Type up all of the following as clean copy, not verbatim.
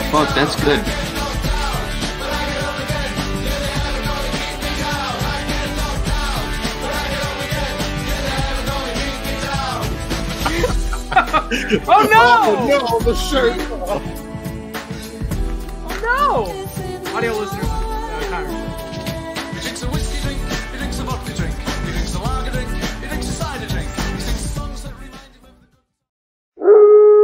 fuck, that's good. Oh no! Oh no, the shirt! Oh no! Audio listeners, Connor. He drinks a whiskey drink, he drinks a vodka drink, he drinks a lager drink, he drinks a cider drink, he sings songs that remind him of the...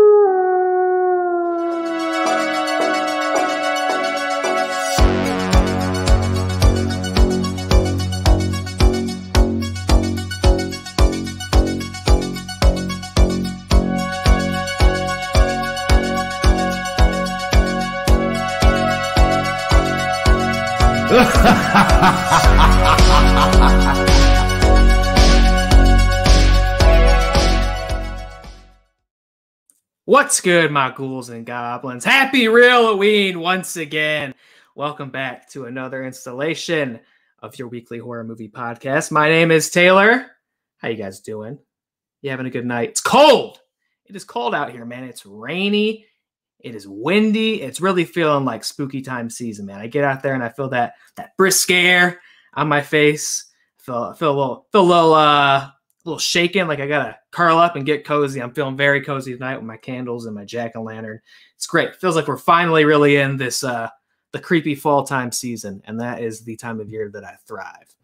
What's good, my ghouls and goblins? Happy REELOWEEN once again. Welcome back to another installation of your weekly horror movie podcast. My name is Taylor. How you guys doing? You having a good night? It's cold. It is cold out here, man. It's rainy. It is windy. It's really feeling like spooky time season, man. I get out there and I feel that brisk air on my face. Feel a little shaken, like I gotta curl up and get cozy. I'm feeling very cozy tonight with my candles and my jack-o'-lantern. It's great. Feels like we're finally really in this the creepy fall time season, and that is the time of year that I thrive.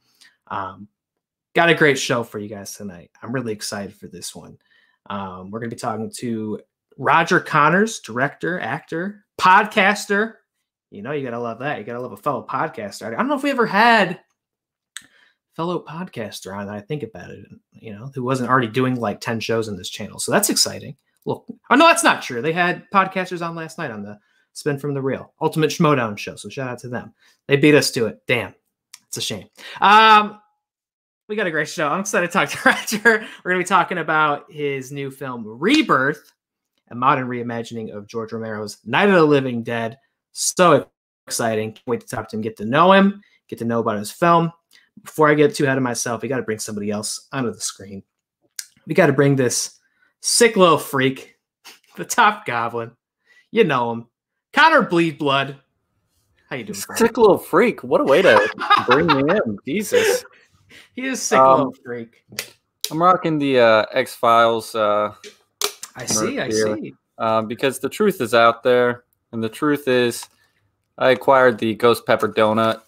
Got a great show for you guys tonight. I'm really excited for this one. We're gonna be talking to Roger Connors, director, actor, podcaster. You know, you gotta love that. You gotta love a fellow podcaster. I don't know if we ever had fellow podcaster on that I think about it, you know, who wasn't already doing like 10 shows in this channel. So that's exciting. Look, oh no, that's not true. They had podcasters on last night on the Spin from the Reel Ultimate Schmodown show. So shout out to them. They beat us to it. Damn. It's a shame. We got a great show. I'm excited to talk to Roger. We're going to be talking about his new film, Rebirth, a modern reimagining of George Romero's Night of the Living Dead. So exciting. Can't wait to talk to him, get to know him, get to know about his film. Before I get too ahead of myself, we got to bring somebody else onto the screen. We got to bring this sick little freak, the top goblin. You know him. Connor Bleed Blood. How you doing, Frank? Sick little freak. What a way to bring me in. Jesus. He is sick little freak. I'm rocking the X-Files. I see. Because the truth is out there. And the truth is, I acquired the Ghost Pepper Donut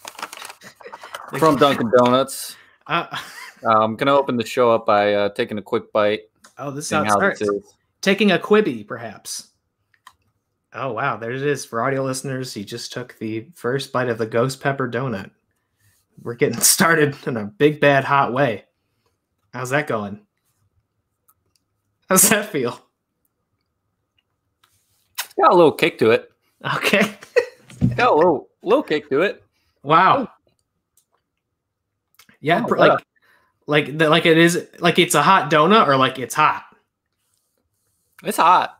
from Dunkin' Donuts. I'm going to open the show up by taking a quick bite. Oh, this sounds hard. Taking a Quibi, perhaps. Oh, wow. There it is. For audio listeners, he just took the first bite of the Ghost Pepper Donut. We're getting started in a big, bad, hot way. How's that going? How's that feel? It's got a little kick to it. Okay. Got a little kick to it. Wow. Yeah, Oh, like it is, like it's a hot donut or like it's hot. It's hot.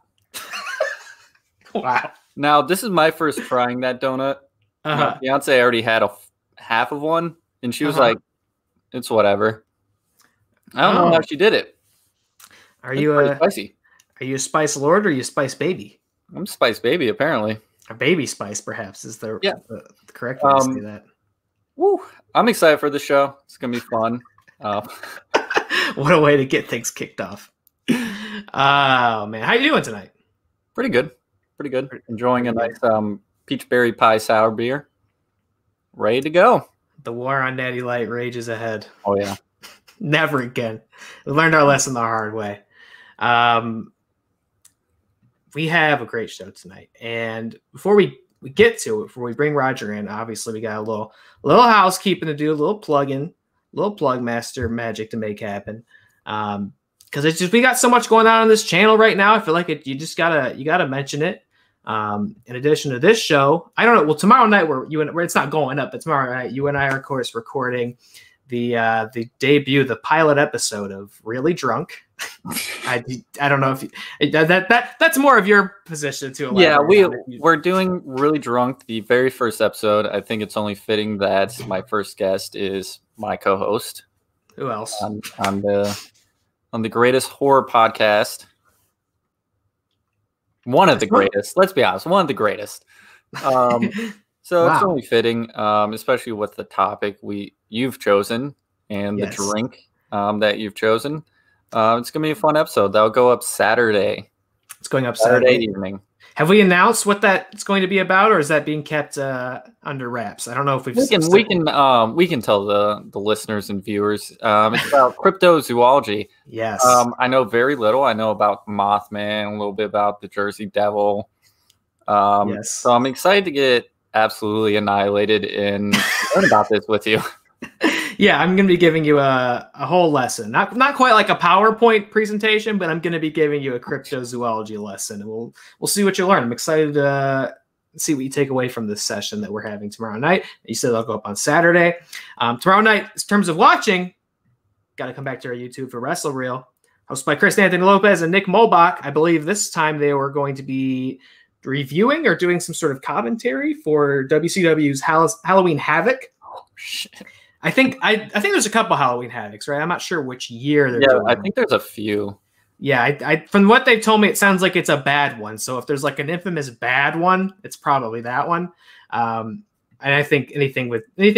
Wow. Now, this is my first trying that donut. My fiance already had half of one, and she was like, "It's whatever." I don't know how she did it. Are you spicy? Are you a spice lord or are you a spice baby? I'm spice baby, apparently. A baby spice, perhaps, is the correct way to say that. Woo! I'm excited for the show. It's gonna be fun. What a way to get things kicked off. Oh man, how you doing tonight? Pretty good. Enjoying a nice peach berry pie sour beer. Ready to go. The war on Natty Light rages ahead. Oh yeah. Never again. We learned our lesson the hard way. We have a great show tonight, and before we get to it, before we bring Roger in, obviously we got a little housekeeping to do, a little plug master magic to make happen. Because it's just, we got so much going on this channel right now. I feel like you gotta mention it. In addition to this show, I don't know. Well, tomorrow night where it's not going up, but tomorrow night you and I are of course recording the debut, the pilot episode of Really Drunk. I don't know if that's more of your position to elaborate. Yeah, we're doing Really Drunk, the very first episode. I think it's only fitting that my first guest is my co-host. Who else? On the greatest horror podcast. One of the greatest. Let's be honest, one of the greatest. So it's only fitting, especially with the topic you've chosen and the drink that you've chosen. It's gonna be a fun episode. That'll go up Saturday. It's going up Saturday evening. Have we announced what that's going to be about, or is that being kept under wraps? I don't know if we can tell the listeners and viewers. It's about cryptozoology. Yes. I know very little. I know about Mothman, a little bit about the Jersey Devil. Yes. So I'm excited to get absolutely annihilated and learn about this with you. Yeah, I'm going to be giving you a whole lesson. Not quite like a PowerPoint presentation, but I'm going to be giving you a cryptozoology lesson, and we'll see what you learn. I'm excited to see what you take away from this session that we're having tomorrow night. You said I'll go up on Saturday. Tomorrow night, in terms of watching, got to come back to our YouTube for Wrestle Reel, hosted by Chris Anthony Lopez and Nick Molbach. I believe this time they were going to be reviewing or doing some sort of commentary for WCW's Halloween Havoc. Oh, shit. I think there's a couple Halloween Havocs, right? I'm not sure which year they're doing. I think there's a few. Yeah, I from what they've told me, it sounds like it's a bad one. So if there's like an infamous bad one, it's probably that one. And I think anytime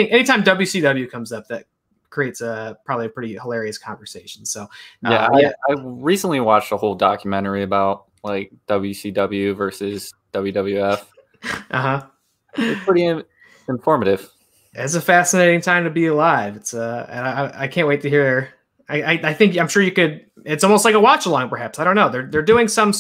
WCW comes up, that creates probably a pretty hilarious conversation. So I recently watched a whole documentary about like WCW versus WWF. It's pretty informative. It's a fascinating time to be alive. It's and I can't wait to hear. I'm sure you could. It's almost like a watch along, perhaps. I don't know. They're doing something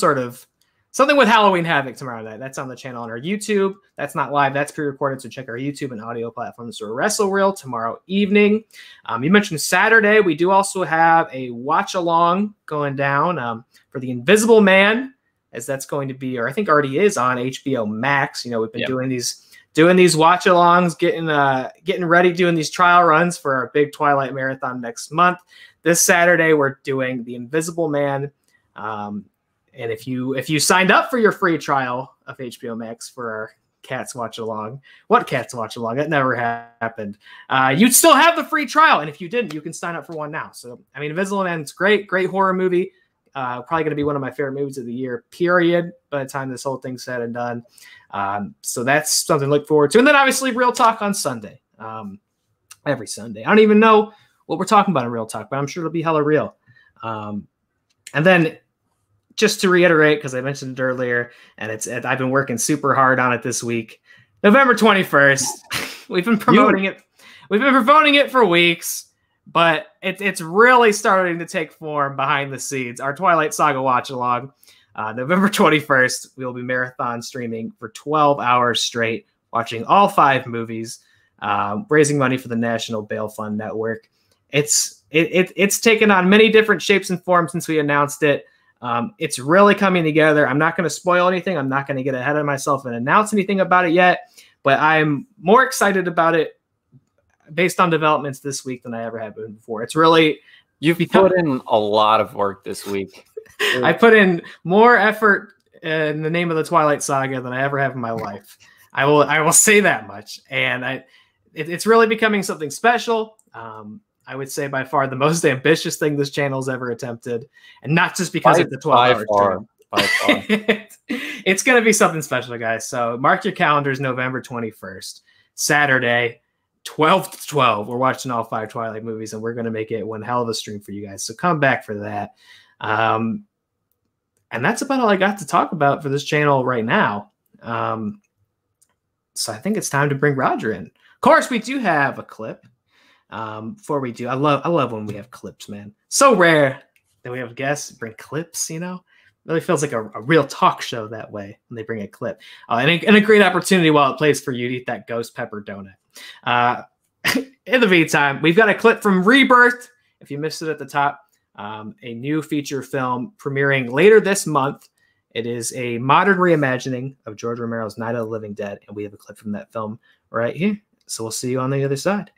with Halloween Havoc tomorrow night. That's on the channel on our YouTube. That's not live. That's pre-recorded. So check our YouTube and audio platforms for Wrestle Reel tomorrow evening. You mentioned Saturday. We do also have a watch along going down for the Invisible Man, as that's going to be, or I think already is on HBO Max. You know, we've been doing these watch-alongs, getting ready, doing these trial runs for our big Twilight Marathon next month. This Saturday, we're doing The Invisible Man. And if you signed up for your free trial of HBO Max for our Cats Watch-Along, that never happened. You'd still have the free trial, and if you didn't, you can sign up for one now. So, I mean, Invisible Man's great horror movie. Probably going to be one of my favorite movies of the year, period, by the time this whole thing's said and done. So that's something to look forward to. And then obviously Real Talk on Sunday. Every Sunday. I don't even know what we're talking about in Real Talk, but I'm sure it'll be hella real. And then just to reiterate, because I mentioned it earlier, and I've been working super hard on it this week. November 21st. We've been promoting it. We've been promoting it for weeks. But it's really starting to take form behind the scenes. Our Twilight Saga watch along, November 21st, we will be marathon streaming for 12 hours straight, watching all 5 movies, raising money for the National Bail Fund Network. It's taken on many different shapes and forms since we announced it. It's really coming together. I'm not going to spoil anything. I'm not going to get ahead of myself and announce anything about it yet, but I'm more excited about it based on developments this week than I ever have been before. It's really... You've put in a lot of work this week. I put in more effort in the name of the Twilight Saga than I ever have in my life. I will say that much. And it's really becoming something special. I would say by far the most ambitious thing this channel's ever attempted. And not just because of the 12 hours. By far. It's going to be something special, guys. So mark your calendars, November 21st, Saturday, 12 to 12. We're watching all 5 Twilight movies, and we're going to make it one hell of a stream for you guys. So come back for that. And that's about all I got to talk about for this channel right now. So I think it's time to bring Roger in. Of course, we do have a clip. Before we do, I love when we have clips, man. So rare that we have guests bring clips, you know? It really feels like a real talk show that way when they bring a clip. And a great opportunity while it plays for you to eat that ghost pepper donut. In the meantime, we've got a clip from Rebirth. If you missed it at the top, a new feature film premiering later this month. It is a modern reimagining of George Romero's Night of the Living Dead, and we have a clip from that film right here. So we'll see you on the other side.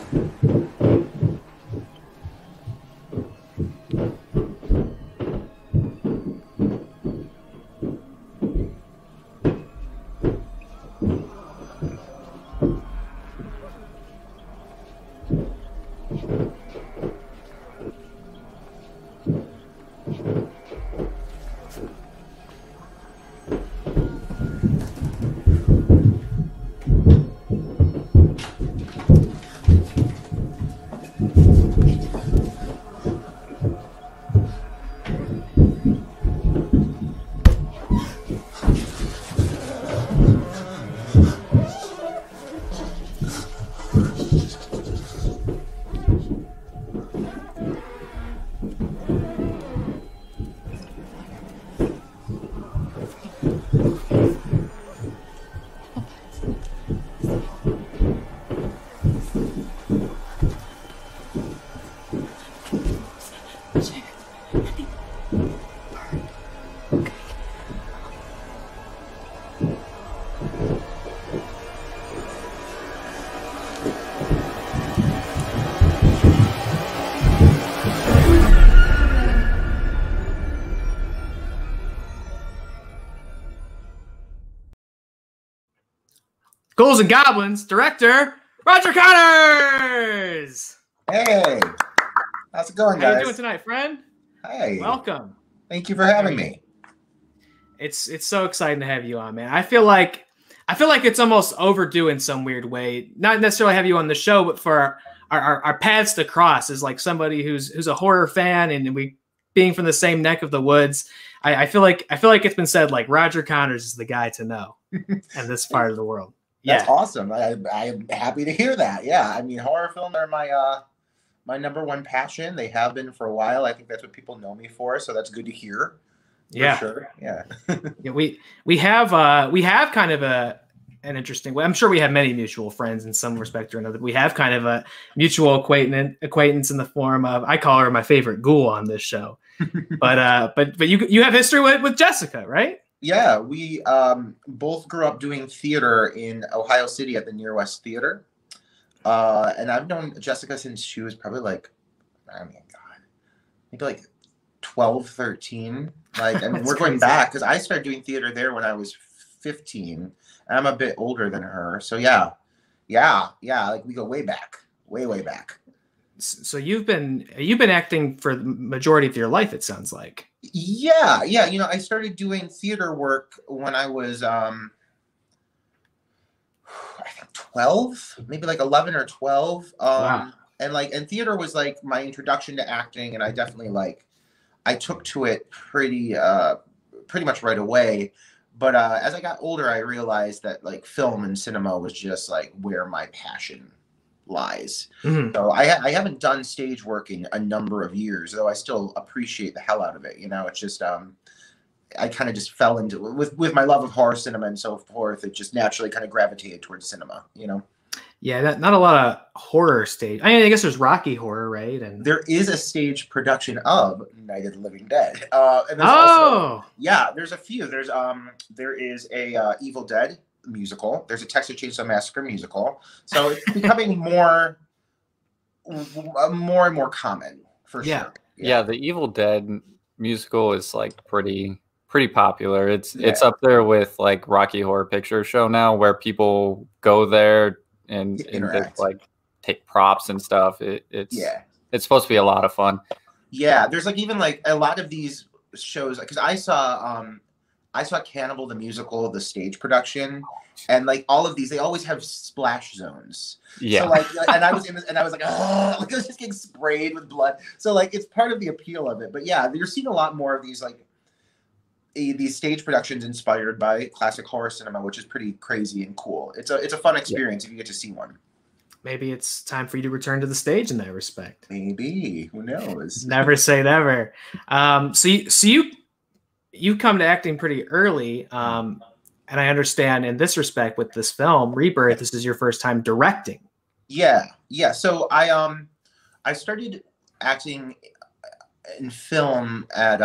Ghouls and Goblins director Roger Connors. Hey, how's it going, guys? How you doing tonight, friend? Hey, welcome. Thank you for having me. It's so exciting to have you on, man. I feel like it's almost overdue in some weird way. Not necessarily have you on the show, but for our paths to cross as like somebody who's a horror fan and we being from the same neck of the woods. I feel like it's been said like Roger Connors is the guy to know in this part of the world. That's awesome. I'm happy to hear that. Yeah, I mean, horror films are my my number one passion. They have been for a while. I think that's what people know me for. So that's good to hear. Yeah, sure. Yeah. Yeah, we have kind of an interesting way. I'm sure we have many mutual friends in some respect or another. We have kind of a mutual acquaintance in the form of, I call her my favorite ghoul on this show. but you have history with Jessica, right? Yeah, we both grew up doing theater in Ohio City at the Near West Theater. And I've known Jessica since she was probably like, I mean, God, maybe like 12, 13. Like, I mean, we're going back because I started doing theater there when I was 15. And I'm a bit older than her. So yeah. Like we go way back, way back. So you've been acting for the majority of your life, it sounds like. Yeah. You know, I started doing theater work when I was, I think 12, maybe like 11 or 12. Wow. And theater was like my introduction to acting. And I definitely I took to it pretty much right away. But as I got older, I realized that like film and cinema was just like where my passion lies. Mm-hmm. So I haven't done stage work in a number of years, though I still appreciate the hell out of it. You know, it's just I kind of just fell into with my love of horror cinema and so forth. It just naturally kind of gravitated towards cinema. You know. Yeah, not a lot of horror stage. I mean, I guess there's Rocky Horror, right? And there is a stage production of Night of the Living Dead. And there's also, there's a few. There is a Evil Dead musical. There's a Texas Chainsaw Massacre musical. So it's becoming more and more common for sure. Yeah, the Evil Dead musical is like pretty popular. It's up there with like Rocky Horror Picture Show now, where people go there and just like take props and stuff. It's supposed to be a lot of fun. Yeah, there's like even like a lot of these shows, because I saw Cannibal the musical, the stage production, and like all of these, they always have splash zones. Yeah. So like, and I was like, oh, like I was just getting sprayed with blood. So like, it's part of the appeal of it. But yeah, you're seeing a lot more of these like these stage productions inspired by classic horror cinema, which is pretty crazy and cool. It's a fun experience if you get to see one. Maybe it's time for you to return to the stage in that respect. Maybe, who knows? Never say never. So you come to acting pretty early, and I understand in this respect with this film Rebirth, this is your first time directing. Yeah. So I started acting in film at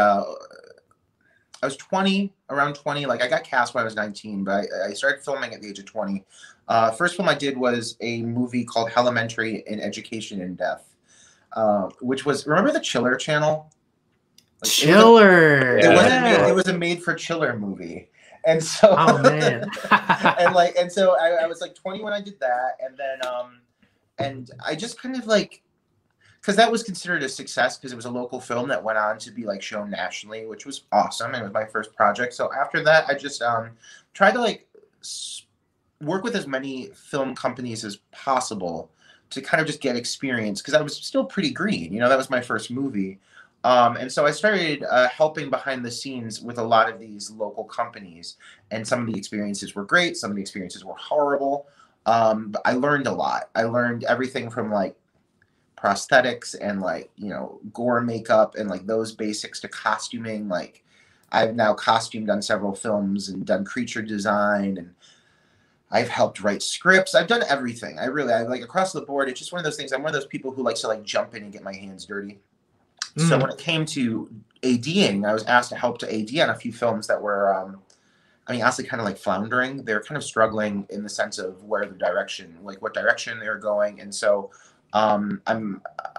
I was 20, around 20. Like I got cast when I was 19, but I started filming at the age of 20. First film I did was a movie called Elementary in Education and Death, which was, remember the Chiller channel? Like, Chiller. It was a made for Chiller movie. And so, oh man. and so I was like 20 when I did that. And then, and I just kind of like, because that was considered a success because it was a local film that went on to be like shown nationally, which was awesome. And it was my first project. So after that, I just tried to like work with as many film companies as possible to kind of just get experience, because I was still pretty green. You know, that was my first movie. And so I started helping behind the scenes with a lot of these local companies, and some of the experiences were great. Some of the experiences were horrible. But I learned a lot. I learned everything from like prosthetics and like, you know, gore makeup and like those basics to costuming. Like I've now costumed on several films and done creature design, and I've helped write scripts. I've done everything. I like across the board. It's just one of those things. I'm one of those people who likes to like jump in and get my hands dirty. So when it came to ADing, I was asked to help to AD on a few films that were, I mean, honestly, kind of like floundering. They're kind of struggling in the sense of where the direction, like what direction they're going. And so I kind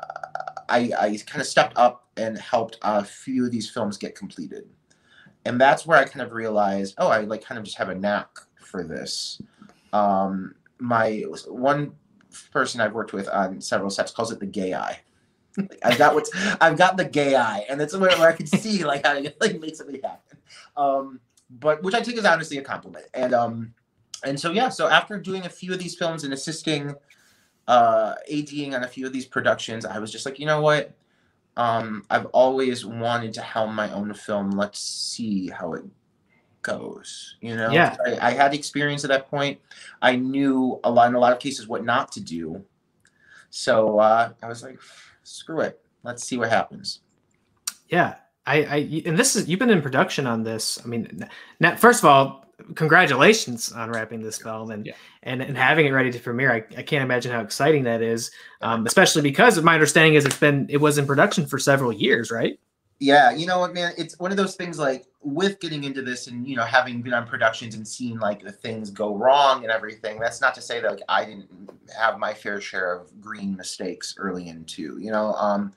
of stepped up and helped a few of these films get completed. And that's where I kind of realized, oh, I like kind of just have a knack for this. My one person I've worked with on several sets calls it the gay eye. I've got the gay eye, and it's where I can see like how to like make something happen. But which I take as honestly a compliment. And so yeah, so after doing a few of these films and assisting ADing on a few of these productions, I was just like, you know what? I've always wanted to helm my own film. Let's see how it goes. You know, yeah. I had experience at that point. I knew in a lot of cases what not to do. So I was like, screw it. Let's see what happens. Yeah. And this is, you've been in production on this. I mean, first of all, congratulations on wrapping this film and having it ready to premiere. I can't imagine how exciting that is. Especially because my understanding is it was in production for several years, right? Yeah, you know what, man, it's one of those things like with getting into this and, you know, having been on productions and seeing like the things go wrong and everything, that's not to say that like I didn't have my fair share of green mistakes early in too, you know,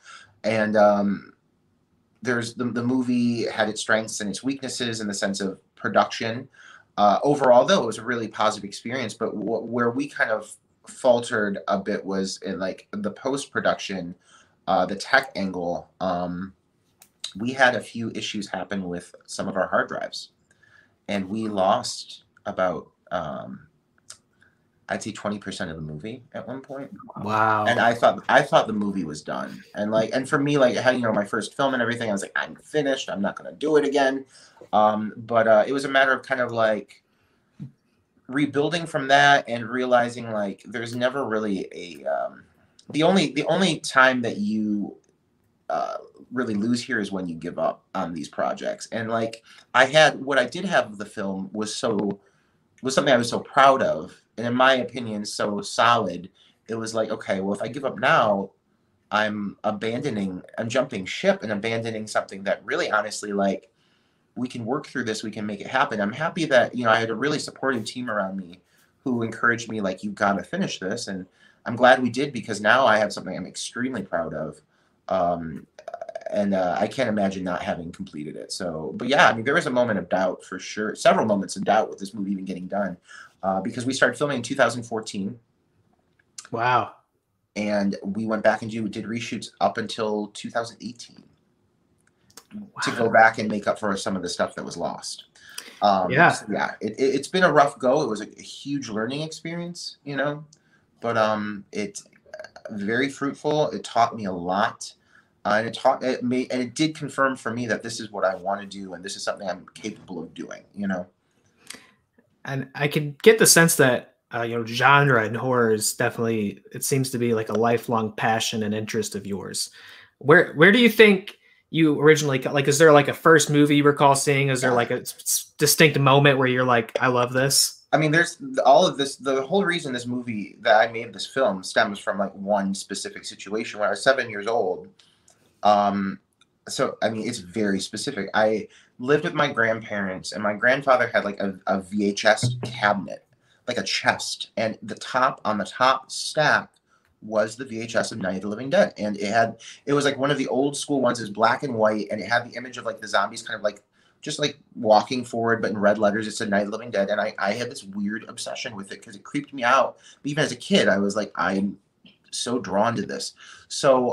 there's the movie had its strengths and its weaknesses in the sense of production. Overall, though, it was a really positive experience, but where we kind of faltered a bit was in like the post-production, the tech angle. We had a few issues happen with some of our hard drives, and we lost about I'd say 20% of the movie at one point. Wow. And I thought the movie was done. And for me, like I had, you know, my first film and everything, I was like, I'm finished. I'm not going to do it again. But it was a matter of kind of like rebuilding from that and realizing like there's never really a the only time that you really lose here is when you give up on these projects. And like what I did have of the film was something I was so proud of, and in my opinion so solid. It was like, okay, well, if I give up now, I'm jumping ship and abandoning something that really honestly, like, we can work through this, we can make it happen. I'm happy that, you know, I had a really supportive team around me who encouraged me, like, you got to finish this. And I'm glad we did, because now I have something I'm extremely proud of. And I can't imagine not having completed it. So, but yeah, I mean, there was a moment of doubt for sure. Several moments of doubt with this movie even getting done, because we started filming in 2014. Wow. And we went back and did reshoots up until 2018 to go back and make up for some of the stuff that was lost. So yeah, it's been a rough go. It was a huge learning experience, you know, but it's very fruitful. It taught me a lot. And it did confirm for me that this is what I want to do, and this is something I'm capable of doing, you know. And I can get the sense that you know, genre and horror is definitely, it seems to be like a lifelong passion and interest of yours. Where do you think you originally got, like, is there like a first movie you recall seeing? Is there like a distinct moment where you're like, I love this? I mean, there's all of this. The whole reason this movie that I made this film stems from like one specific situation when I was 7 years old. So, I mean, it's very specific. I lived with my grandparents, and my grandfather had like a VHS cabinet, like a chest, and on the top stack was the VHS of Night of the Living Dead, and it was like one of the old school ones. It was black and white, and it had the image of like the zombies kind of like just like walking forward, but in red letters it said Night of the Living Dead, and I had this weird obsession with it because it creeped me out. But even as a kid, I was like, I'm so drawn to this. So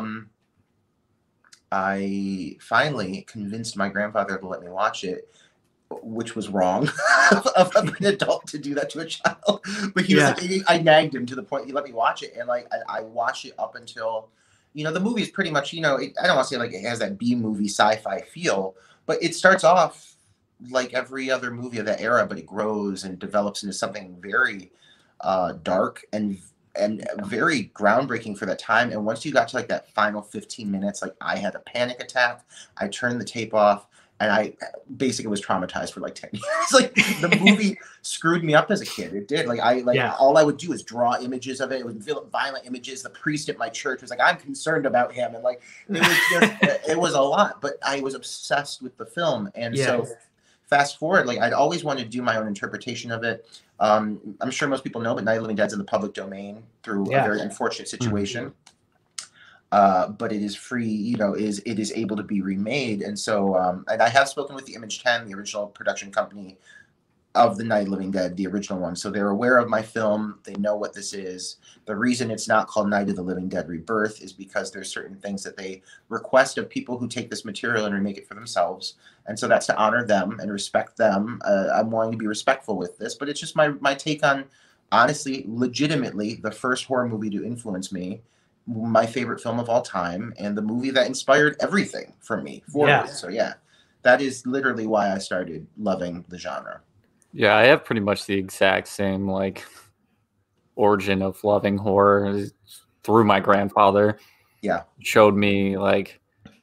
I finally convinced my grandfather to let me watch it, which was wrong of an adult to do that to a child. But he was like, I nagged him to the point he let me watch it, and like I watched it up until, you know, the movie is pretty much, you know, I don't want to say like it has that B movie sci-fi feel, but it starts off like every other movie of that era, but it grows and develops into something very dark and very groundbreaking for that time. And once you got to like that final 15 minutes, like I had a panic attack. I turned the tape off, and I basically was traumatized for like 10 years. Like the movie screwed me up as a kid. It did. All I would do is draw images of it. It would feel violent images. The priest at my church was like, I'm concerned about him. And like, it was just, it was a lot, but I was obsessed with the film. And so fast forward, like I'd always wanted to do my own interpretation of it. I'm sure most people know, but Night of the Living Dead's in the public domain through a very unfortunate situation. But it is free, you know, it is able to be remade. And so, and I have spoken with the Image 10, the original production company of the Night of the Living Dead, the original one. So they're aware of my film. They know what this is. The reason it's not called Night of the Living Dead Rebirth is because there's certain things that they request of people who take this material and remake it for themselves. And so that's to honor them and respect them. I'm wanting to be respectful with this, but it's just my take on, honestly, legitimately, the first horror movie to influence me, my favorite film of all time, and the movie that inspired everything for me forward. So yeah, that is literally why I started loving the genre. Yeah, I have pretty much the exact same like origin of loving horror through my grandfather. Yeah, showed me like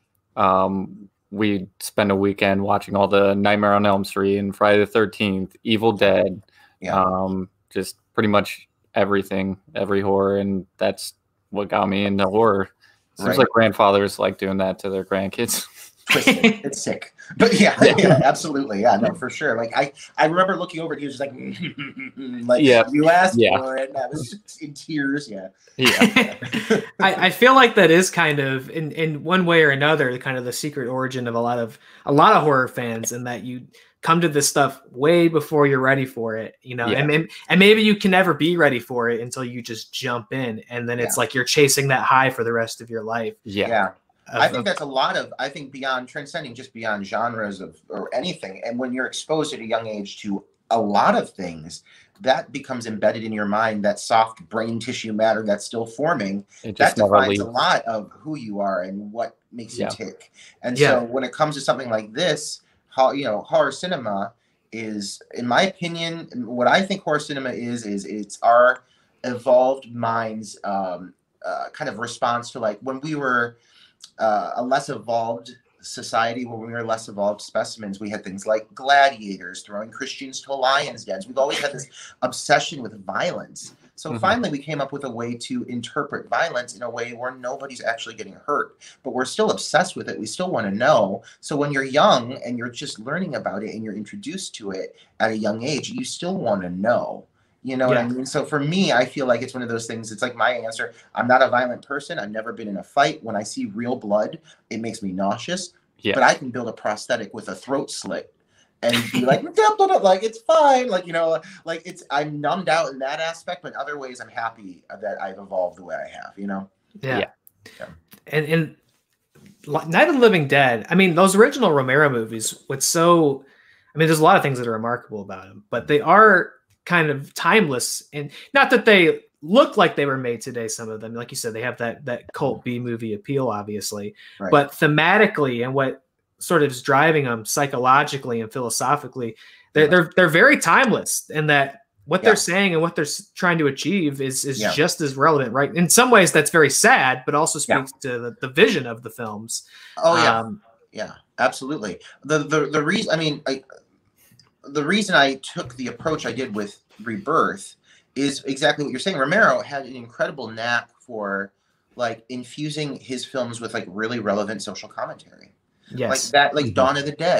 we spend a weekend watching all the Nightmare on Elm Street and Friday the 13th, Evil Dead, just pretty much everything, every horror, and that's what got me into horror. Seems like grandfathers like doing that to their grandkids. Twisted. It's sick, but yeah, absolutely, no, for sure. Like I remember looking over, and he was just like, like you asked for it, and I was just in tears. I feel like that is kind of in one way or another kind of the secret origin of a lot of horror fans, in that you come to this stuff way before you're ready for it, you know, and maybe you can never be ready for it until you just jump in, and then it's like you're chasing that high for the rest of your life. I think that's a lot of, I think beyond transcending just beyond genres or anything. And when you're exposed at a young age to a lot of things, that becomes embedded in your mind, that soft brain tissue matter that's still forming. That defines a lot of who you are and what makes you tick. And so when it comes to something like this, you know, horror cinema is, in my opinion, what I think horror cinema is it's our evolved minds kind of response to like when we were a less evolved society, when we were less evolved specimens, we had things like gladiators throwing Christians to lions' dens. We've always had this obsession with violence. So finally we came up with a way to interpret violence in a way where nobody's actually getting hurt, but we're still obsessed with it. We still want to know. So when you're young and you're just learning about it and you're introduced to it at a young age, you still want to know. You know what I mean? So for me, I feel like it's one of those things. It's like my answer. I'm not a violent person. I've never been in a fight. When I see real blood, it makes me nauseous. But I can build a prosthetic with a throat slit and be like, like it's fine. Like, you know, like I'm numbed out in that aspect, but in other ways I'm happy that I've evolved the way I have, you know? And Night of the Living Dead, I mean, those original Romero movies, there's a lot of things that are remarkable about them, but they are kind of timeless, and not that they look like they were made today. Some of them, like you said, they have that cult B movie appeal, obviously, but thematically and what sort of is driving them psychologically and philosophically, they're very timeless, and that what they're saying and what they're trying to achieve is just as relevant, right? In some ways, that's very sad, but also speaks to the vision of the films. Absolutely. The reason, I mean, the reason I took the approach I did with Rebirth is exactly what you're saying. Romero had an incredible knack for like infusing his films with like really relevant social commentary. Like that, like Dawn of the Dead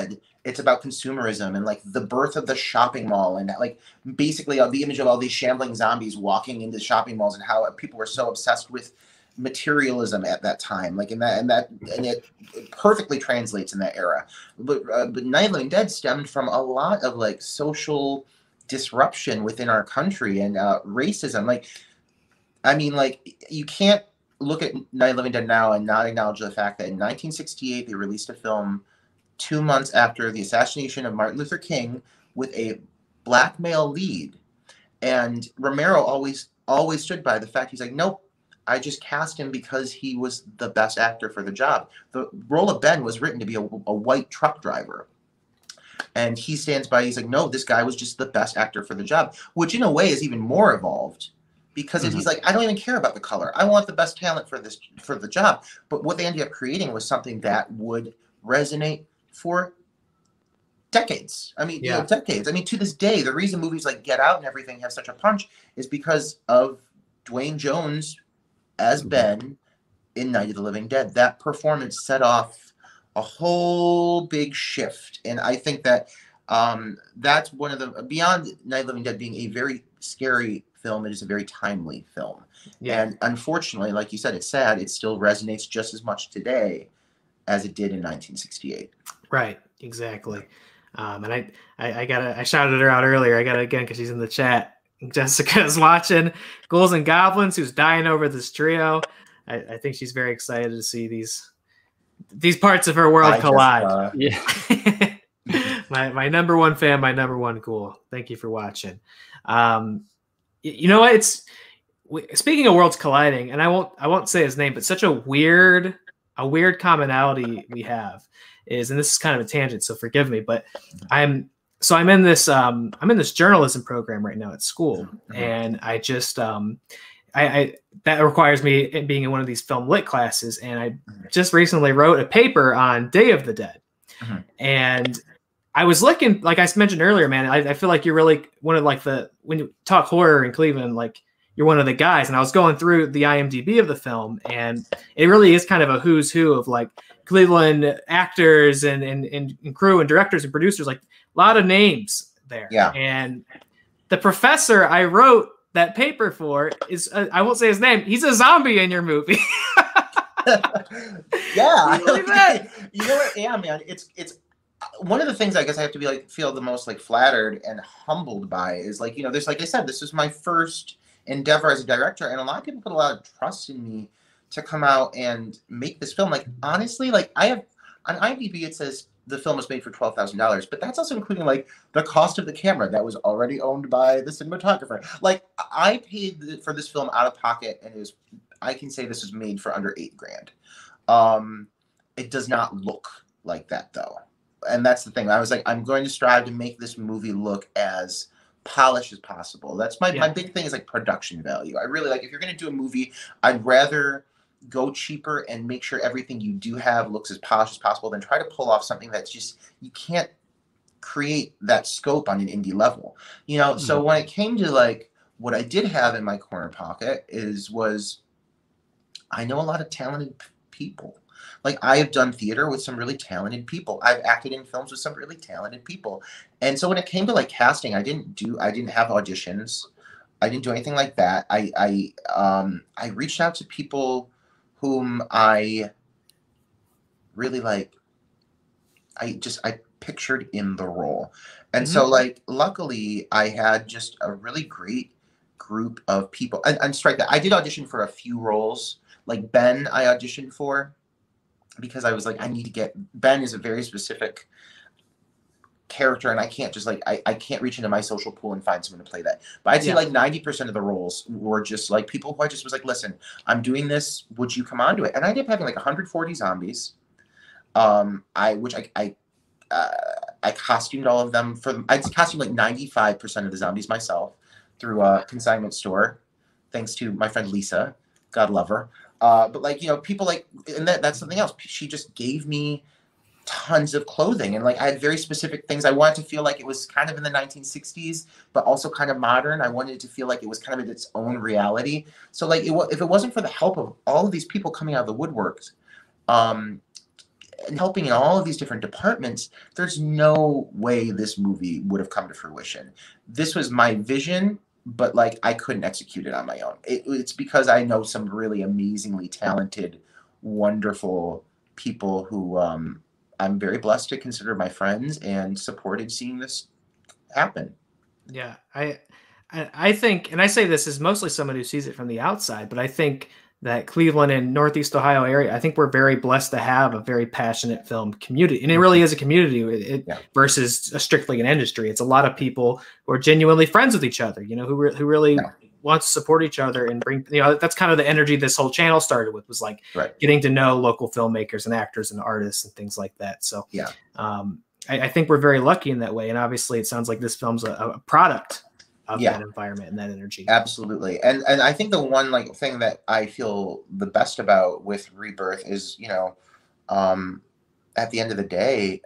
It's about consumerism and like the birth of the shopping mall and like basically the image of all these shambling zombies walking into shopping malls and how people were so obsessed with materialism at that time, like and it perfectly translates in that era. But Night of the Living Dead stemmed from a lot of like social disruption within our country and racism. Like, I mean, like you can't look at Night of the Living Dead now and not acknowledge the fact that in 1968 they released a film 2 months after the assassination of Martin Luther King with a black male lead, and Romero always stood by the fact, he's like, nope, I just cast him because he was the best actor for the job. The role of Ben was written to be a white truck driver. And he stands by, he's like, no, this guy was just the best actor for the job, which in a way is even more evolved because he's like, I don't even care about the color. I want the best talent for the job. But what they ended up creating was something that would resonate for decades. I mean, you know, decades. I mean, to this day, the reason movies like Get Out and everything have such a punch is because of Dwayne Jones as Ben in Night of the Living Dead. That performance set off a whole big shift. And I think that that's one of the, beyond Night of the Living Dead being a very scary film, it is a very timely film. Yeah. And unfortunately, like you said, it's sad, it still resonates just as much today as it did in 1968. Right, exactly. And I shouted her out earlier. I got it again because she's in the chat. Jessica's watching Ghouls and Goblins, who's dying over this trio. I think she's very excited to see these parts of her world collide. My number one fan, my number one ghoul. Thank you for watching. You know what? Speaking of worlds colliding, and I won't say his name, but such a weird commonality we have is, and this is kind of a tangent, so forgive me, but I'm in this journalism program right now at school, and I just that requires me being in one of these film lit classes, and I just recently wrote a paper on Day of the Dead, and I was looking, like I mentioned earlier, man, I feel like you're really one of like when you talk horror in Cleveland, like you're one of the guys, and I was going through the IMDb of the film, and it really is kind of a who's who of like Cleveland actors and crew and directors and producers, like a lot of names there. Yeah. And the professor I wrote that paper for is, I won't say his name, he's a zombie in your movie. Yeah. You know what? Yeah, man. It's one of the things I guess I have to be like, feel the most like flattered and humbled by is like, you know, there's, like I said, this is my first endeavor as a director, and a lot of people put a lot of trust in me to come out and make this film. Like, honestly, like I have on IMDb, it says the film was made for $12,000, but that's also including like the cost of the camera that was already owned by the cinematographer. Like, I paid for this film out of pocket, and I can say this was made for under $8,000. It does not look like that though. And that's the thing. I was like, I'm going to strive to make this movie look as polished as possible. That's my big thing is like production value. I really like, if you're going to do a movie, I'd rather go cheaper and make sure everything you do have looks as polished as possible than try to pull off something that's just, you can't create that scope on an indie level, you know? So when it came to like what I did have in my corner pocket was I know a lot of talented people. Like, I have done theater with some really talented people. I've acted in films with some really talented people. And so when it came to like casting, I didn't have auditions. I didn't do anything like that. I reached out to people whom I really like. I pictured in the role. And so like, luckily I had just a really great group of people. And strike that. I did audition for a few roles. Like Ben, I auditioned for, because I was like, I need to get, Ben is a very specific character, and I can't just like, I can't reach into my social pool and find someone to play that. But I'd say like 90% of the roles were just like people who I just was like, listen, I'm doing this, would you come on to it? And I ended up having like 140 zombies. I costumed all of them I costumed like 95% of the zombies myself through a consignment store, thanks to my friend Lisa, God love her. But like, you know, people like, and that's something else. She just gave me tons of clothing, and like I had very specific things. I wanted to feel like it was kind of in the 1960s, but also kind of modern. I wanted to feel like it was kind of in its own reality. So like, if it wasn't for the help of all of these people coming out of the woodworks, and helping in all of these different departments, there's no way this movie would have come to fruition. This was my vision, but like I couldn't execute it on my own. It's because I know some really amazingly talented, wonderful people who I'm very blessed to consider my friends and supported seeing this happen. Yeah, I think, and I say this as mostly someone who sees it from the outside, but I think that Cleveland and Northeast Ohio area, I think we're very blessed to have a very passionate film community. And it really is a community versus strictly an industry. It's a lot of people who are genuinely friends with each other, who really want to support each other and bring, that's kind of the energy this whole channel started with, was like getting to know local filmmakers and actors and artists and things like that. So I think we're very lucky in that way. And obviously it sounds like this film's a product of that environment and that energy. Absolutely. And I think the one thing that I feel the best about with Rebirth is, at the end of the day,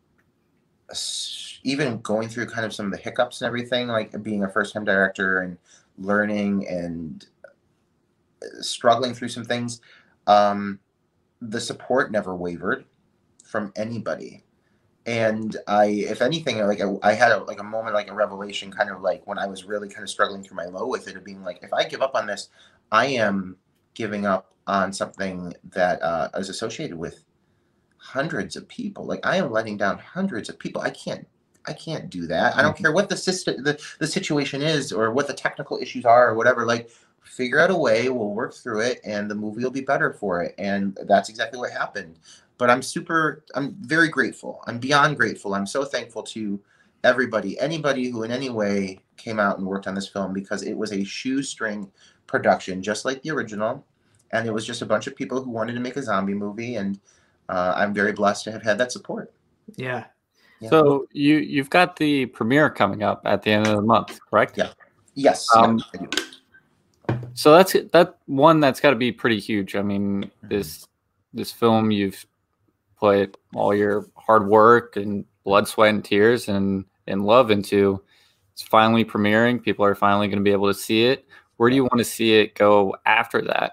even going through kind of some of the hiccups and everything, like being a first-time director and learning and struggling through some things, the support never wavered from anybody. And if anything, I had a moment, like a revelation, kind of like when I was really kind of struggling through my low with it, of being like, if I give up on this, I am giving up on something that is associated with hundreds of people. Like, I am letting down hundreds of people. I can't do that. I don't care what the situation is or what the technical issues are or whatever. Like, figure out a way, we'll work through it, and the movie will be better for it. And that's exactly what happened. But I'm very grateful. I'm beyond grateful. I'm so thankful to anybody who in any way came out and worked on this film, because it was a shoestring production, just like the original. And it was just a bunch of people who wanted to make a zombie movie. And I'm very blessed to have had that support. Yeah. So you've got the premiere coming up at the end of the month, correct? Yeah. Yes. I do. So that's got to be pretty huge. I mean, this film, you've put all your hard work and blood, sweat, and tears and love into. It's finally premiering. People are finally going to be able to see it. Where do you want to see it go after that?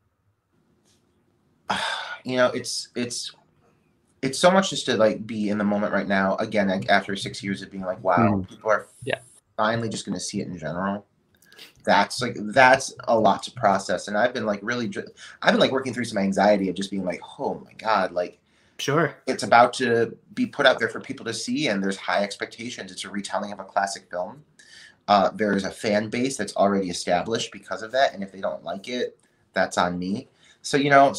It's so much just to be in the moment right now. Again, after 6 years of being like, wow, people are finally just going to see it in general. That's a lot to process. And I've been working through some anxiety of just being like, oh my God, sure, it's about to be put out there for people to see, and there's high expectations. It's a retelling of a classic film. There's a fan base that's already established because of that, and if they don't like it, that's on me. So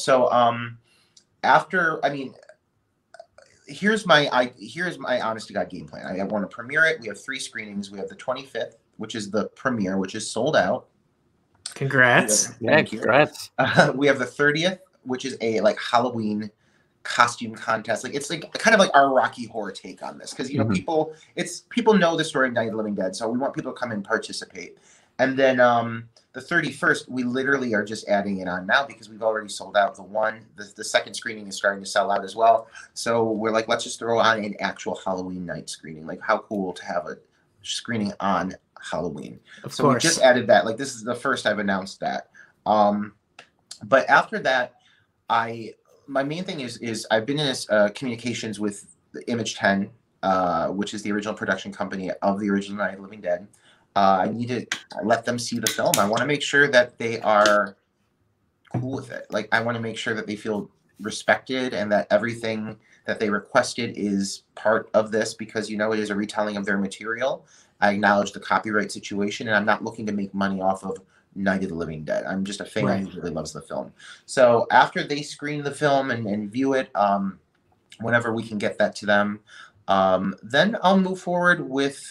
here's my honest to God game plan. I want to premiere it. We have 3 screenings. We have the 25th, which is the premiere, which is sold out. Congrats. Congrats. We have the 30th, which is a Halloween costume contest. It's kind of like our Rocky Horror take on this, because people know the story of Night of the Living Dead, so we want people to come and participate. And then the 31st, we literally are just adding it on now because we've already sold out the second screening is starting to sell out as well. So we're like, let's just throw on an actual Halloween night screening. How cool to have a screening on Halloween. Of course. We just added that. This is the first I've announced that. But after that, my main thing is I've been in communications with Image 10, which is the original production company of the original Night of the Living Dead. I need to let them see the film. I want to make sure that they are cool with it. I want to make sure that they feel respected and that everything that they requested is part of this, because it is a retelling of their material. I acknowledge the copyright situation, and I'm not looking to make money off of Night of the Living Dead. I'm just a fan who really loves the film. So after they screen the film and view it, whenever we can get that to them, then I'll move forward with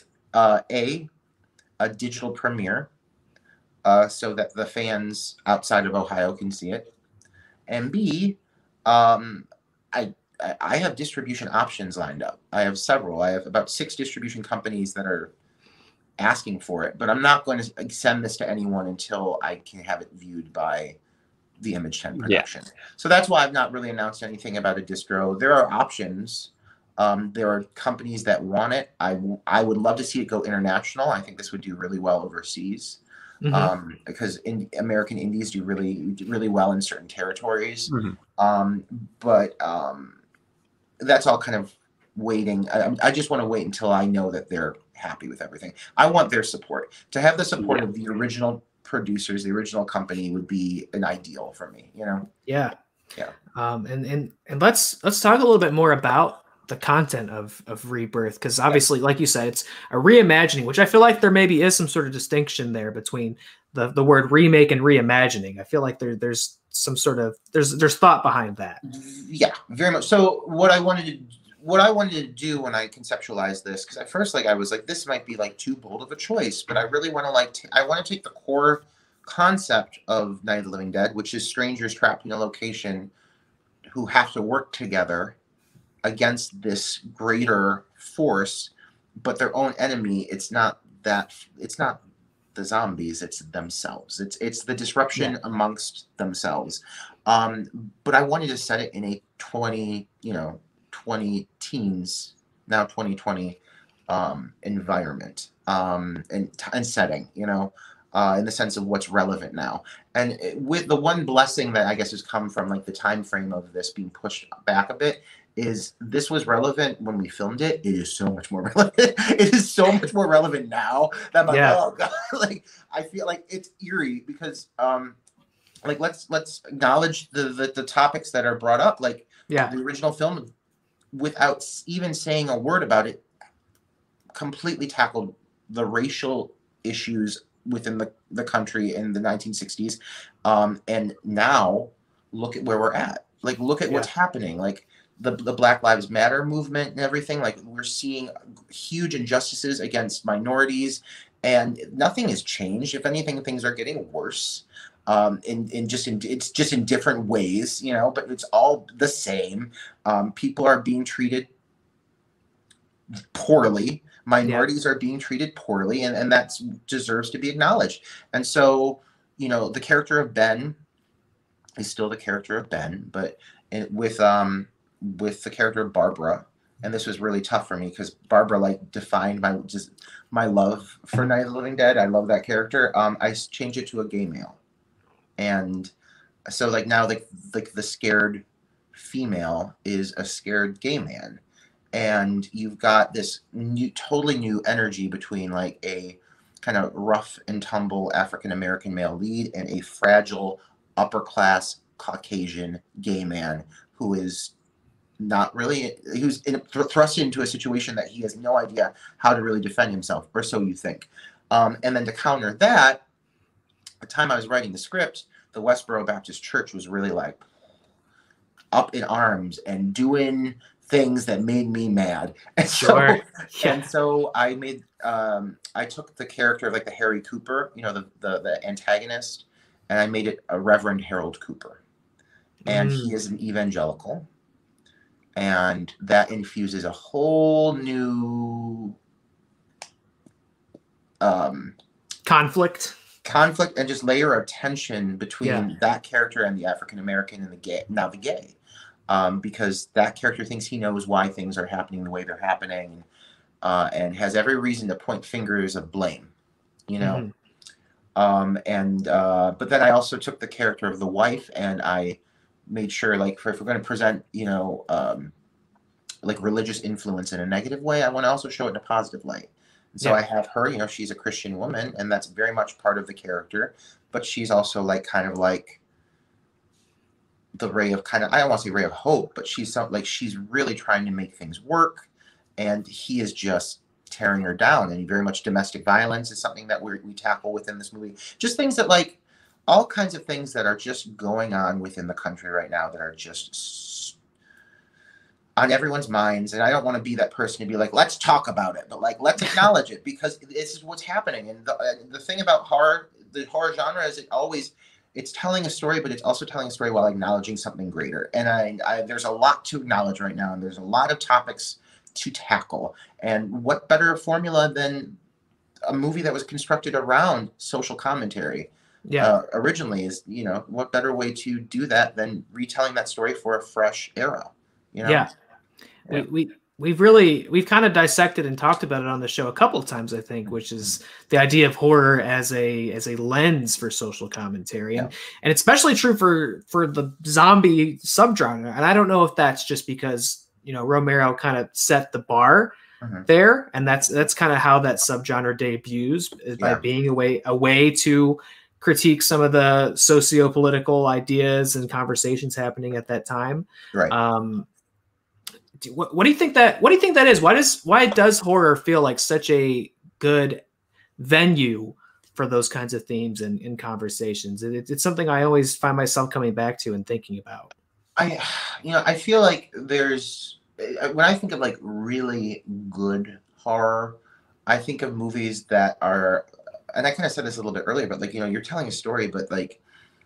a digital premiere, so that the fans outside of Ohio can see it. And B, I have distribution options lined up. I have several. I have about 6 distribution companies that are asking for it, but I'm not going to send this to anyone until I can have it viewed by the Image 10 production. So that's why I've not really announced anything about a distro. There are options. There are companies that want it. I would love to see it go international. I think this would do really well overseas, because American indies do really well in certain territories. But that's all kind of waiting. I just want to wait until I know that they're happy with everything. I want their support. To have the support of the original producers, the original company, would be an ideal for me, you know? Yeah. Yeah. And let's talk a little bit more about the content of Rebirth, because obviously, like you said, it's a reimagining, which I feel like there maybe is some sort of distinction there between the word remake and reimagining. I feel like there's some sort of there's thought behind that. Yeah, very much. So what I wanted to do when I conceptualized this, because at first, like, I was like, this might be like too bold of a choice, but I really want to I want to take the core concept of Night of the Living Dead, which is strangers trapped in a location who have to work together against this greater force, but their own enemy. It's not the zombies, it's themselves. It's the disruption amongst themselves. But I wanted to set it in a 20 teens, now 2020 environment and setting, you know, in the sense of what's relevant now. And with the one blessing that I guess has come from like the time frame of this being pushed back a bit, is this was relevant when we filmed it. It is so much more relevant. It is so much more relevant now that I'm like, oh God, like I feel like it's eerie because like let's acknowledge the topics that are brought up. Like the original film, without even saying a word about it, completely tackled the racial issues within the country in the 1960s. And now look at where we're at. Like, look at what's happening. Like the Black Lives Matter movement and everything. Like, we're seeing huge injustices against minorities, and nothing has changed. If anything, things are getting worse. It's just in different ways, you know, but it's all the same. People are being treated poorly. Minorities are being treated poorly, and that deserves to be acknowledged. And so, you know, the character of Ben is still the character of Ben, but with the character of Barbara, and this was really tough for me because Barbara like defined my love for Night of the Living Dead. I love that character. I changed it to a gay male, and so like now like the scared female is a scared gay man. And you've got this totally new energy between like a kind of rough and tumble African-American male lead and a fragile upper-class Caucasian gay man who is not really, who's thrust into a situation that he has no idea how to really defend himself, or so you think. And then to counter that, the time I was writing the script, the Westboro Baptist Church was really like up in arms and doing things that made me mad. And so I made I took the character of like the Harry Cooper, you know, the antagonist, and I made it a Reverend Harold Cooper. And he is an evangelical, and that infuses a whole new conflict and just layer of tension between that character and the African American and the gay. Because that character thinks he knows why things are happening the way they're happening, and has every reason to point fingers of blame, you know. But then I also took the character of the wife, and I made sure, like, if we're going to present, you know, like religious influence in a negative way, I want to also show it in a positive light. And so I have her, you know, she's a Christian woman, and that's very much part of the character, but she's also like kind of like the ray of kind of, I don't want to say ray of hope, but she's she's really trying to make things work, and he is just tearing her down. And very much domestic violence is something that we tackle within this movie. Just things that like all kinds of things that are just going on within the country right now that are just on everyone's minds. And I don't want to be that person to be like, let's talk about it, but like, let's acknowledge it, because this is what's happening. And the thing about the horror genre is it's telling a story, but it's also telling a story while acknowledging something greater. And there's a lot to acknowledge right now, and there's a lot of topics to tackle. And what better formula than a movie that was constructed around social commentary? Originally is, you know, what better way to do that than retelling that story for a fresh era? You know? We've kind of dissected and talked about it on the show a couple of times, I think, which is the idea of horror as a lens for social commentary, and it's especially true for the zombie subgenre. And I don't know if that's just because Romero kind of set the bar there, and that's kind of how that subgenre debuts, is by being a way to critique some of the socio-political ideas and conversations happening at that time. Right. What do you think that is? Why does horror feel like such a good venue for those kinds of themes and conversations? It's something I always find myself coming back to and thinking about. I feel like when I think of like really good horror, I think of movies that are, and I kind of said this a little bit earlier, but like, you're telling a story, but like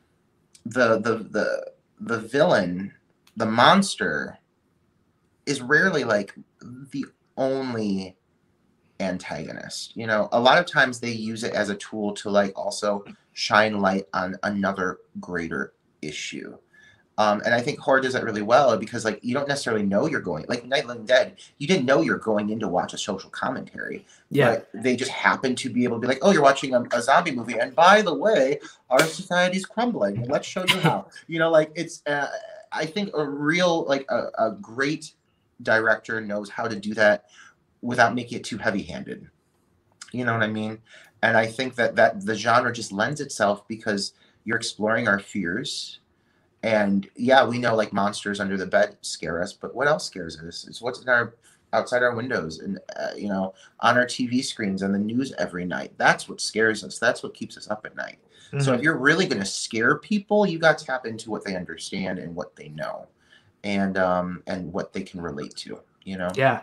the villain, the monster, is rarely like the only antagonist. A lot of times they use it as a tool to like also shine light on another greater issue. And I think horror does that really well, because like you don't necessarily know you're going, like Night of the Living Dead, you didn't know you're going in to watch a social commentary. Yeah. But they just happen to be able to be like, oh, you're watching a zombie movie, and by the way, our society's crumbling. Let's show you how. Like it's I think a real, like a great director knows how to do that without making it too heavy-handed. You know what I mean? And I think that the genre just lends itself, because you're exploring our fears. And yeah, we know like monsters under the bed scare us, but what else scares us? It's what's outside our windows, and on our TV screens and the news every night. That's what scares us. That's what keeps us up at night. So if you're really going to scare people, you got to tap into what they understand and what they know, and what they can relate to. Yeah.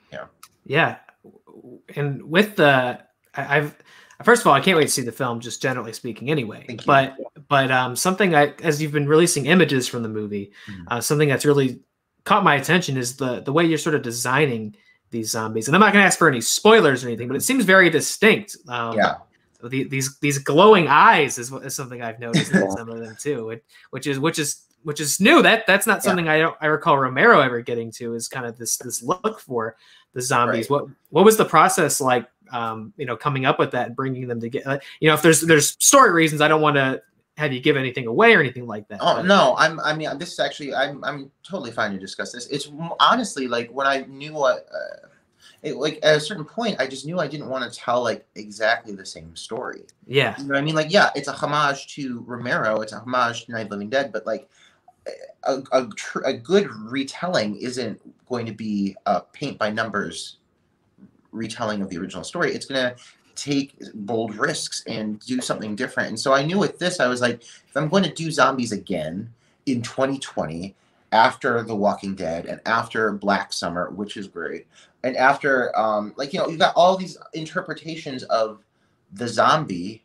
And with first of all, I can't wait to see the film, just generally speaking anyway. But something as you've been releasing images from the movie, something that's really caught my attention is the way you're sort of designing these zombies. And I'm not going to ask for any spoilers or anything, but it seems very distinct. These glowing eyes is something I've noticed in some of them too, which is new. That's not something I recall Romero ever getting to, is kind of this look for the zombies. Right. What was the process like? Coming up with that and bringing them together. If there's story reasons, I don't want to have you give anything away or anything like that. Oh no, this is actually, I'm totally fine to discuss this. It's honestly like when I knew like at a certain point, I just knew I didn't want to tell like exactly the same story. Yeah. You know what I mean? Like, yeah, it's a homage to Romero. It's a homage to Night of the Living Dead, but like a good retelling isn't going to be a paint by numbers retelling of the original story. It's going to take bold risks and do something different. And so I knew with this, I was like, if I'm going to do zombies again in 2020, after The Walking Dead and after Black Summer, which is great, and after you've got all these interpretations of the zombie,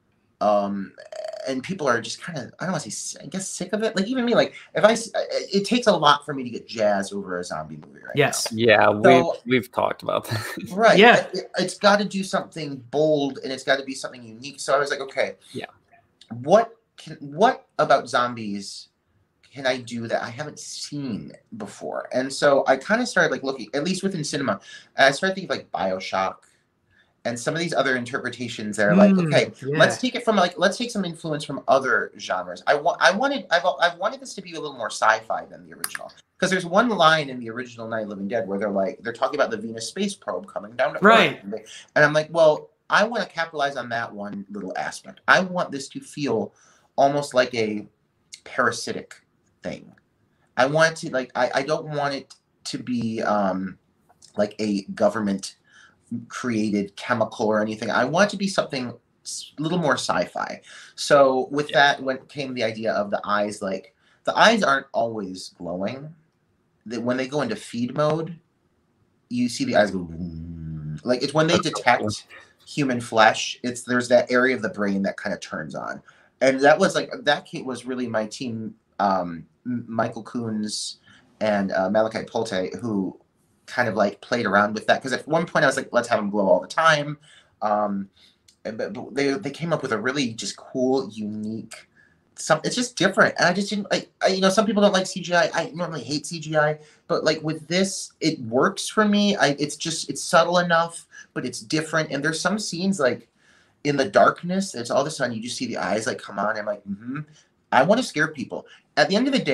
and people are just kind of, I don't want to say, I guess, sick of it. Like even me, like it takes a lot for me to get jazzed over a zombie movie right now. Yeah, so, we've talked about that. Right. Yeah. It's got to do something bold, and it's got to be something unique. So I was like, okay, yeah, what about zombies can I do that I haven't seen before? And so I kind of started like looking, at least within cinema, I started thinking like BioShock and some of these other interpretations that are like, okay, let's take it from let's take some influence from other genres. I've wanted this to be a little more sci-fi than the original, because there's one line in the original Night of the Living Dead where they're talking about the Venus space probe coming down to Earth, and I'm like, well, I want to capitalize on that one little aspect. I want this to feel almost like a parasitic thing. I want it to I don't want it to be like a government created chemical or anything. I want it to be something a little more sci-fi. So with that came the idea of the eyes. Like the eyes aren't always glowing. When they go into feed mode, you see the eyes go like it's when they detect human flesh. There's that area of the brain that kind of turns on, and that was really my team. Michael Coons and Malachi Polte, who kind of like played around with that, because at one point I was like, let's have them glow all the time. But they came up with a really just cool, unique, it's just different. And I just didn't like, some people don't like CGI. I normally hate CGI, but like with this, it works for me. It's subtle enough, but it's different. And there's some scenes like in the darkness, it's all of a sudden you just see the eyes like come on. I'm like, I want to scare people. At the end of the day,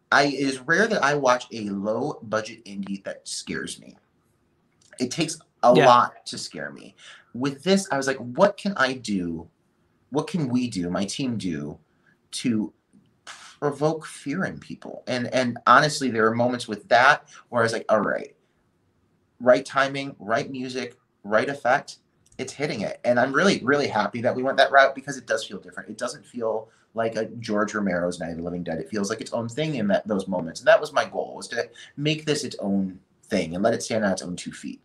it is rare that I watch a low budget indie that scares me. It takes a lot to scare me. With this, I was like, what can I do? What can we do, my team do, to provoke fear in people? And honestly, there are moments with that where I was like, all right timing, right music, right effect, it's hitting it. And I'm really, really happy that we went that route because it does feel different. It doesn't feel like a George Romero's Night of the Living Dead. It feels like its own thing in those moments. And that was my goal, was to make this its own thing and let it stand on its own 2 feet.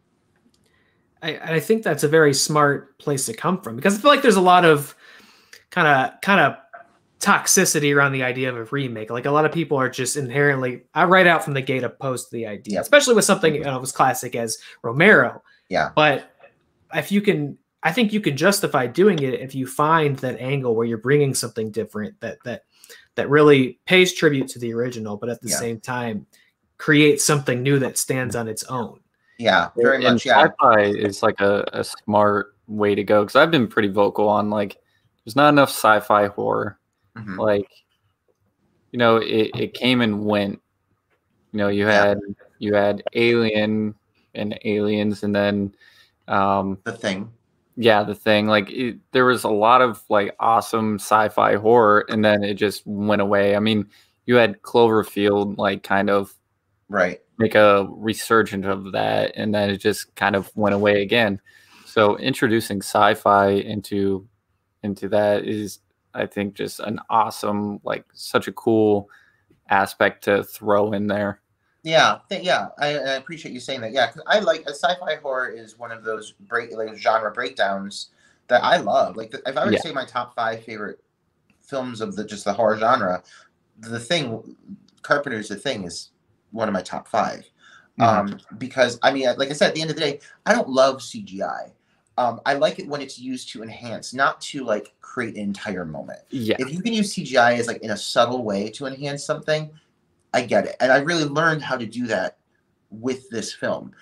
I think that's a very smart place to come from, because I feel like there's a lot of kind of toxicity around the idea of a remake. Like a lot of people are just inherently, right out from the gate, opposed to the idea, especially with something as classic as Romero. Yeah. But I think you can justify doing it if you find that angle where you're bringing something different that really pays tribute to the original, but at the same time creates something new that stands on its own. Yeah, very much. Sci-fi is like a smart way to go, because I've been pretty vocal on like there's not enough sci-fi horror. Like, you know, it came and went. You know, you had Alien and Aliens, and then The Thing. Yeah, The Thing. Like there was a lot of like awesome sci-fi horror, and then it just went away. I mean, you had Cloverfield like kind of make a resurgence of that, and then it just kind of went away again. So introducing sci-fi into that is, I think, just an awesome, like such a cool aspect to throw in there. Yeah, I appreciate you saying that. Yeah, because I like sci-fi horror is one of those genre breakdowns that I love. Like if I were to say my top 5 favorite films of the horror genre, Carpenter's The Thing is one of my top 5. Because I mean, like I said, at the end of the day, I don't love CGI. I like it when it's used to enhance, not to like create an entire moment. Yeah. If you can use CGI as like in a subtle way to enhance something, I get it. And I really learned how to do that with this film.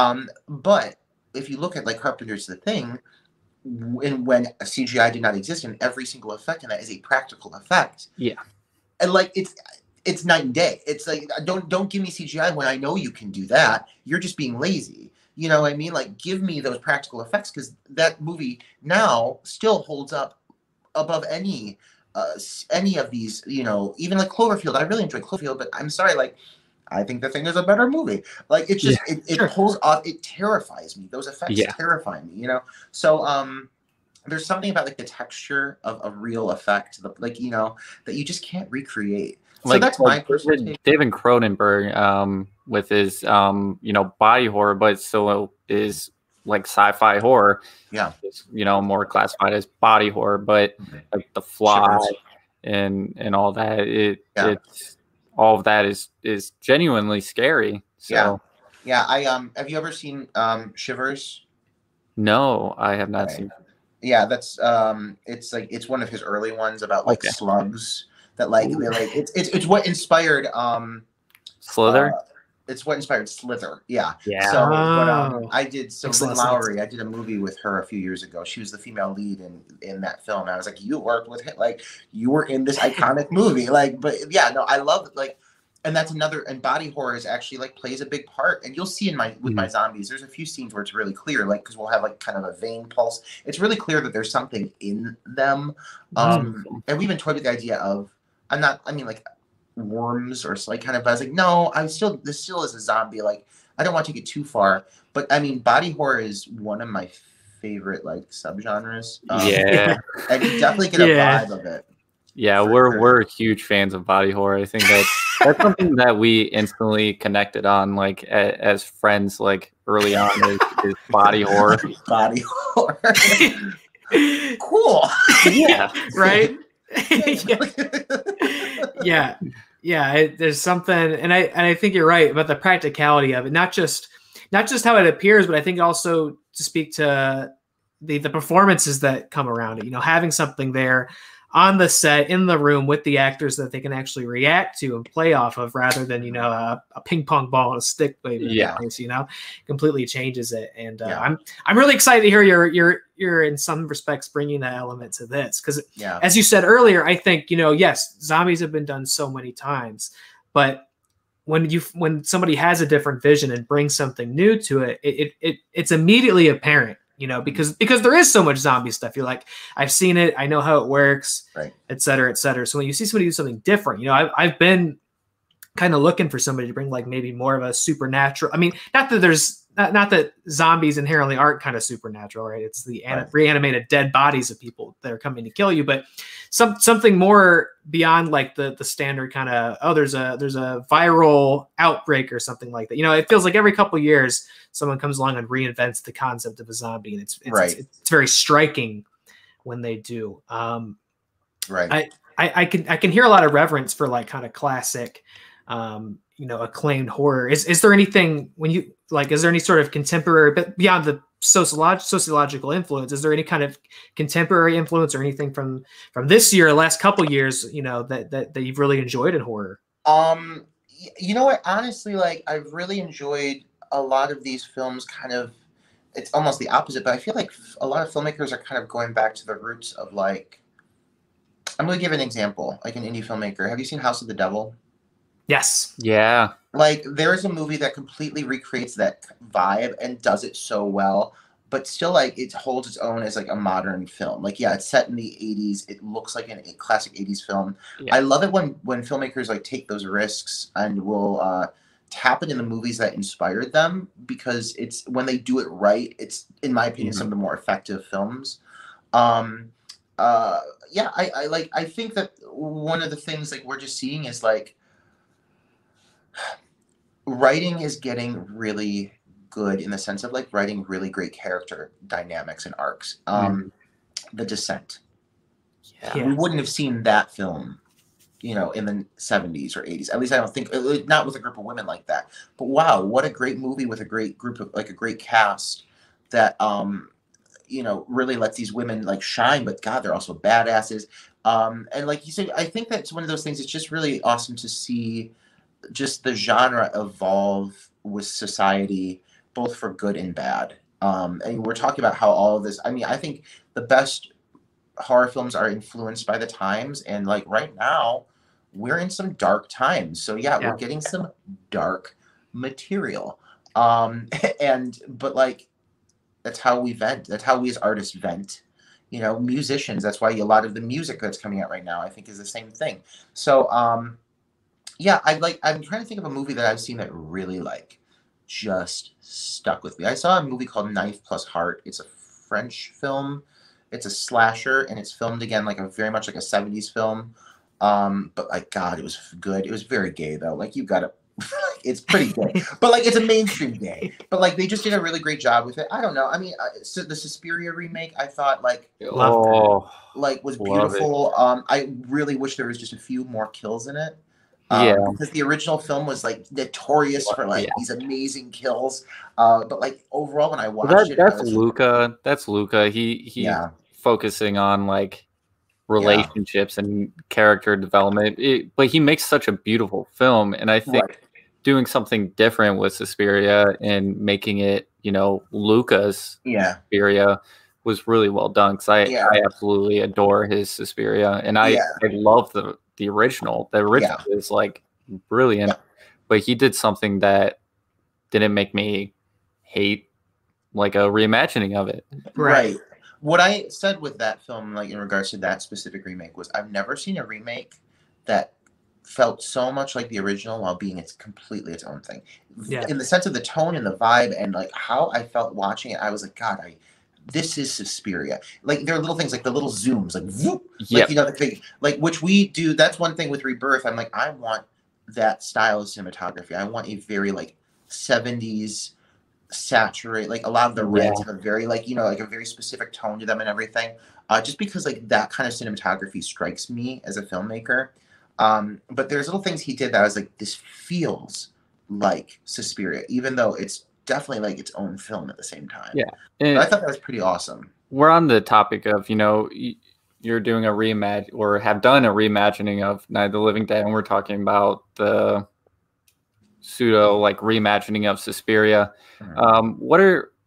But if you look at like Carpenter's The Thing, when CGI did not exist, and every single effect in that is a practical effect. Yeah. And like it's night and day. It's like don't give me CGI when I know you can do that. You're just being lazy. You know what I mean? Like, give me those practical effects, because that movie now still holds up above any of these, you know, even like Cloverfield. I really enjoy Cloverfield, but I'm sorry, like, I think The Thing is a better movie. Like, it's just, it pulls off, it terrifies me. Those effects terrify me, you know? So, there's something about like the texture of a real effect, like, you know, that you just can't recreate. So like, that's my personal take. David Cronenberg, with his, you know, body horror, but it still is like sci-fi horror. Yeah. It's, you know, more classified as body horror, but like The Fly and all that, it's all of that is genuinely scary. So yeah. Have you ever seen Shivers? No, I have not seen. Yeah, that's it's one of his early ones about like slugs that like they like it's what inspired Slither. It's what inspired Slither. Yeah. So but, I did Lynn Lowry. I did a movie with her a few years ago. She was the female lead in that film. And I was like, you worked with him, like you were in this iconic movie. Like, but yeah, no, I love like, and that's another. And body horror is actually like plays a big part. And you'll see with my zombies, there's a few scenes where it's really clear, like because we'll have like kind of a vein pulse. It's really clear that there's something in them. And we even toyed with the idea of like worms or like kind of, but I was like, no, this still is a zombie. Like, I don't want to take it too far, but I mean, body horror is one of my favorite like subgenres. And you definitely get a vibe of it. Yeah, we're huge fans of body horror. I think that's something that we instantly connected on, like as friends, like early on is body horror. Body horror. Cool. Yeah. Right. There's something, and I think you're right about the practicality of it, not just how it appears, but I think also to speak to the performances that come around it. You know, having something there on the set, in the room with the actors that they can actually react to and play off of, rather than, you know, a ping pong ball and a stick waving. You know, completely changes it. And I'm really excited to hear you're in some respects bringing that element to this, because as you said earlier, I think, you know, yes, zombies have been done so many times, but when somebody has a different vision and brings something new to it, it's immediately apparent, because there is so much zombie stuff. You're like, I've seen it, I know how it works, right, et cetera, et cetera. So when you see somebody do something different, I've been kind of looking for somebody to bring like maybe more of a supernatural. I mean, not that zombies inherently aren't kind of supernatural, right? It's the reanimated dead bodies of people that are coming to kill you, but something more beyond like the standard kind of, there's a viral outbreak or something like that. It feels like every couple of years someone comes along and reinvents the concept of a zombie, and it's very striking when they do. Right. I can hear a lot of reverence for like kind of classic, acclaimed horror. Is there anything is there any sort of contemporary, but beyond the sociological influence, is there any kind of contemporary influence or anything from this year, last couple years, that you've really enjoyed in horror? You know what? Honestly, like I've really enjoyed a lot of these films. Kind of, it's almost the opposite, but I feel like a lot of filmmakers are kind of going back to the roots of like. I'm going to give an example, like an indie filmmaker. Have you seen House of the Devil? Yes. Yeah. Like there is a movie that completely recreates that vibe and does it so well, but still like it holds its own as like a modern film. Like, yeah, it's set in the 80s. It looks like a classic 80s film. Yeah. I love it when filmmakers like take those risks and will tap it in the movies that inspired them, because it's when they do it right, it's, in my opinion, some of the more effective films. Yeah, I think that one of the things like we're just seeing is like writing is getting really good in the sense of like writing really great character dynamics and arcs. The Descent. Yeah. We wouldn't have seen that film, in the 70s or 80s. At least I don't think, not with a group of women like that. But wow, what a great movie with a great group of like a great cast that really lets these women like shine, but God, they're also badasses. And like you said, I think that's one of those things. It's just really awesome to see just the genre evolve with society, both for good and bad. And we're talking about how all of this, I mean, I think the best horror films are influenced by the times. And like right now, we're in some dark times. So yeah. We're getting some dark material. But like, that's how we vent. That's how we as artists vent. Musicians, that's why a lot of the music that's coming out right now, I think, is the same thing. So, yeah, I'm trying to think of a movie that I've seen that really like just stuck with me. I saw a movie called Knife Plus Heart. It's a French film. It's a slasher, and it's filmed again like very much like a 70s film. But like God, it was good. It was very gay though. Like you got to. It's pretty gay, but like it's a mainstream gay. But like they just did a really great job with it. I don't know. I mean, so the Suspiria remake, I thought like was beautiful. I really wish there was just a few more kills in it. Because the original film was like notorious for like these amazing kills. But like overall, when I watched that's Luca. That's Luca. He focusing on like relationships and character development. But he makes such a beautiful film, and I think doing something different with Suspiria and making it, Luca's Suspiria was really well done. Because I absolutely adore his Suspiria, and I love the original. The original is like brilliant, but he did something that didn't make me hate like a reimagining of it. Right. What I said with that film, like in regards to that specific remake, was I've never seen a remake that felt so much like the original while being completely its own thing. In the sense of the tone and the vibe and like how I felt watching it, I was like, God, this is Suspiria. Like there are little things like the little zooms, like whoop, like the thing, like which we do. That's one thing with Rebirth. I'm like, I want that style of cinematography. I want a very like 70s saturate, like a lot of the reds have a very like like a very specific tone to them and everything. Just because like that kind of cinematography strikes me as a filmmaker. But there's little things he did that I was like, this feels like Suspiria, even though it's definitely like its own film at the same time. I thought that was pretty awesome. We're on the topic of you're doing a reimagine or have done a reimagining of Night of the Living Dead, and we're talking about the pseudo like reimagining of Suspiria. What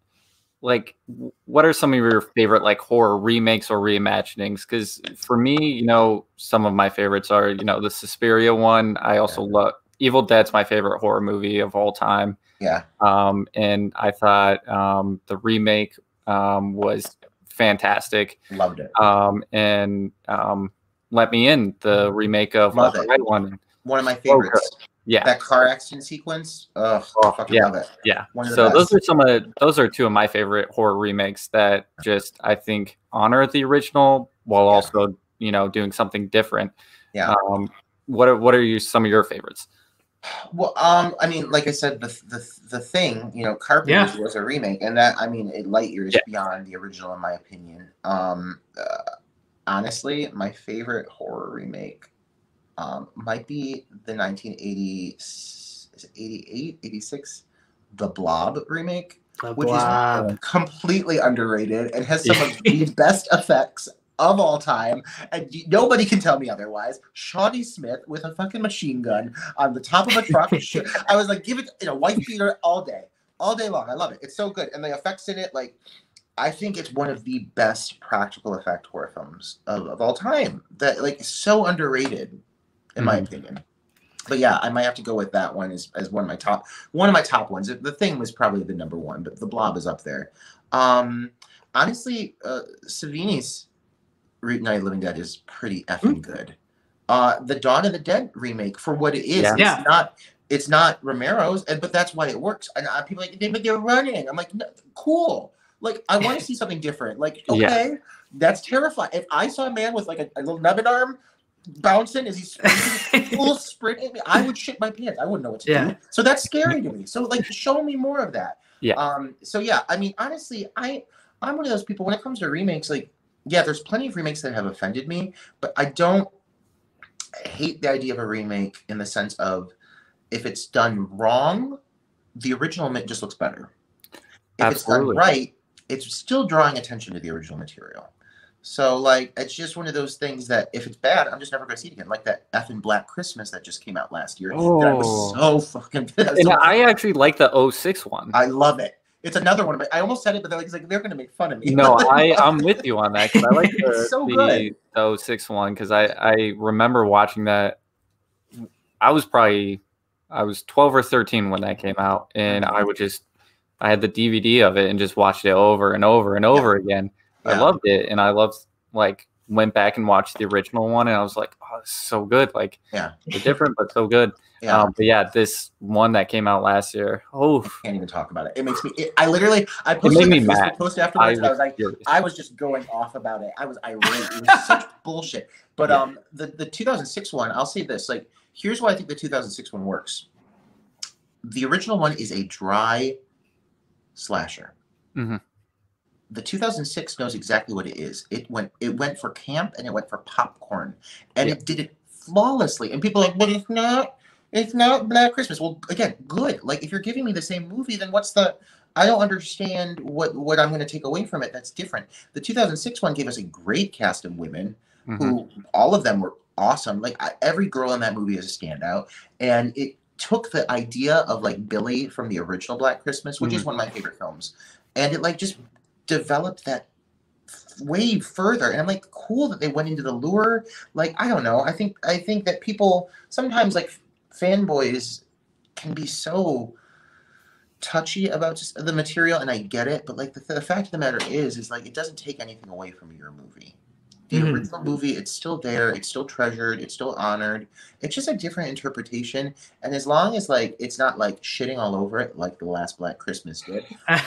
are some of your favorite like horror remakes or reimaginings? Because for me, some of my favorites are the Suspiria one. I also love Evil Dead's my favorite horror movie of all time. Yeah. And I thought the remake was fantastic. Loved it. And Let Me In, the remake of Love the it. right one. One of my favorites. Yeah. That car accident sequence. I fucking love it. Yeah. One of the So best. those are two of my favorite horror remakes that just, I think, honor the original while also, you know, doing something different. Yeah. What are some of your favorites? Well, I mean, like I said, the Thing, you know, Carpenter's was a remake, and that, I mean, it light years beyond the original, in my opinion. Honestly, my favorite horror remake might be the 1980, is it 88, 86, The Blob remake, which is completely underrated and has some of the best effects of all time, and nobody can tell me otherwise. Shawnee Smith with a fucking machine gun on the top of a truck. I was like, give it, you know, white beater all day long. I love it. It's so good, and the effects in it, like, I think it's one of the best practical effect horror films of all time. That, like, is so underrated, in my opinion. But yeah, I might have to go with that one as one of my top ones. The Thing was probably the number one, but The Blob is up there. Honestly, Savini's Night of the Living Dead is pretty effing good. The Dawn of the Dead remake, for what it is, it's not Romero's, but that's why it works. And people are like, they're running. I'm like, no, cool. Like, I want to see something different. Like, okay, that's terrifying. If I saw a man with like a little nubbin arm bouncing as he's sprinting, full sprint at me, I would shit my pants. I wouldn't know what to do. So that's scary to me. So, like, show me more of that. So yeah, I mean, honestly, I'm one of those people when it comes to remakes, like, yeah, there's plenty of remakes that have offended me, but I don't hate the idea of a remake in the sense of if it's done wrong, the original just looks better. If it's done right, it's still drawing attention to the original material. So, like, it's just one of those things that if it's bad, I'm just never going to see it again. Like that effing Black Christmas that just came out last year. That was so fucking good. And I actually like the 06 one. I love it. It's another one. I almost said it, but they're going to make fun of me. No, I'm with you on that because I like the 06 one because I remember watching that. I was 12 or 13 when that came out, and I had the DVD of it and just watched it over and over and over again. I loved it, and I went back and watched the original one, and I was like, oh, this is so good. Like, they're different, but so good. But yeah, this one that came out last year, I can't even talk about it. It makes me, I posted a Facebook post afterwards, and I was like, I was just going off about it. I was irate. It was such bullshit. But the 2006 one, I'll say this, like, here's why I think the 2006 one works. The original one is a dry slasher. The 2006 knows exactly what it is. It went for camp and it went for popcorn, and it did it flawlessly. And people are like, but it's not Black Christmas. Well, again, good. Like, if you're giving me the same movie, then I don't understand what I'm going to take away from it that's different. The 2006 one gave us a great cast of women who all of them were awesome. Like, every girl in that movie is a standout, and it took the idea of, like, Billy from the original Black Christmas, which is one of my favorite films, and it, like, just developed that way further. And I'm like, cool that they went into the lure. Like, I don't know. I think that people sometimes, like, fanboys can be so touchy about just the material, and I get it, but, like, the fact of the matter is like, it doesn't take anything away from your movie. The original movie, it's still there, it's still treasured, it's still honored. It's just a different interpretation. And as long as, like, it's not, like, shitting all over it like the last Black Christmas did,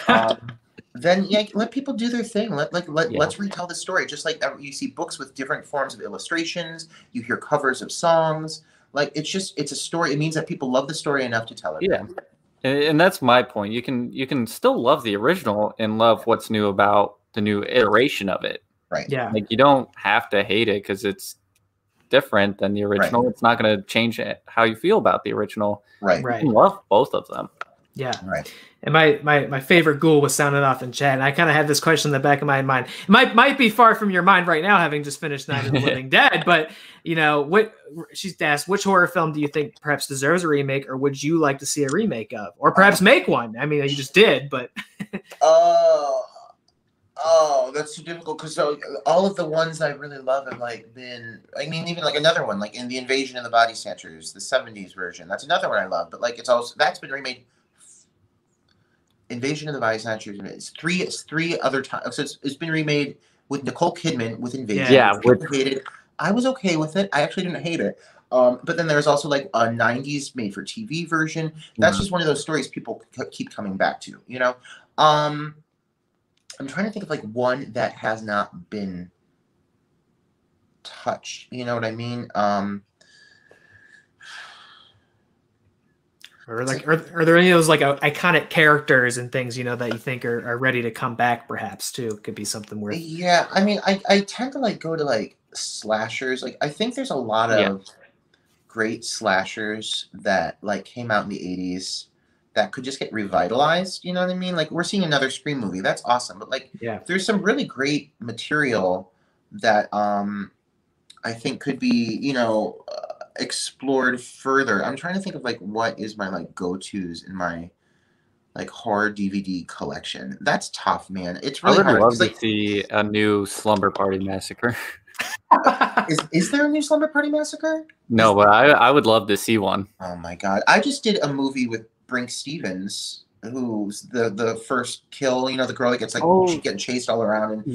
then let people do their thing. Let's retell the story. Just like you see books with different forms of illustrations, you hear covers of songs. Like, it's a story. It means that people love the story enough to tell it. Yeah, and that's my point. You can still love the original and love what's new about the new iteration of it. Right. Yeah. Like, you don't have to hate it because it's different than the original. Right. It's not going to change how you feel about the original. Right. You can love both of them. Yeah. Right. And my favorite ghoul was sounding off in chat, and I kind of had this question in the back of my mind. It might be far from your mind right now, having just finished Night of the Living Dead, but, you know, she's asked, which horror film do you think perhaps deserves a remake, or would you like to see a remake of, or perhaps make one? I mean, you just did, but Oh, that's too difficult because all of the ones I really love have like been. I mean, even like another one, like in the Invasion of the Body Snatchers, the '70s version. That's another one I love, but like it's also that's been remade. Invasion of the Body Snatchers. It's three other times. So it's been remade with Nicole Kidman with Invasion. Yeah, People hated. I was okay with it. I actually didn't hate it. But then there's also like a '90s made-for-TV version. That's just one of those stories people keep coming back to. You know. I'm trying to think of like one that has not been touched. You know what I mean? Or like, are there any of those like iconic characters and things, you know, that you think are ready to come back perhaps too? Could be something worth. Yeah, I mean, I tend to like go to like slashers. Like I think there's a lot of great slashers that like came out in the '80s that could just get revitalized. You know what I mean? Like we're seeing another Scream movie. That's awesome. But like, there's some really great material that I think could be, you know, explored further. I'm trying to think of like what is my like go-tos in my like horror DVD collection. That's tough, man. It's really hard. I would love to see a new Slumber Party Massacre. Is there a new Slumber Party Massacre? No, but I would love to see one. Oh my god! I just did a movie with Brink Stevens, who's the first kill. You know, the girl that gets like she's getting chased all around,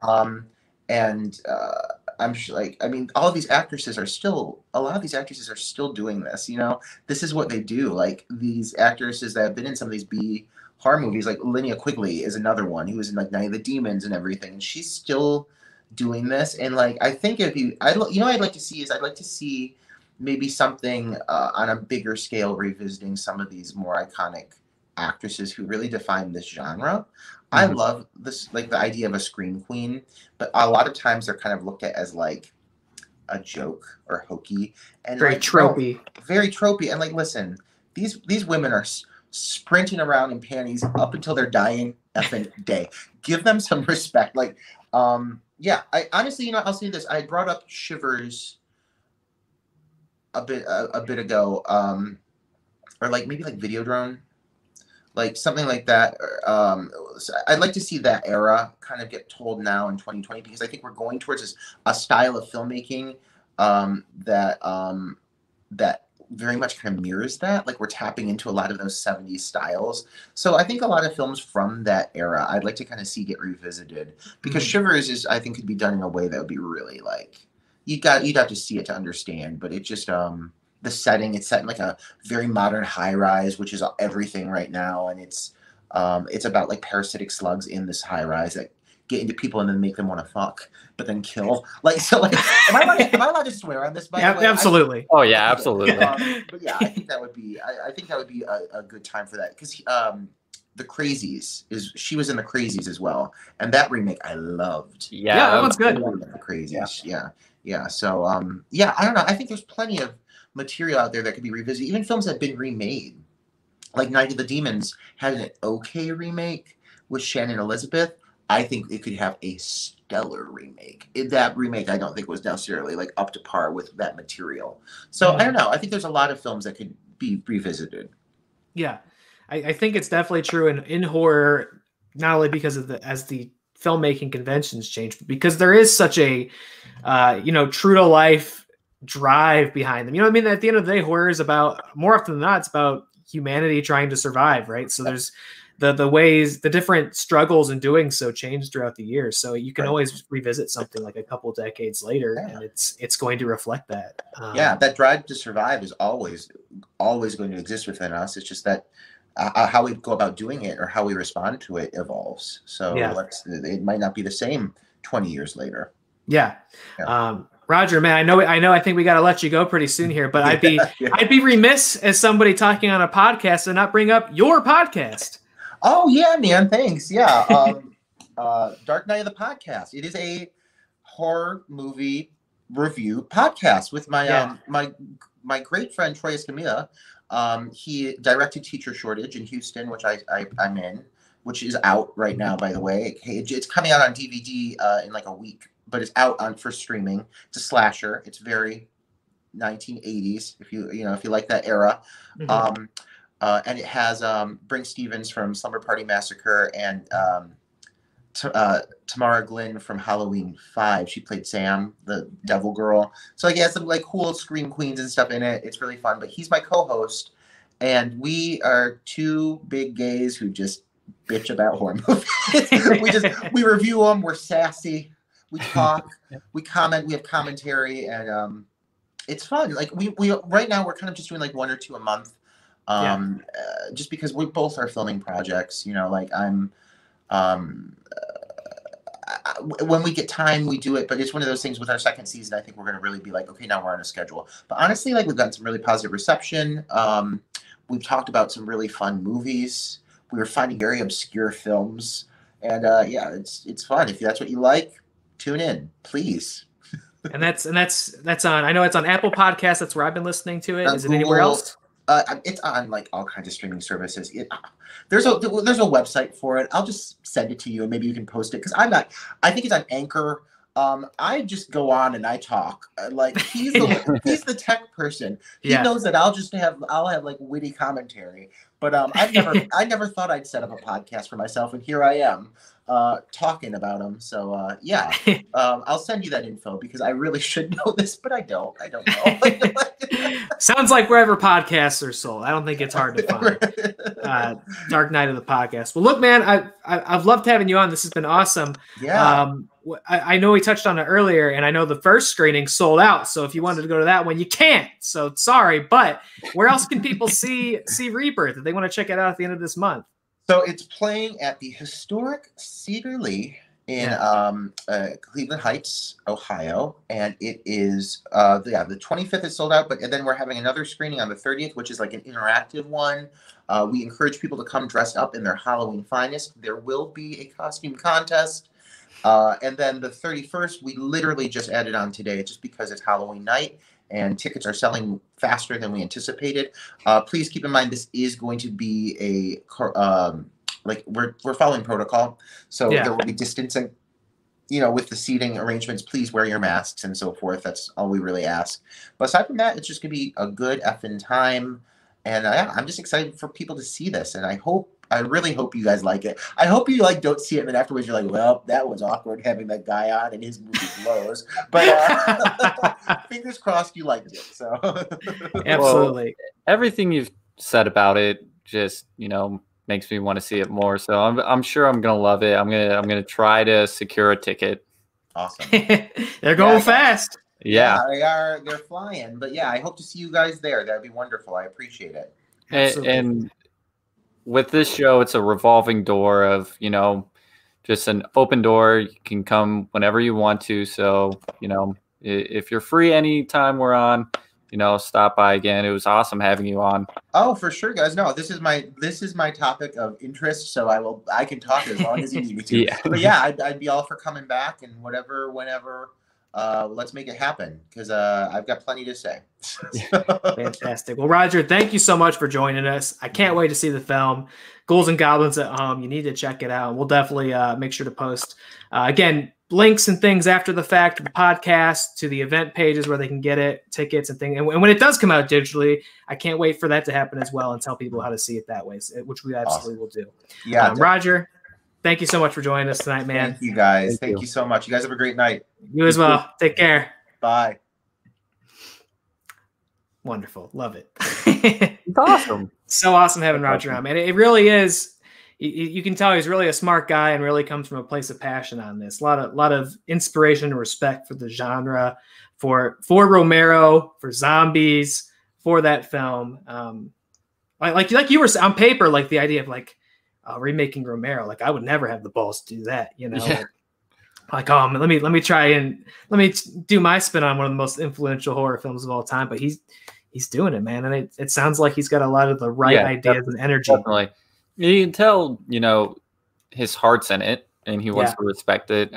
and I'm sure, like, I mean, all of these actresses are still, a lot of these actresses are still doing this. You know, this is what they do. Like these actresses that have been in some of these B horror movies, like Linnea Quigley is another one who was in like Night of the Demons and everything, and she's still doing this. And like, I think if you, you know, I'd like to see maybe something on a bigger scale, revisiting some of these more iconic actresses who really define this genre. I love this, like the idea of a scream queen, but a lot of times they're kind of looked at as like a joke or hokey and very like, tropey. Very tropey. And like, listen, these women are sprinting around in panties up until their dying effing day. Give them some respect. Like, yeah, I honestly, you know, I'll say this. I brought up Shivers a bit ago, or like maybe like Videodrome, like something like that. So I'd like to see that era kind of get told now in 2020, because I think we're going towards a style of filmmaking that very much kind of mirrors that. Like we're tapping into a lot of those 70s styles. So I think a lot of films from that era I'd like to kind of see get revisited, because Shivers is, I think, could be done in a way that would be really like, you'd have to see it to understand. But it just the setting, it's set in like a very modern high rise, which is everything right now, and it's about like parasitic slugs in this high rise that get into people and then make them want to fuck, but then kill. Like, so like, am I allowed to swear on this? By the way? Absolutely. Oh yeah, absolutely. But yeah, I think that would be, a good time for that, because the Crazies she was in the Crazies as well, and that remake I loved. Yeah, that one's good. The Crazies, yeah. So yeah, I don't know. I think there's plenty of material out there that could be revisited. Even films that have been remade, like Night of the Demons had an okay remake with Shannon Elizabeth. I think it could have a stellar remake. That remake, I don't think, was necessarily like up to par with that material. So I don't know. I think there's a lot of films that could be revisited. Yeah, I think it's definitely true in horror, not only because of as the filmmaking conventions change, but because there is such a true to life drive behind them. You know what I mean? At the end of the day, horror is about, more often than not, it's about humanity trying to survive, right? So there's the ways, the different struggles in doing so change throughout the years. So you can always revisit something like a couple decades later, and it's going to reflect that. That drive to survive is always going to exist within us. It's just that how we go about doing it or how we respond to it evolves. So it might not be the same 20 years later. Yeah. Roger, man, I think we got to let you go pretty soon here, but I'd be remiss as somebody talking on a podcast and not bring up your podcast. Oh yeah, man. Thanks. Yeah. Dark Night of the Podcast. It is a horror movie review podcast with my my great friend Troy Escamilla. He directed Teacher Shortage in Houston, which I'm in, which is out right now, by the way. It's coming out on DVD in like a week, but it's out for streaming. It's a slasher. It's very 1980s, if you like that era. And it has Brink Stevens from Slumber Party Massacre and Tamara Glynn from Halloween 5. She played Sam, the devil girl. So like, he has some like cool scream queens and stuff in it. It's really fun. But he's my co-host, and we are two big gays who just bitch about horror movies. we review them. We're sassy. We talk. We comment. We have commentary, and it's fun. Like we right now we're kind of just doing like 1 or 2 a month, just because we both are filming projects. You know, like I'm. When we get time, we do it, but it's one of those things with our second season. I think we're going to really be like, okay, now we're on a schedule. But honestly, like, we've gotten some really positive reception. We've talked about some really fun movies. We were finding very obscure films, and yeah, it's fun. If that's what you like, tune in, please. And that's on. I know it's on Apple Podcasts. That's where I've been listening to it. Is it Google, anywhere else? It's on like all kinds of streaming services. There's a website for it. I'll just send it to you, and maybe you can post it, because I think it's on Anchor. I just go on and I talk. Like he's the tech person. He knows that I'll have like witty commentary. But I never thought I'd set up a podcast for myself, and here I am talking about them. So yeah, I'll send you that info, because I really should know this, but I don't know. Sounds like wherever podcasts are sold. I don't think it's hard to find. Dark Knight of the Podcast. Well, look, man, I've loved having you on. This has been awesome. Yeah. I know we touched on it earlier, and I know the first screening sold out. So if you wanted to go to that one, you can't. So sorry, but where else can people see Rebirth if they want to check it out at the end of this month? So it's playing at the historic Cedar Lee in Cleveland Heights, Ohio, and it is the 25th is sold out, and then we're having another screening on the 30th, which is like an interactive one. We encourage people to come dressed up in their Halloween finest. There will be a costume contest. And then the 31st, we literally just added on today, just because it's Halloween night and tickets are selling faster than we anticipated. Please keep in mind, this is going to be we're following protocol, so there will be distancing, with the seating arrangements. Please wear your masks and so forth. That's all we really ask. But aside from that, it's just gonna be a good effing time, and I'm just excited for people to see this, and I really hope you guys like it. I hope you don't see it, and then afterwards you're like, well, that was awkward having that guy on and his movie blows. But fingers crossed you liked it. So absolutely. Well, everything you've said about it just makes me want to see it more. So I'm sure I'm gonna love it. I'm gonna try to secure a ticket. Awesome. They're going fast. Yeah, they're flying. But yeah, I hope to see you guys there. That'd be wonderful. I appreciate it. And with this show, it's a revolving door of, just an open door. You can come whenever you want to. So, if you're free anytime we're on, stop by again. It was awesome having you on. Oh, for sure, guys. No, this is my topic of interest. So I can talk as long as you need me to. Yeah. But yeah, I'd be all for coming back and whatever, whenever. Let's make it happen, because I've got plenty to say. Fantastic. Well, Roger, thank you so much for joining us. I can't wait to see the film. Ghouls and Goblins at Home. You need to check it out. We'll definitely make sure to post, again, links and things after the fact, the podcast, to the event pages where they can get it, tickets and things. And when it does come out digitally, I can't wait for that to happen as well, and tell people how to see it that way, which we absolutely will do. Yeah, Roger, thank you so much for joining us tonight, man. Thank you, guys. Thank you so much. You guys have a great night. You as well. Take care. Bye. Wonderful. Love it. It's awesome. So awesome having Roger on, man. It really is. You can tell he's really a smart guy and really comes from a place of passion on this. A lot of inspiration and respect for the genre, for Romero, for zombies, for that film. Like you were on paper, like the idea of remaking Romero. Like I would never have the balls to do that, Yeah. Like, let me try and let me do my spin on one of the most influential horror films of all time. But he's doing it, man, and it sounds like he's got a lot of the right ideas and energy. Definitely. You can tell, his heart's in it, and he wants to respect it.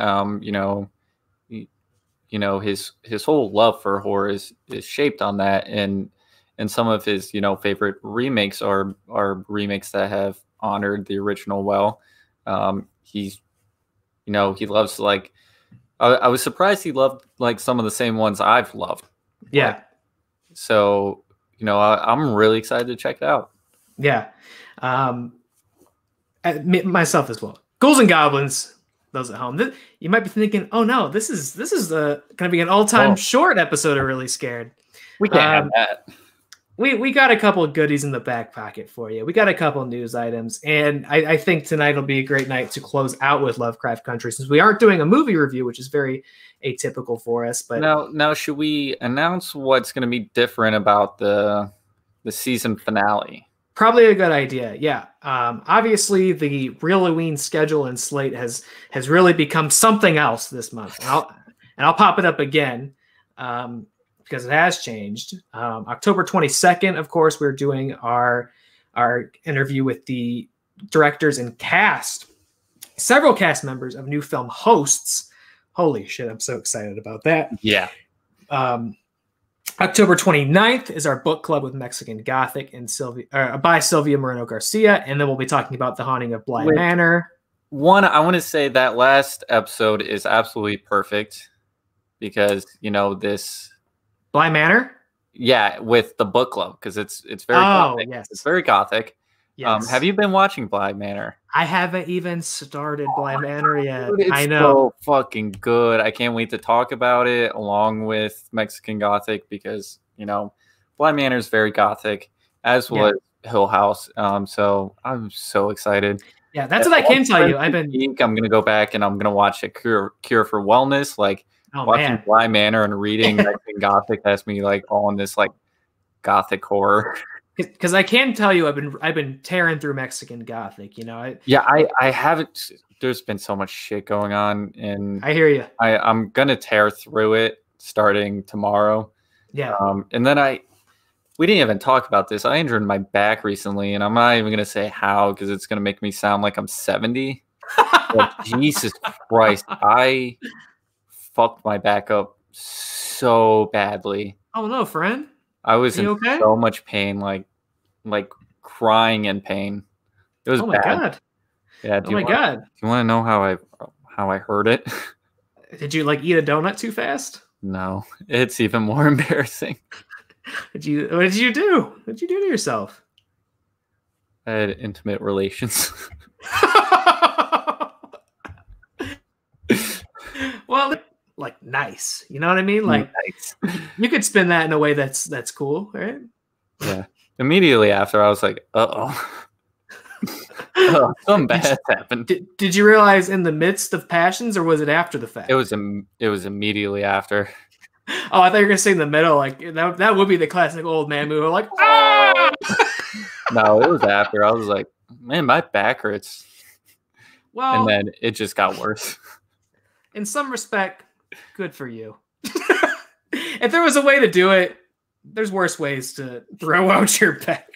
His whole love for horror is shaped on that, and some of his favorite remakes are remakes that have honored the original well. He loves I was surprised he loved some of the same ones I've loved. Yeah. So I'm really excited to check it out. Yeah. Myself as well. Ghouls and Goblins, those at home. You might be thinking, oh no, this is going to be an all-time short episode of Really Scared. We can't have that. We got a couple of goodies in the back pocket for you. We got a couple of news items, and I think tonight will be a great night to close out with Lovecraft Country, since we aren't doing a movie review, which is very atypical for us. But now should we announce what's going to be different about the season finale? Probably a good idea. Yeah. Obviously, the REELOWEEN schedule and slate has really become something else this month, and I'll pop it up again. Because it has changed. October 22nd, of course, we're doing our interview with the directors and several cast members of new film Hosts. Holy shit, I'm so excited about that. Yeah. October 29th is our book club with Mexican Gothic and by Sylvia Moreno Garcia, and then we'll be talking about The Haunting of Bly Manor. I want to say that last episode is absolutely perfect because, this... Bly Manor? Yeah, with the book club, because it's very gothic. Yes. It's very gothic. Yes. Have you been watching Bly Manor? I haven't even started Bly Manor yet. Dude, it's I know. so fucking good. I can't wait to talk about it along with Mexican Gothic because, Bly Manor is very gothic, as was Hill House. So I'm so excited. Yeah, that's what I can tell you. I'm going to go back and I'm going to watch a Cure for Wellness, watching Bly Manor and reading Mexican Gothic has me all in this gothic horror. Because I can tell you, I've been tearing through Mexican Gothic. I haven't. There's been so much shit going on, and I hear you. I'm gonna tear through it starting tomorrow. Yeah. And then we didn't even talk about this. I injured my back recently, and I'm not even gonna say how because it's gonna make me sound like I'm 70. But Jesus Christ, I fucked my back up so badly. Oh no, friend! I was in so much pain, like crying in pain. It was bad. My god! Yeah. God! Do you want to know how I heard it? Did you eat a donut too fast? No, it's even more embarrassing. What did you do? What did you do to yourself? I had intimate relations. Well, nice. You know what I mean? Nice. You could spin that in a way that's cool, right? Yeah. Immediately after, I was like, uh-oh. Something bad happened. Did you realize in the midst of passions, or was it after the fact? It was immediately after. Oh, I thought you were going to say in the middle. That would be the classic old man move. Ah! No, it was after. I was like, man, my back hurts. Well, and then it just got worse. In some respect, good for you. If there was a way to do it, there's worse ways to throw out your back.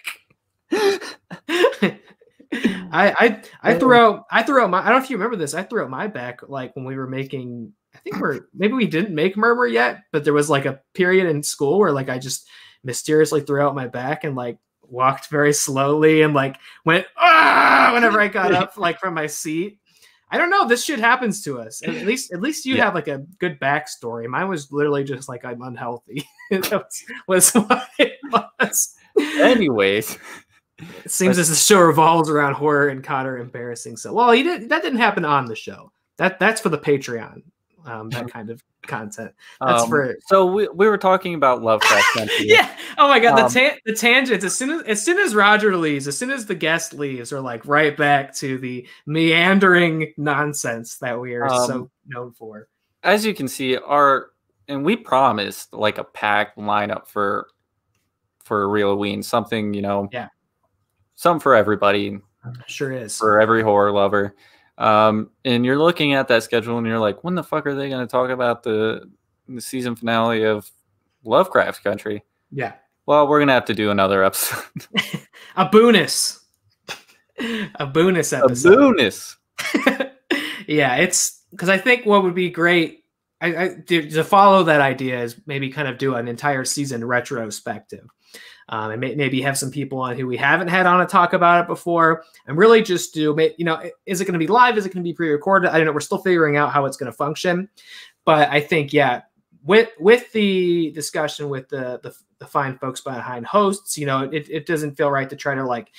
I threw out my, I don't know if you remember this. I threw out my back when we were making, maybe we didn't make Murmur yet, but there was a period in school where I just mysteriously threw out my back and walked very slowly and went whenever I got up from my seat. I don't know. This shit happens to us. At least you have a good backstory. Mine was literally just I'm unhealthy. That was what it was. Anyways, it seems as the show revolves around horror and Connor embarrassing. So, well, that didn't happen on the show. That's for the Patreon. That kind of content. That's for. So we were talking about Lovecraft Country. Yeah. Oh my god. The tangents. As soon as Roger leaves, as soon as the guest leaves, we're right back to the meandering nonsense that we are so known for. As you can see, and we promised a packed lineup for REELOWEEN, something something for everybody. Sure is for every horror lover. And you're looking at that schedule and you're like, when the fuck are they going to talk about the season finale of Lovecraft Country? Yeah. Well, we're going to have to do another episode. A bonus episode. A bonus. Yeah. It's because I think what would be great to follow that idea is maybe kind of do an entire season retrospective. And maybe have some people on who we haven't had on to talk about it before, and really just do, is it going to be live? Is it going to be pre-recorded? I don't know. We're still figuring out how it's going to function, but I think, with the discussion with the fine folks behind Hosts, it doesn't feel right to try to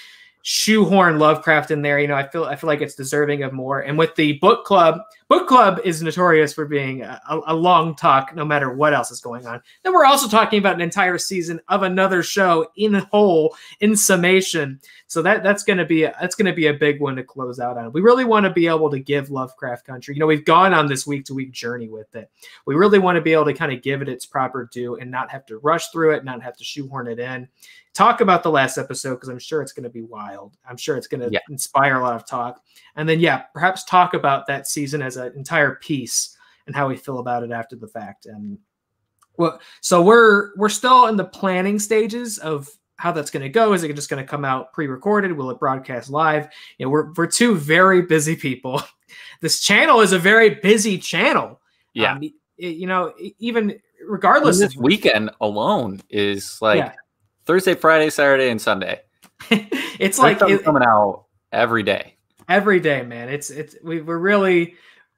shoehorn Lovecraft in there. I feel like it's deserving of more. And with the book club is notorious for being a long talk, no matter what else is going on. Then we're also talking about an entire season of another show in whole, in summation. So that's going to be a big one to close out on. We really want to be able to give Lovecraft Country. We've gone on this week-to-week journey with it. We really want to be able to kind of give it its proper due and not have to rush through it, not have to shoehorn it in. Talk about the last episode because I'm sure it's going to be wild. I'm sure it's going to inspire a lot of talk. And then, perhaps talk about that season as an entire piece and how we feel about it after the fact. And so we're still in the planning stages of how that's going to go. Is it just going to come out pre-recorded? Will it broadcast live? We're two very busy people. This channel is a very busy channel. Yeah. Even regardless, this weekend alone is like Thursday, Friday, Saturday, and Sunday. It's like coming out every day. Every day, man. It's really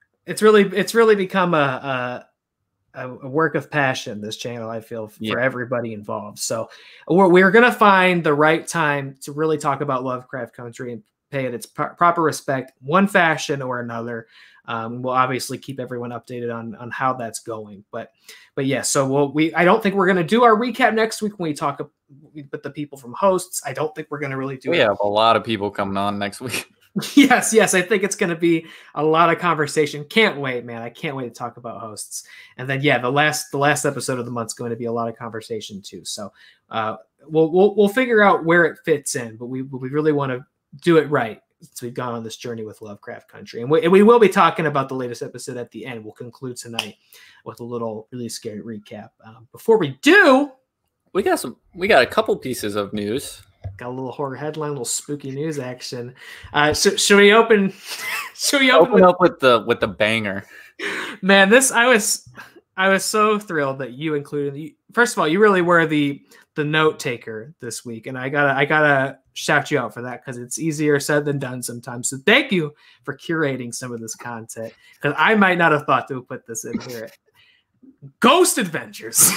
become a work of passion, this channel, I feel, for everybody involved. So we're going to find the right time to really talk about Lovecraft Country and pay it its proper respect, one fashion or another. We'll obviously keep everyone updated on how that's going. But yeah, so I don't think we're going to do our recap next week when we talk with the people from hosts. I don't think we're going to really do it. We have a lot of people coming on next week. Yes. I think it's going to be a lot of conversation. Can't wait, man. I can't wait to talk about hosts. And then, the last episode of the month is going to be a lot of conversation too. So we'll figure out where it fits in, but we really want to do it right. So we've gone on this journey with Lovecraft Country, and we will be talking about the latest episode at the end. We'll conclude tonight with a little really scary recap. Before we do, we got a couple pieces of news. Got a little horror headline, a little spooky news action. Should we open? Should we open up with the banger? Man, I was so thrilled that you included. First of all, you really were the note taker this week, and I gotta shout you out for that because it's easier said than done sometimes. So thank you for curating some of this content because I might not have thought to put this in here. Ghost Adventures.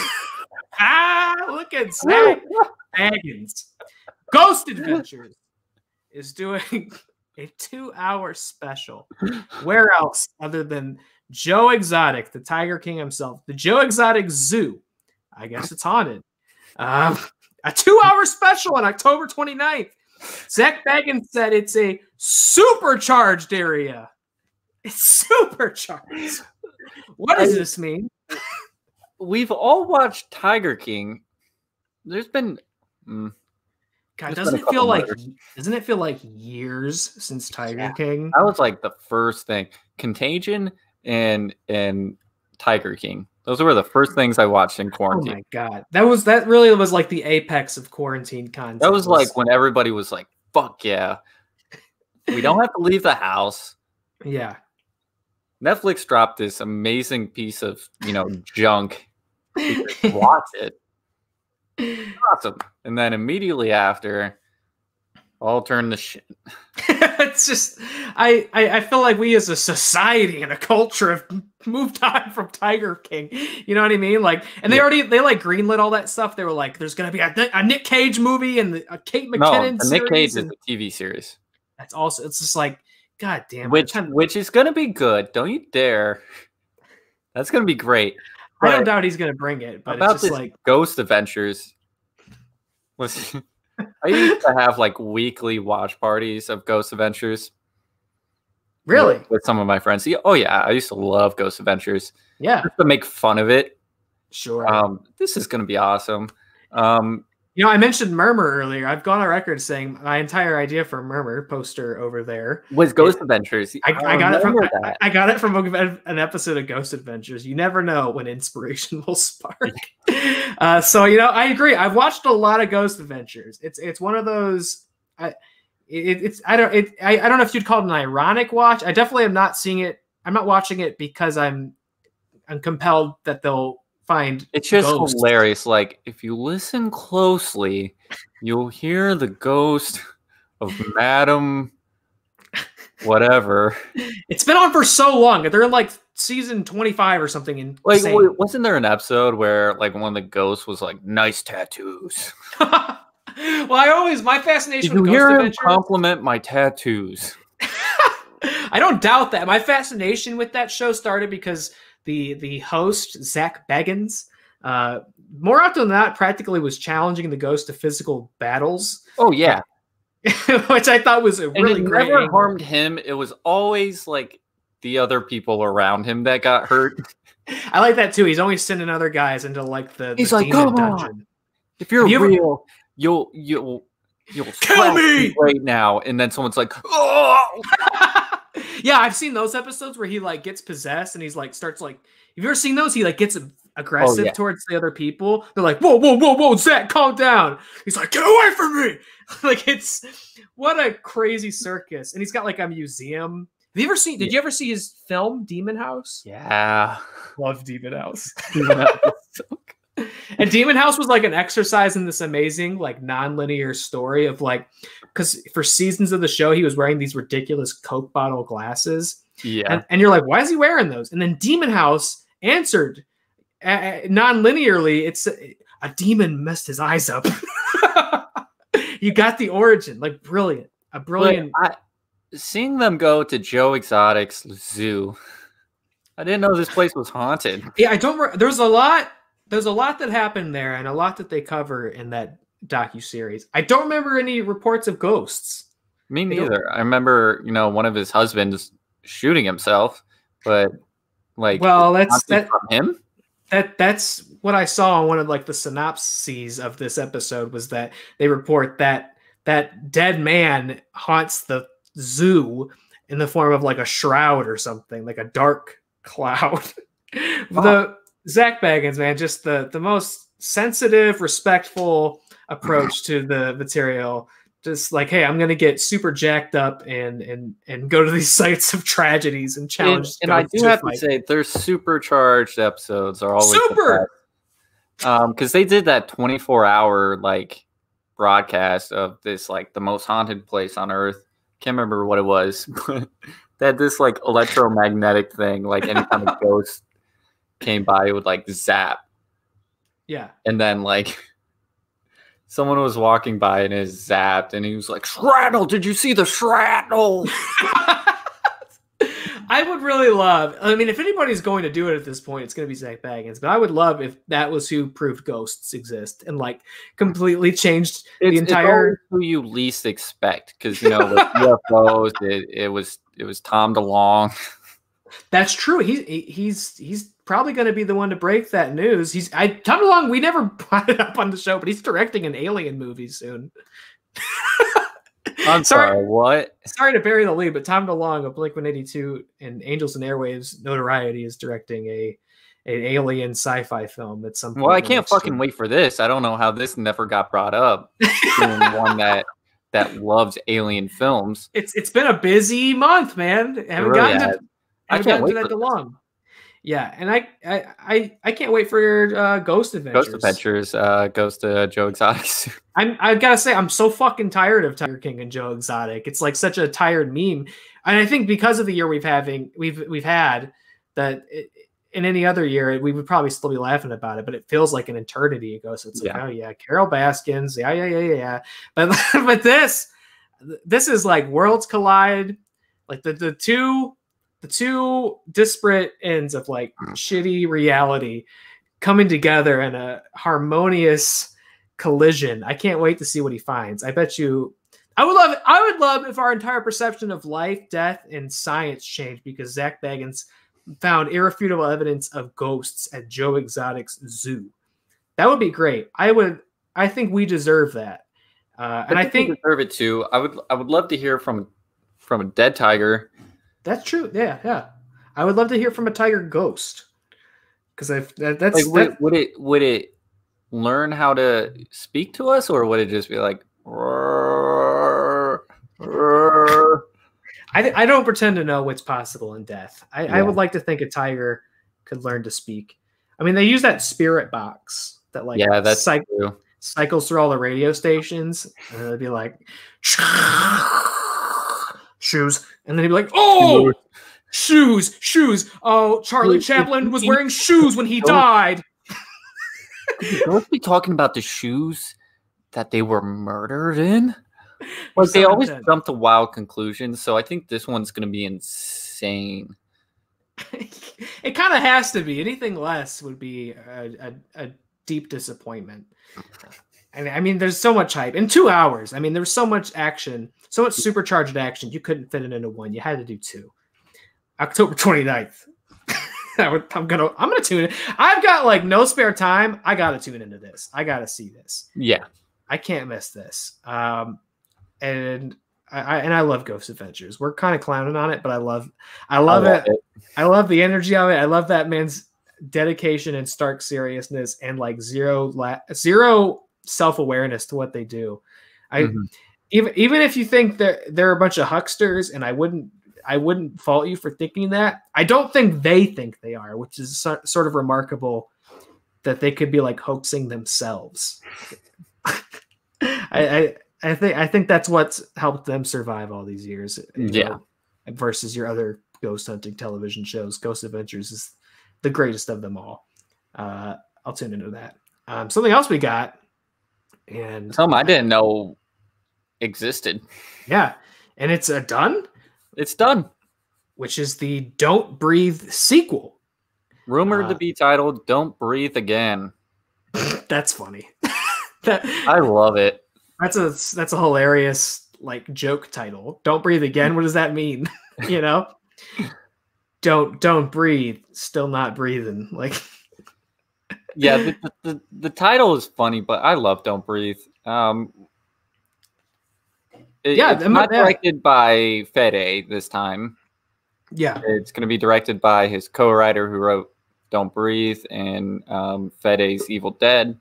Look at Zach Baggins. Ghost Adventures is doing a 2-hour special. Where else other than Joe Exotic, the Tiger King himself, the Joe Exotic Zoo? I guess it's haunted. A 2-hour special on October 29th. Zach Baggins said it's a supercharged area. It's supercharged. What does this mean? We've all watched Tiger King. There's been... God, doesn't it feel like years since Tiger King? That was like the first thing. Contagion and Tiger King. Those were the first things I watched in quarantine. Oh my God. That really was like the apex of quarantine content. That was like when everybody was like, fuck yeah. We don't have to leave the house. Yeah. Netflix dropped this amazing piece of, junk. Watch it. Awesome. And then immediately after, all turned to shit. It's just, I feel like we as a society and a culture have moved on from Tiger King. You know what I mean? Like, and they greenlit all that stuff. They were like, there's going to be a Nick Cage movie and a Kate McKinnon series. Nick Cage is a TV series. That's also, it's just like, God damn. Which is going to be good. Don't you dare. That's going to be great. I don't doubt he's going to bring it, but about it's just like Ghost Adventures. Listen, I used to have like weekly watch parties of Ghost Adventures. Really? With some of my friends. Oh yeah, I used to love Ghost Adventures. Yeah. Just to make fun of it. Sure. This is going to be awesome. I mentioned Murmur earlier. I've gone on record saying my entire idea for Murmur poster over there was Ghost Adventures. I got it from an episode of Ghost Adventures. You never know when inspiration will spark. So I agree. I've watched a lot of Ghost Adventures. It's one of those. I don't know if you'd call it an ironic watch. I definitely am not seeing it. I'm not watching it because I'm compelled that they'll find it's just ghosts. Hilarious. Like if you listen closely, you'll hear the ghost of Madam whatever. It's been on for so long. They're in like season 25 or something. Like wasn't there an episode where like one of the ghosts was like nice tattoos? Well, my fascination Did with you Ghost hear him Adventures. compliment my tattoos? I don't doubt that. My fascination with that show started because the host, Zach Bagans, more often than not, practically was challenging the ghost to physical battles. Oh yeah, which I thought was a really great. Never angle. harmed him. It was always like the other people around him that got hurt. I like that too. He's always sending other guys into like the like, demon come dungeon. on. If you're real, you'll kill me right now. And then someone's like, oh. Yeah, I've seen those episodes where he like gets possessed and he's like starts like. Have you ever seen those? He like gets aggressive towards the other people. They're like, whoa, Zach, calm down. He's like, get away from me. Like it's what a crazy circus. And he's got like a museum. Have you ever seen? Did you ever see his film Demon House? Yeah, love Demon House. Demon House is so good. And Demon House was like an exercise in this amazing like non-linear story of like, because for seasons of the show he was wearing these ridiculous Coke bottle glasses. Yeah, and you're like, why is he wearing those? And then Demon House answered non-linearly, it's a demon messed his eyes up. You got the origin, like brilliant, a brilliant. Seeing them go to Joe Exotic's zoo, I didn't know this place was haunted. Yeah, I don't. There's a lot that happened there, and a lot that they cover in that docuseries. I don't remember any reports of ghosts. Me neither. I remember, one of his husbands shooting himself, but like, well, that's that from him. That's what I saw on one of like the synopses of this episode was that they report that dead man haunts the zoo in the form of like a shroud or something, like a dark cloud. The Zach Bagans, man, just the most sensitive, respectful approach to the material. Just like, hey, I'm gonna get super jacked up and go to these sites of tragedies and challenge. And I do have to say, their supercharged episodes are always super, because they did that 24-hour like broadcast of this like the most haunted place on earth. Can't remember what it was, but they had this like electromagnetic thing. Like anytime a ghost came by, it would like zap. Yeah, and then like. Someone was walking by and it zapped, and he was like, "Shrapnel! Did you see the shrapnel?" I would really love. I mean, if anybody's going to do it at this point, it's going to be Zach Bagans. But I would love if that was who proved ghosts exist and like completely changed the entire. It's who you least expect, because with UFOs, it was Tom DeLonge. That's true. He's probably going to be the one to break that news. Tom DeLonge, we never brought it up on the show, but he's directing an Alien movie soon. I'm sorry, what? Sorry to bury the lead, but Tom DeLonge of Blink-182 and Angels and Airwaves notoriety is directing an alien sci-fi film at some point. Well, I can't fucking wait for this. I don't know how this never got brought up. Being one that loves alien films. It's been a busy month, man. I haven't gotten to that DeLonge. Yeah, and I can't wait for your Ghost Adventures. Ghost Adventures goes to Joe Exotic. I gotta say, I'm so fucking tired of Tiger King and Joe Exotic. It's like such a tired meme, and I think because of the year we've had that in any other year we would probably still be laughing about it, but it feels like an eternity ago. So it's like, oh yeah, Carol Baskins, yeah. But this is like worlds collide, like the two disparate ends of like shitty reality coming together in a harmonious collision. I can't wait to see what he finds. I bet you I would love if our entire perception of life, death, and science changed because Zach Bagans found irrefutable evidence of ghosts at Joe Exotic's zoo. That would be great. I think we deserve that. And I think we deserve it too. I would love to hear from a dead tiger. That's true. Yeah. I would love to hear from a tiger ghost, because would it learn how to speak to us, or would it just be like? I don't pretend to know what's possible in death. I would like to think a tiger could learn to speak. I mean, they use that spirit box that that's true. Cycles through all the radio stations, and it'd be like shoes, and then he'd be like, oh, shoes. Oh, Charlie Chaplin was wearing shoes when he died. Let's be talking about the shoes. that they were murdered in. Like they always jump to wild conclusions, so I think this one's gonna be insane. It kind of has to be. Anything less would be a deep disappointment. And I mean, there's so much hype in 2 hours. I mean, there's so much action, so much supercharged action. You couldn't fit it into one. You had to do 2. October 29th. I'm gonna tune in. I've got like no spare time. I gotta tune into this. I gotta see this. Yeah, I can't miss this. And I love Ghost Adventures. We're kind of clowning on it, but I love it. I love the energy of it. I love that man's dedication and stark seriousness and like zero self-awareness to what they do. Even if you think they're a bunch of hucksters, and I wouldn't fault you for thinking that. I don't think they think they are, which is sort of remarkable that they could be like hoaxing themselves. I think that's what's helped them survive all these years. Know, versus your other ghost hunting television shows. Ghost Adventures is the greatest of them all. I'll tune into that. Something else we got, and something I didn't know existed. Yeah, and it's done. It's done. Which is the Don't Breathe sequel. Rumored to be titled Don't Breathe Again. That's funny. I love it. That's a hilarious like joke title. Don't breathe again. What does that mean? You know? Don't breathe. Still not breathing. Like yeah, the title is funny, but I love Don't Breathe. It's not directed by Fede this time. Yeah. It's going to be directed by his co-writer who wrote Don't Breathe and Fede's Evil Dead.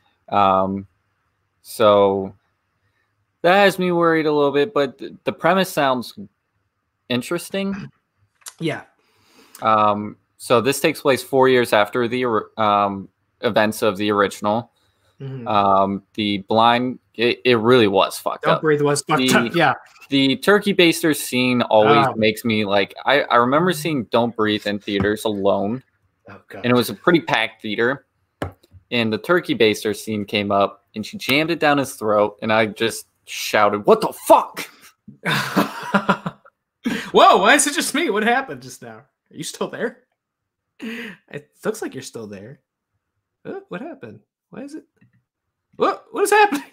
So that has me worried a little bit, but the premise sounds interesting. Yeah. So this takes place 4 years after the events of the original. Mm-hmm. The blind, it really was fucked up. Don't Breathe was fucked up. Yeah. The turkey baster scene always makes me like, I remember seeing Don't Breathe in theaters alone. Oh, God. And it was a pretty packed theater. And the turkey baster scene came up and she jammed it down his throat. And I just shouted, "What the fuck?" Whoa, why is it just me? What happened just now? Are you still there? It looks like you're still there. What happened? Why is it? What is happening?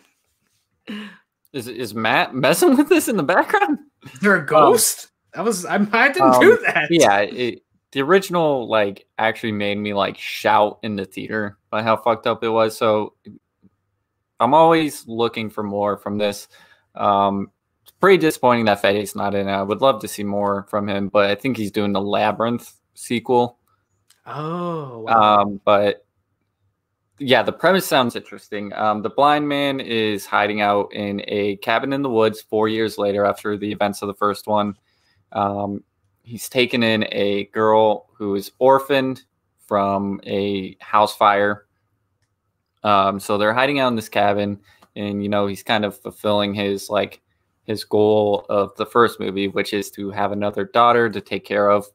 Is Matt messing with this in the background? Is there a ghost? I didn't do that. Yeah, the original like actually made me like shout in the theater by how fucked up it was. So I'm always looking for more from this. It's pretty disappointing that Fede's not in it. I would love to see more from him, but I think he's doing the Labyrinth sequel. Oh, wow. But yeah, the premise sounds interesting. The blind man is hiding out in a cabin in the woods 4 years later after the events of the first one. He's taken in a girl who is orphaned from a house fire. So they're hiding out in this cabin, and he's kind of fulfilling his goal of the first movie, which is to have another daughter to take care of.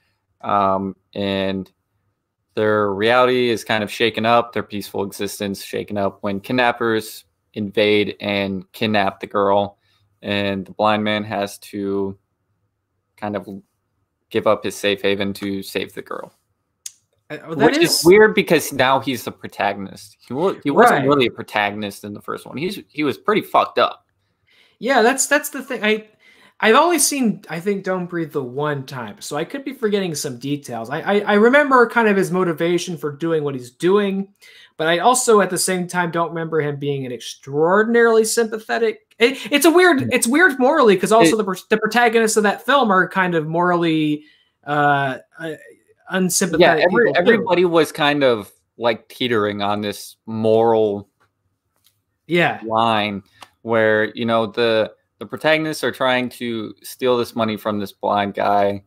And their reality is kind of shaken up, their peaceful existence shaken up when kidnappers invade and kidnap the girl. And the blind man has to kind of give up his safe haven to save the girl. Which is weird because now he's the protagonist. He wasn't really a protagonist in the first one. He was pretty fucked up. Yeah, that's the thing. I've only seen, I think, Don't Breathe the one time, so I could be forgetting some details. I remember kind of his motivation for doing what he's doing, but I also, at the same time, don't remember him being an extraordinarily sympathetic. It's weird morally, because also the protagonists of that film are kind of morally unsympathetic. Yeah, everybody was kind of like teetering on this moral line where, the protagonists are trying to steal this money from this blind guy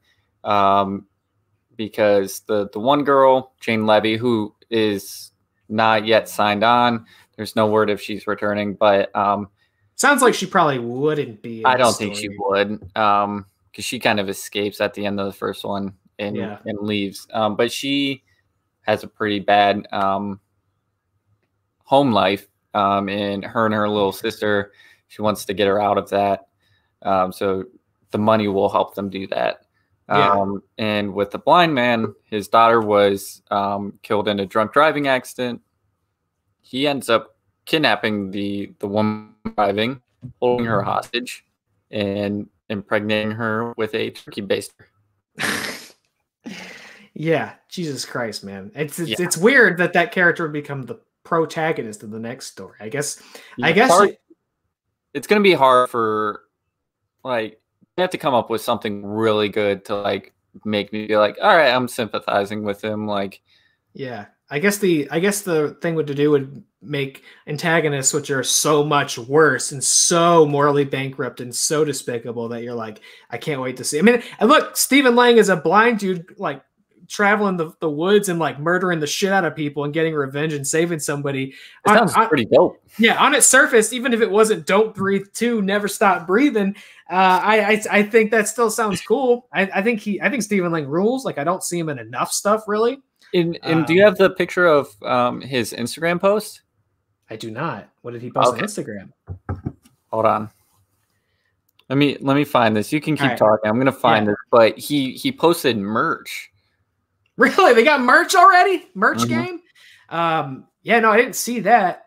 because the one girl, Jane Levy, who is not yet signed on, there's no word if she's returning, but sounds like she probably wouldn't be. I don't think she would, because she kind of escapes at the end of the first one and leaves. But she has a pretty bad home life. and her little sister, she wants to get her out of that. So the money will help them do that. And with the blind man, his daughter was killed in a drunk driving accident. He ends up kidnapping the woman driving, holding her hostage, and impregnating her with a turkey baster. Yeah, Jesus Christ, man. It's weird that character would become the protagonist of the next story. I guess it's going to be hard for, like, you have to come up with something really good to, like, make me be like, all right, I'm sympathizing with him. Like, yeah, I guess the thing to do would make antagonists, which are so much worse and so morally bankrupt and so despicable, that you're like, I can't wait to see. I mean, and look, Stephen Lang is a blind dude, like, traveling the woods and like murdering the shit out of people and getting revenge and saving somebody. It sounds pretty dope. Yeah, on its surface, even if it wasn't Don't Breathe 2, Never Stop Breathing, I think that still sounds cool. I think Stephen Lang rules. Like, I don't see him in enough stuff really. And do you have the picture of his Instagram post? I do not. What did he post on Instagram? Hold on. Let me find this. You can keep talking. I'm gonna find this. But he posted merch. Really? They got merch already? Merch game? Yeah, no, I didn't see that.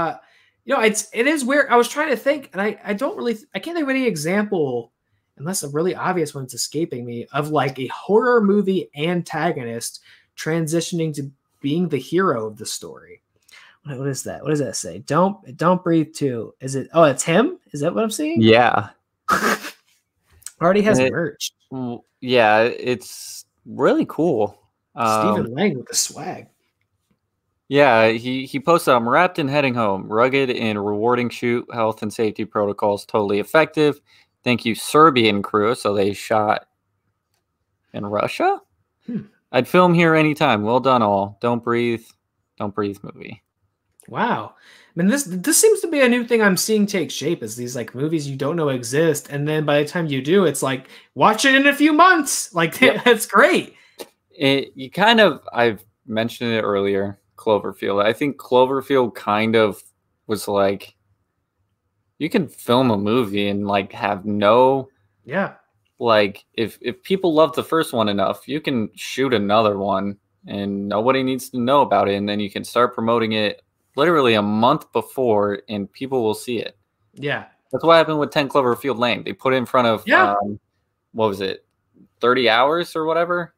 It is weird. I was trying to think, and I can't think of any example, unless a really obvious one's escaping me, of like a horror movie antagonist transitioning to being the hero of the story. What is that? What does that say? Don't Breathe 2. Is it? Oh, it's him? Is that what I'm seeing? Yeah. Already has merch. Yeah, it's really cool. Stephen Lang with the swag. Yeah, he posted, I'm wrapped and heading home. Rugged and rewarding shoot. Health and safety protocols totally effective. Thank you, Serbian crew. So they shot in Russia? I'd film here anytime. Well done all. Don't Breathe movie. Wow. I mean, this seems to be a new thing I'm seeing take shape, is these like movies you don't know exist. And then by the time you do, it's like, watch it in a few months. Like, that's great. I've mentioned it earlier, Cloverfield. I think Cloverfield kind of was like, you can film a movie and like have like, if people love the first one enough, you can shoot another one and nobody needs to know about it. And then you can start promoting it literally a month before and people will see it. Yeah. That's what happened with 10 Cloverfield Lane. They put it in front of, what was it, 30 hours or whatever?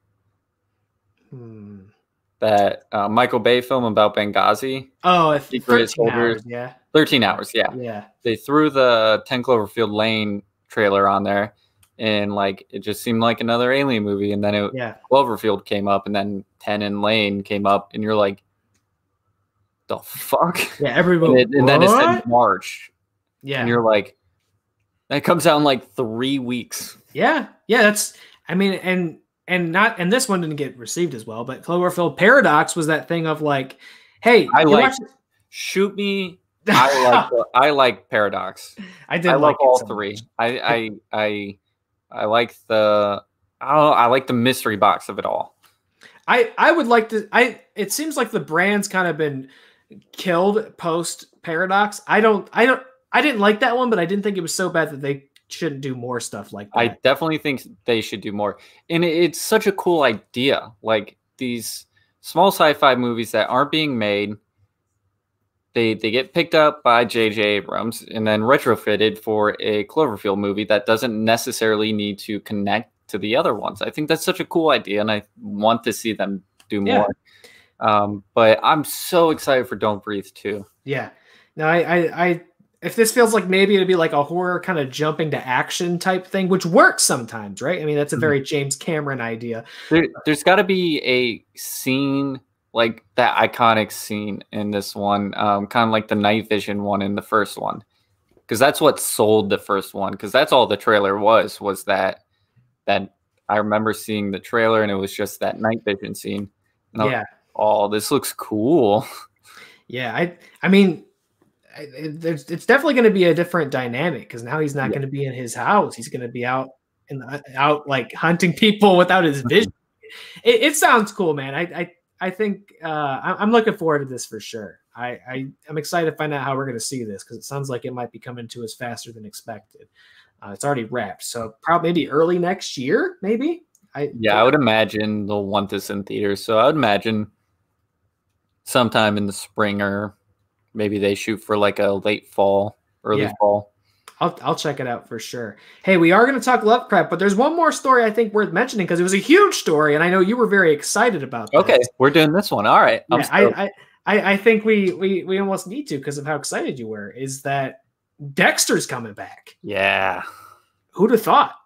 That Michael Bay film about Benghazi. Oh, 13 hours, 13 hours, yeah. They threw the 10 Cloverfield Lane trailer on there, and like it just seemed like another Alien movie. And then Cloverfield came up, and then 10 and Lane came up, and you're like, the fuck? Yeah, everybody. And then it said March. Yeah, and you're like, that comes out in like 3 weeks. Yeah, that's. I mean, and this one didn't get received as well, but Cloverfield Paradox was that thing of like, hey, shoot me. I like Paradox. I love all three. I like the mystery box of it all. I would like to. It seems like the brand's kind of been killed post Paradox. I didn't like that one, but I didn't think it was so bad that they shouldn't do more stuff like that. I definitely think they should do more. And it's such a cool idea. Like these small sci-fi movies that aren't being made, they get picked up by J.J. Abrams and then retrofitted for a Cloverfield movie that doesn't necessarily need to connect to the other ones. I think that's such a cool idea, and I want to see them do more. But I'm so excited for Don't Breathe 2. Yeah. No, I if this feels like maybe it'd be like a horror kind of jumping to action type thing, which works sometimes, right? I mean, that's a very James Cameron idea. There's got to be a scene, like that iconic scene in this one, kind of like the night vision one in the first one. Because that's what sold the first one. Because that's all the trailer was that I remember seeing the trailer and it was just that night vision scene. And I was like, oh, this looks cool. Yeah, I mean, it's definitely going to be a different dynamic because now he's not going to be in his house. He's going to be out like hunting people without his vision. It sounds cool, man. I think I'm looking forward to this for sure. I'm excited to find out how we're going to see this, because it sounds like it might be coming to us faster than expected. It's already wrapped, so probably maybe early next year, maybe. I would imagine they'll want this in theaters, so I would imagine sometime in the spring, or maybe they shoot for like a late fall, early fall. I'll check it out for sure. Hey, we are going to talk Lovecraft, but there's one more story I think worth mentioning, because it was a huge story, and I know you were very excited about this. Okay, we're doing this one. All right. I think we almost need to, because of how excited you were, is that Dexter's coming back. Yeah. Who'd have thought?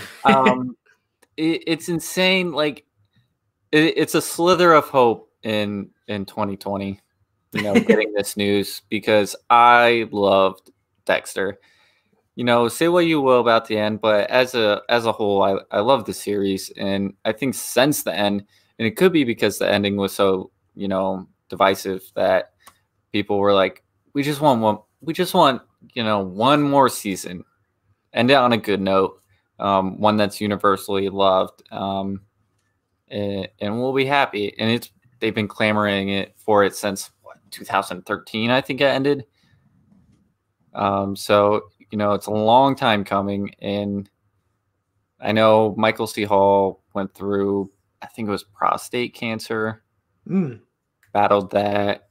It's insane. Like, it's a slither of hope in 2020, getting this news, because I loved Dexter. Say what you will about the end, but as a whole, I love the series, and I think since the end, and it could be because the ending was so divisive, that people were like, we just want one more season, end it on a good note, one that's universally loved, and we'll be happy. And they've been clamoring for it since 2013, I think it ended. So it's a long time coming, and I know Michael C. Hall went through, I think it was prostate cancer, battled that.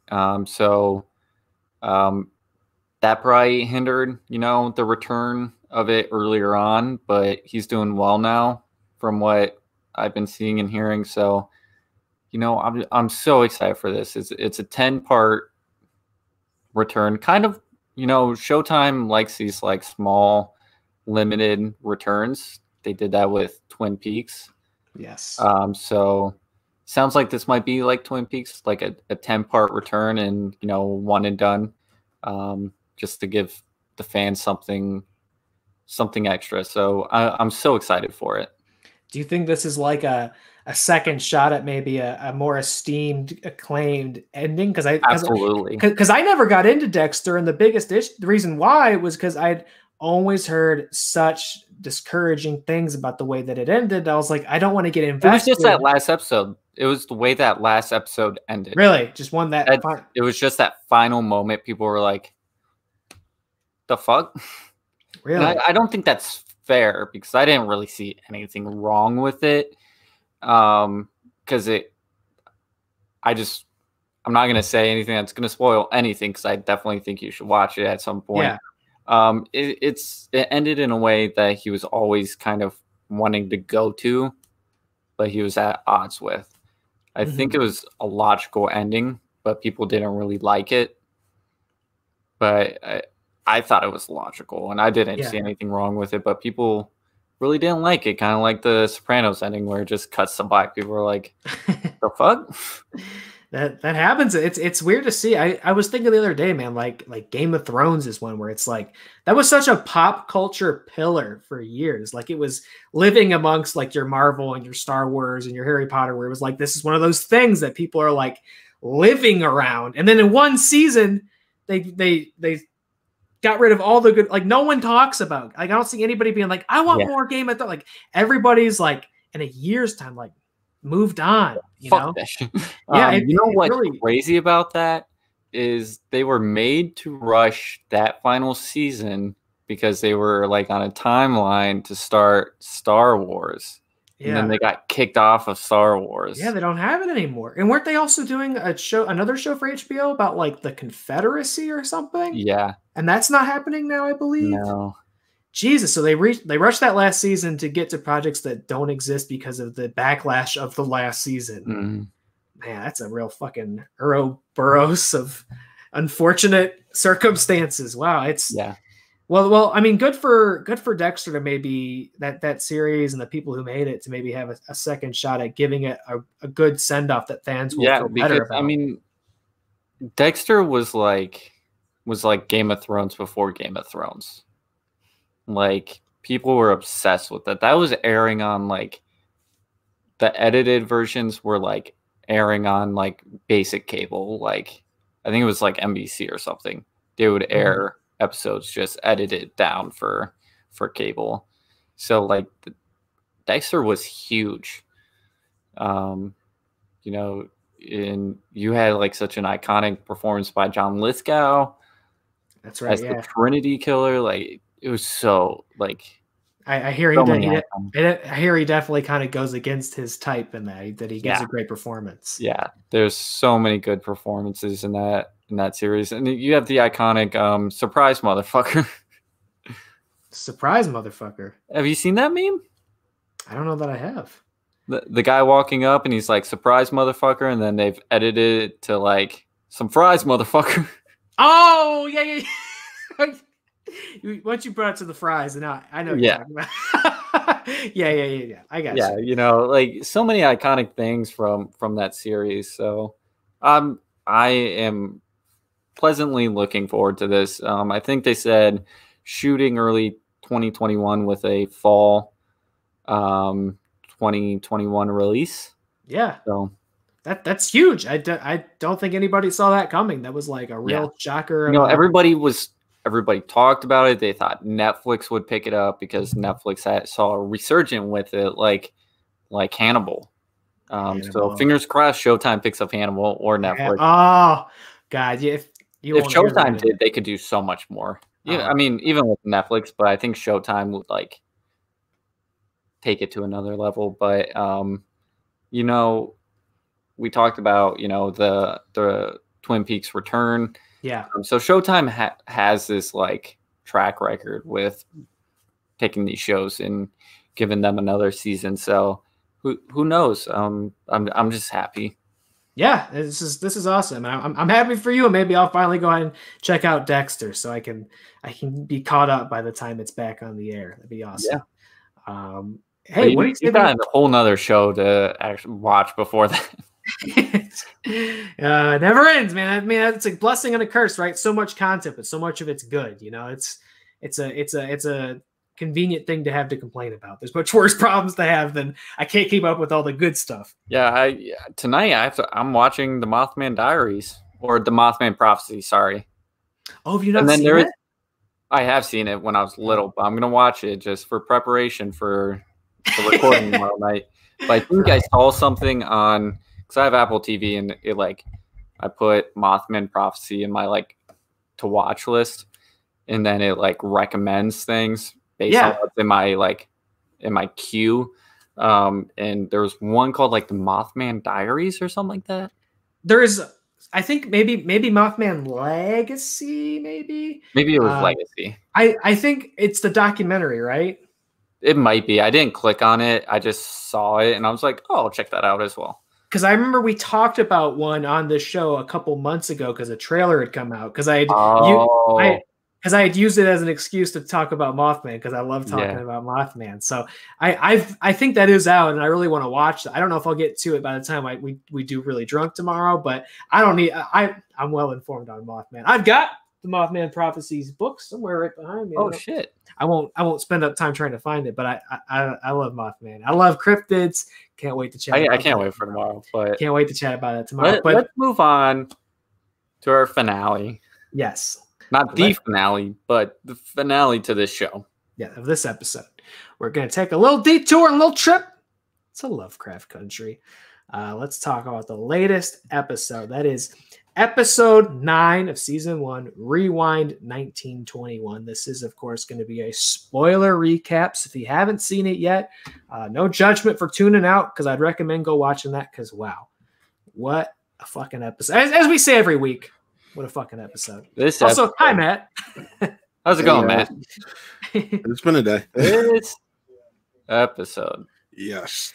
That probably hindered, the return of it earlier on, but he's doing well now from what I've been seeing and hearing. So, I'm so excited for this. It's a 10-part return, kind of. Showtime likes these like small, limited returns. They did that with Twin Peaks. Yes. So sounds like this might be like Twin Peaks, like a 10-part return, and one and done, just to give the fans something extra. So I'm so excited for it. Do you think this is like a second shot at maybe a more esteemed, acclaimed ending? Absolutely. Because I never got into Dexter, and the reason why was because I'd always heard such discouraging things about the way that it ended. I was like, I don't want to get invested. It was just that last episode. It was the way that last episode ended. Really? Just one that it was just that final moment. People were like, the fuck? Really? And I don't think that's fair, because I didn't really see anything wrong with it. Because I'm not going to say anything that's going to spoil anything, because I definitely think you should watch it at some point. Yeah. It ended in a way that he was always kind of wanting to go to, but he was at odds with. I think it was a logical ending, but people didn't really like it. But I thought it was logical, and I didn't see anything wrong with it, but people really didn't like it. Kind of like the Sopranos ending, where it just cuts to black. People were like, the fuck? That happens. It's weird to see. I was thinking the other day, man, like Game of Thrones is one where it's like, that was such a pop culture pillar for years. Like, it was living amongst like your Marvel and your Star Wars and your Harry Potter, where it was like, this is one of those things that people are like living around. And then in one season, they got rid of all the good, like, no one talks about. Like, I don't see anybody being like, I want more Game of Thrones. Like, everybody's like, in a year's time, like, moved on. Fuck that shit. What's really crazy about that is they were made to rush that final season because they were like on a timeline to start Star Wars. Yeah. And then they got kicked off of Star Wars. Yeah, they don't have it anymore. And weren't they also doing another show for HBO about like the Confederacy or something? Yeah. And that's not happening now, I believe. No. Jesus, so they rushed that last season to get to projects that don't exist because of the backlash of the last season. Man, that's a real fucking Ouroboros of unfortunate circumstances. Wow, Well, I mean, good for Dexter to maybe that series and the people who made it to maybe have a second shot at giving it a good send off that fans will feel better about. I mean, Dexter was like Game of Thrones before Game of Thrones. Like, people were obsessed with it. That was airing on like the edited versions were like airing on like basic cable. Like, I think it was like NBC or something. They would air episodes just edited down for cable. So like Dexter was huge. and you had like such an iconic performance by John Lithgow. That's right. As the Trinity Killer. Like it was so like. I hear I hear he definitely kind of goes against his type in that he gives a great performance. Yeah, there's so many good performances in that series, and you have the iconic surprise motherfucker. Surprise motherfucker. Have you seen that meme? I don't know that I have. The guy walking up and he's like surprise motherfucker, and then they've edited it to like some fries motherfucker. Oh yeah. Once you brought it to the fries, and I know what you're talking about. yeah. I got you. Yeah, you know, like so many iconic things from that series. So I am pleasantly looking forward to this. I think they said shooting early 2021 with a fall 2021 release. Yeah. So that's huge. I don't think anybody saw that coming. That was like a real shocker. You know, everybody talked about it. They thought Netflix would pick it up because Netflix saw a resurgence with it, like Hannibal. So fingers crossed, Showtime picks up Hannibal or Netflix. Oh God, if Showtime did, they could do so much more. Yeah, I mean, even with Netflix, but I think Showtime would like take it to another level. But you know, we talked about the Twin Peaks return. Yeah. So Showtime has this like track record with taking these shows and giving them another season. So who knows? I'm just happy. Yeah, this is awesome. I'm happy for you, and maybe I'll finally go ahead and check out Dexter so I can be caught up by the time it's back on the air. That'd be awesome. Yeah. Hey, what do you say? You got a whole nother show to actually watch before that. Never ends, man. I mean, it's a blessing and a curse, right? So much content, but so much of it's good. You know, it's a convenient thing to have to complain about. There's much worse problems to have than I can't keep up with all the good stuff. Yeah, tonight I'm watching the Mothman Diaries or the Mothman Prophecy. Sorry. Oh, have you not seen it? I have seen it when I was little, but I'm gonna watch it just for preparation for the recording tomorrow night. But I think I saw something on. Because I have Apple TV, and it like I put Mothman Prophecy in my like to watch list, and then it like recommends things based on what's in my queue. And there was one called like the Mothman Diaries or something like that. There is, I think maybe Mothman Legacy, maybe it was Legacy. I think it's the documentary, right? It might be. I didn't click on it. I just saw it, and I was like, oh, I'll check that out as well. Because I remember we talked about one on this show a couple months ago because a trailer had come out. Because I had used it as an excuse to talk about Mothman because I love talking about Mothman. So I think that is out, and I really want to watch it. I don't know if I'll get to it by the time we do Really Drunk tomorrow, but I'm well informed on Mothman. I've got the Mothman Prophecies book somewhere right behind me. Oh shit! I won't spend up time trying to find it, but I love Mothman. I love cryptids. Can't wait to chat. I can't wait for tomorrow, but can't wait to chat about it tomorrow. Let's move on to our finale. Yes, not the finale, but the finale to this show. Yeah, of this episode, we're gonna take a little detour, a little trip to Lovecraft Country. Let's talk about the latest episode. That is Episode 9 of Season 1, Rewind 1921. This is, of course, going to be a spoiler recap. So if you haven't seen it yet, no judgment for tuning out, because I'd recommend go watching that, because, wow, what a fucking episode. As we say every week, what a fucking episode. Hi, Matt. How's it going, Matt? It's been a day. This episode. Yes,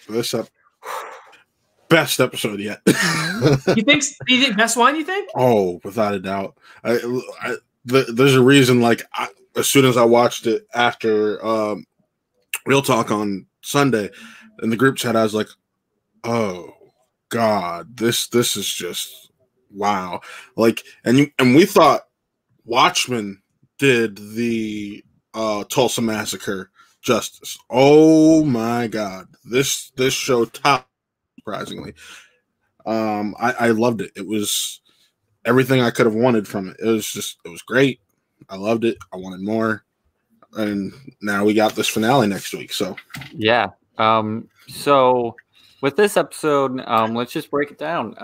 best episode yet. You think best one? You think? Oh, without a doubt. There's a reason. Like as soon as I watched it after Real Talk on Sunday in the group chat, I was like, "Oh God, this is just wow!" Like, and we thought Watchmen did the Tulsa Massacre justice. Oh my God, this show top. Surprisingly, I loved it. It was everything I could have wanted from it. It was great. I loved it. I wanted more, and now we got this finale next week. So yeah. So with this episode, let's just break it down.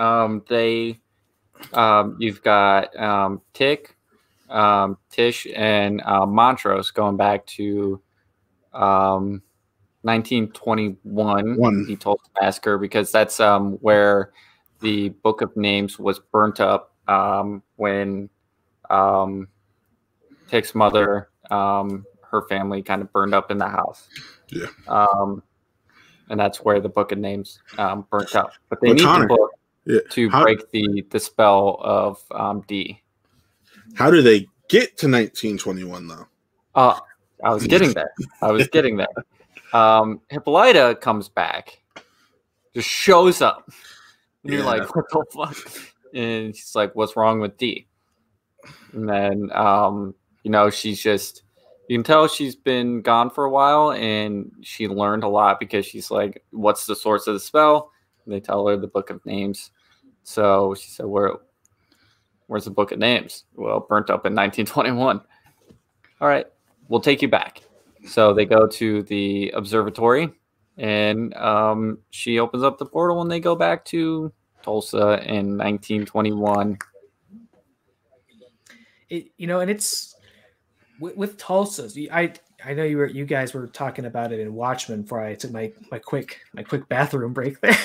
You've got Tish, and Montrose going back to 1921, the Tulsa Massacre, because that's where the Book of Names was burnt up when Tick's mother, her family kind of burned up in the house. Yeah. And that's where the Book of Names burnt up. But they need the book to break the spell of D. How do they get to 1921 though? I was getting there. Hippolyta comes back, just shows up. And you're like, what the fuck? And she's like, what's wrong with D? And then, she's just, you can tell she's been gone for a while, and she learned a lot because she's like, what's the source of the spell? And they tell her the Book of Names. So she said, where's the Book of Names? Well, burnt up in 1921. All right, we'll take you back. So they go to the observatory, and she opens up the portal, and they go back to Tulsa in 1921. And it's with Tulsa. I know you guys were talking about it in Watchmen before I took my quick bathroom break there.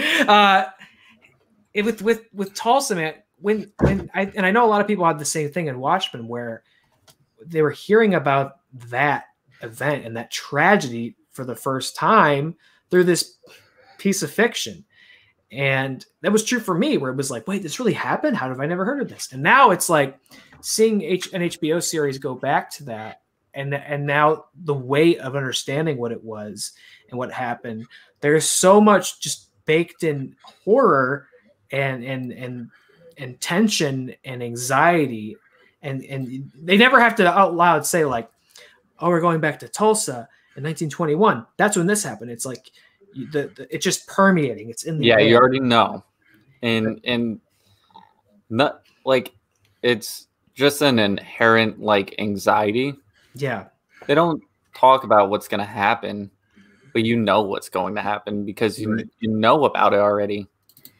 With Tulsa, man, when I know a lot of people had the same thing in Watchmen, where they were hearing about that event and that tragedy for the first time through this piece of fiction. And that was true for me, where it was like, wait, this really happened? How have I never heard of this? And now it's like seeing an HBO series go back to that, and now the weight of understanding what it was and what happened. There's so much just baked in horror and tension and anxiety, and they never have to out loud say like, oh, we're going back to Tulsa in 1921. That's when this happened. It's like it's just permeating. It's in the air. You already know, and not like it's just an inherent like anxiety. Yeah, they don't talk about what's going to happen, but you know what's going to happen because you know about it already.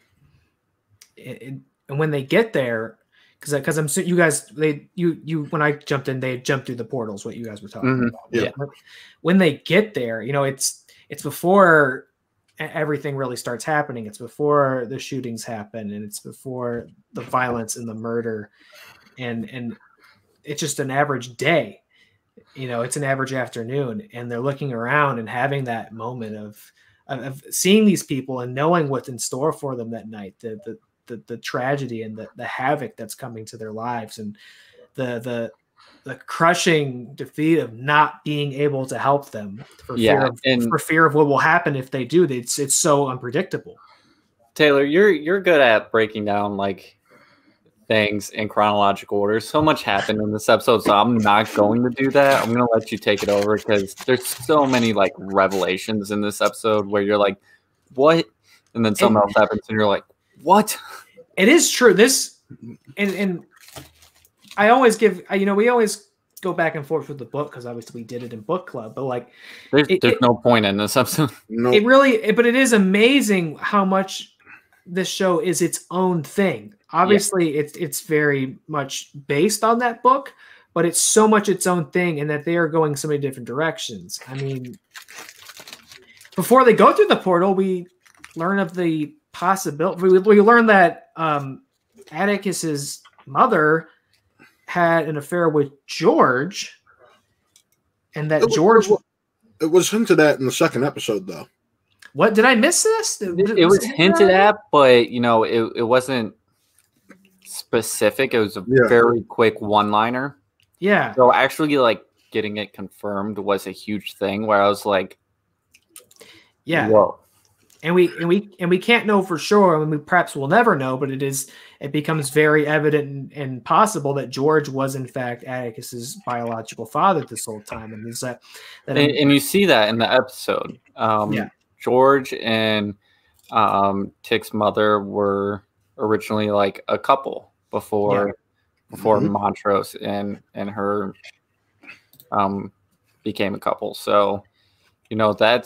And when they get there, because I'm you guys, you when I jumped in, they jumped through the portals. What you guys were talking about. Yeah. When they get there, it's before everything really starts happening. It's before the shootings happen, and it's before the violence and the murder, and it's just an average day. It's an average afternoon, and they're looking around and having that moment of seeing these people and knowing what's in store for them that night. The tragedy and the havoc that's coming to their lives, and the crushing defeat of not being able to help them for fear of what will happen if they do. It's so unpredictable. Taylor, you're good at breaking down like things in chronological order. So much happened in this episode, so I'm not going to do that. I'm going to let you take it over because there's so many like revelations in this episode where you're like, what? And then something else happens and you're like, what? It is true. This and I always give, we always go back and forth with the book because obviously we did it in book club, but like there's no point in this episode. No. But it is amazing how much this show is its own thing. Obviously it's very much based on that book, but it's so much its own thing, and that they are going so many different directions. I mean, before they go through the portal, we learn of the possibility. We learn that Atticus's mother had an affair with George, and that it was hinted at in the second episode, though. What did I miss this? It was hinted at, but it wasn't specific. It was a very quick one-liner. Yeah. So actually, like getting it confirmed was a huge thing. Where I was like, "Yeah, whoa." And we can't know for sure, and we perhaps will never know, but it becomes very evident and possible that George was in fact Atticus's biological father this whole time, and is that and you see that in the episode. George and Tick's mother were originally like a couple before Montrose and her became a couple. So that's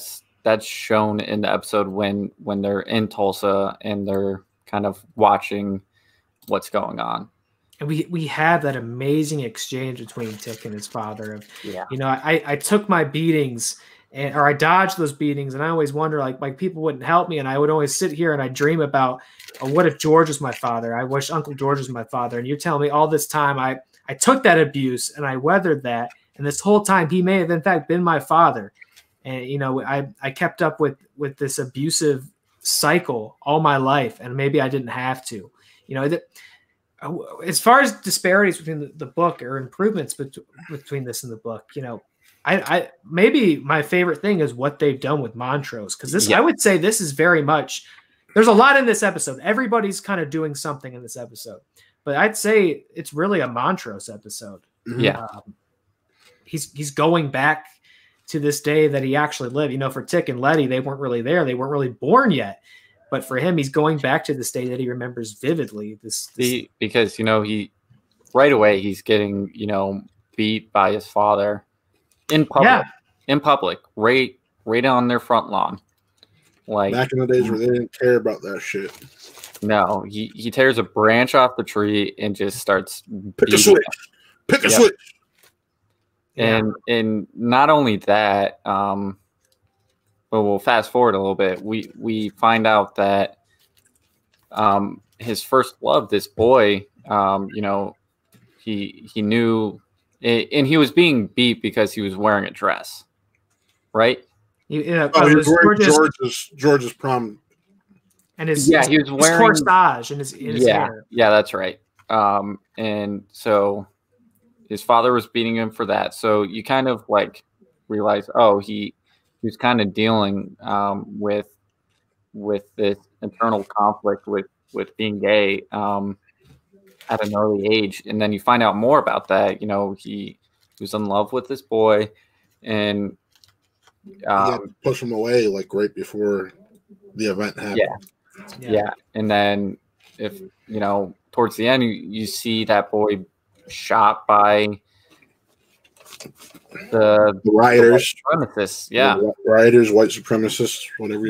that's shown in the episode when they're in Tulsa and they're kind of watching what's going on. And we have that amazing exchange between Tick and his father of, Yeah. you know, I took my beatings or I dodged those beatings, and I always wonder, like people wouldn't help me, and I would always sit here and I dream about, what if George was my father? I wish Uncle George was my father. And you're telling me all this time I took that abuse and I weathered that, and this whole time he may have in fact been my father. And you know, I kept up with this abusive cycle all my life, and maybe I didn't have to. You know, as far as disparities between the book or improvements between this and the book, you know, I maybe my favorite thing is what they've done with Montrose, because this, I would say this is very much, there's a lot in this episode. Everybody's kind of doing something in this episode, but I'd say it's really a Montrose episode. Yeah. He's going back to this day that he actually lived. You know, for Tick and Letty, they weren't really there. They weren't really born yet. But for him, he's going back to this day that he remembers vividly. Because, you know, he right away he's getting, you know, beat by his father in public, right on their front lawn. Like back in the days where they didn't care about that shit. No, he tears a branch off the tree and just starts pick a switch. Pick a switch. And not only that, but we'll fast forward a little bit. We find out that his first love, this boy, you know, he knew, and he was being beat because he was wearing a dress, right? You know, he was wearing George's prom, and his he was wearing his corsage and his hair. Yeah, that's right. And so his father was beating him for that. So you kind of like realize, oh, he was kind of dealing with this internal conflict with being gay at an early age. And then you find out more about that. You know, he was in love with this boy, and push him away like right before the event happened. Yeah. And then if you know, towards the end, you see that boy shot by the rioters, white supremacists. Rioters, white supremacists, whatever.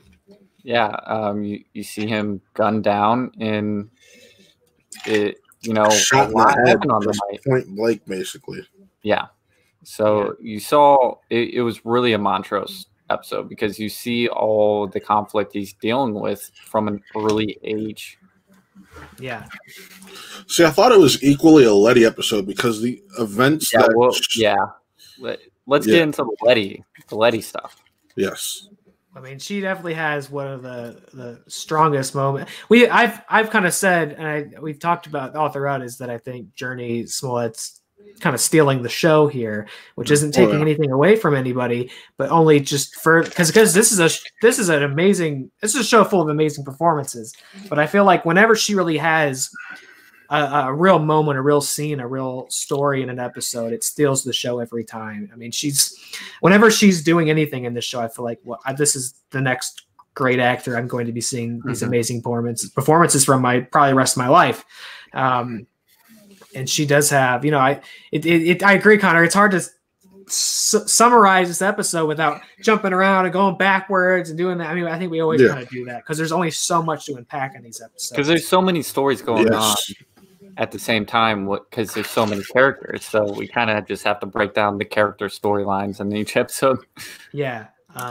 You see him gunned down, and it, you know, shot a lot happened on the night. Point blank, basically. Yeah. So you saw it was really a Montrose episode because you see all the conflict he's dealing with from an early age. Yeah. See, I thought it was equally a Letty episode because the events Let's get into the Letty stuff. Yes. I mean, she definitely has one of the strongest moments. I've kind of said, and we've talked about all throughout, is that I think Journey Smollett's kind of stealing the show here, which isn't taking anything away from anybody, but only just for because this is a show full of amazing performances. But I feel like whenever she really has a real moment, a real scene, a real story in an episode, it steals the show every time. I mean, whenever she's doing anything in this show, I feel like this is the next great actor I'm going to be seeing these amazing performances from probably the rest of my life. And she does have, you know, I agree, Connor. It's hard to summarize this episode without jumping around and going backwards and doing that. I mean, I think we always kind of do that because there's only so much to unpack in these episodes. Because there's so many stories going on at the same time because there's so many characters. So we kind of just have to break down the character storylines in each episode. Yeah.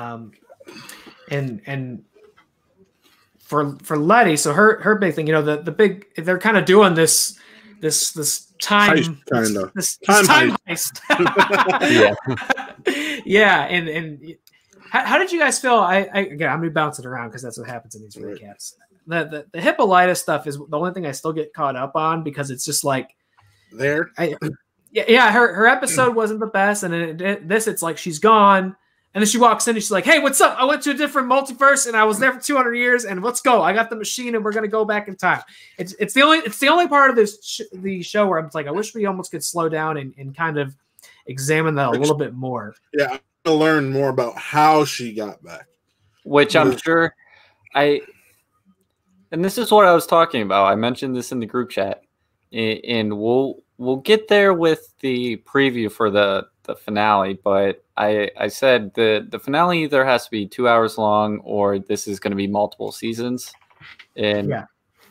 And for Letty, so her big thing, you know, they're kind of doing this time heist. And how did you guys feel? Again, I'm gonna be bouncing around because that's what happens in these recaps. The Hippolyta stuff is the only thing I still get caught up on because it's just like her episode wasn't the best, and it's like she's gone. And then she walks in and she's like, "Hey, what's up? I went to a different multiverse and I was there for 200 years. And let's go. I got the machine and we're gonna go back in time." It's the only part of the show where I'm like, I wish we almost could slow down and kind of examine that a little bit more. Yeah, I'm gonna learn more about how she got back. Which I'm sure and this is what I was talking about. I mentioned this in the group chat, and we'll get there with the preview for the the finale, but I said the finale either has to be 2 hours long or this is going to be multiple seasons. And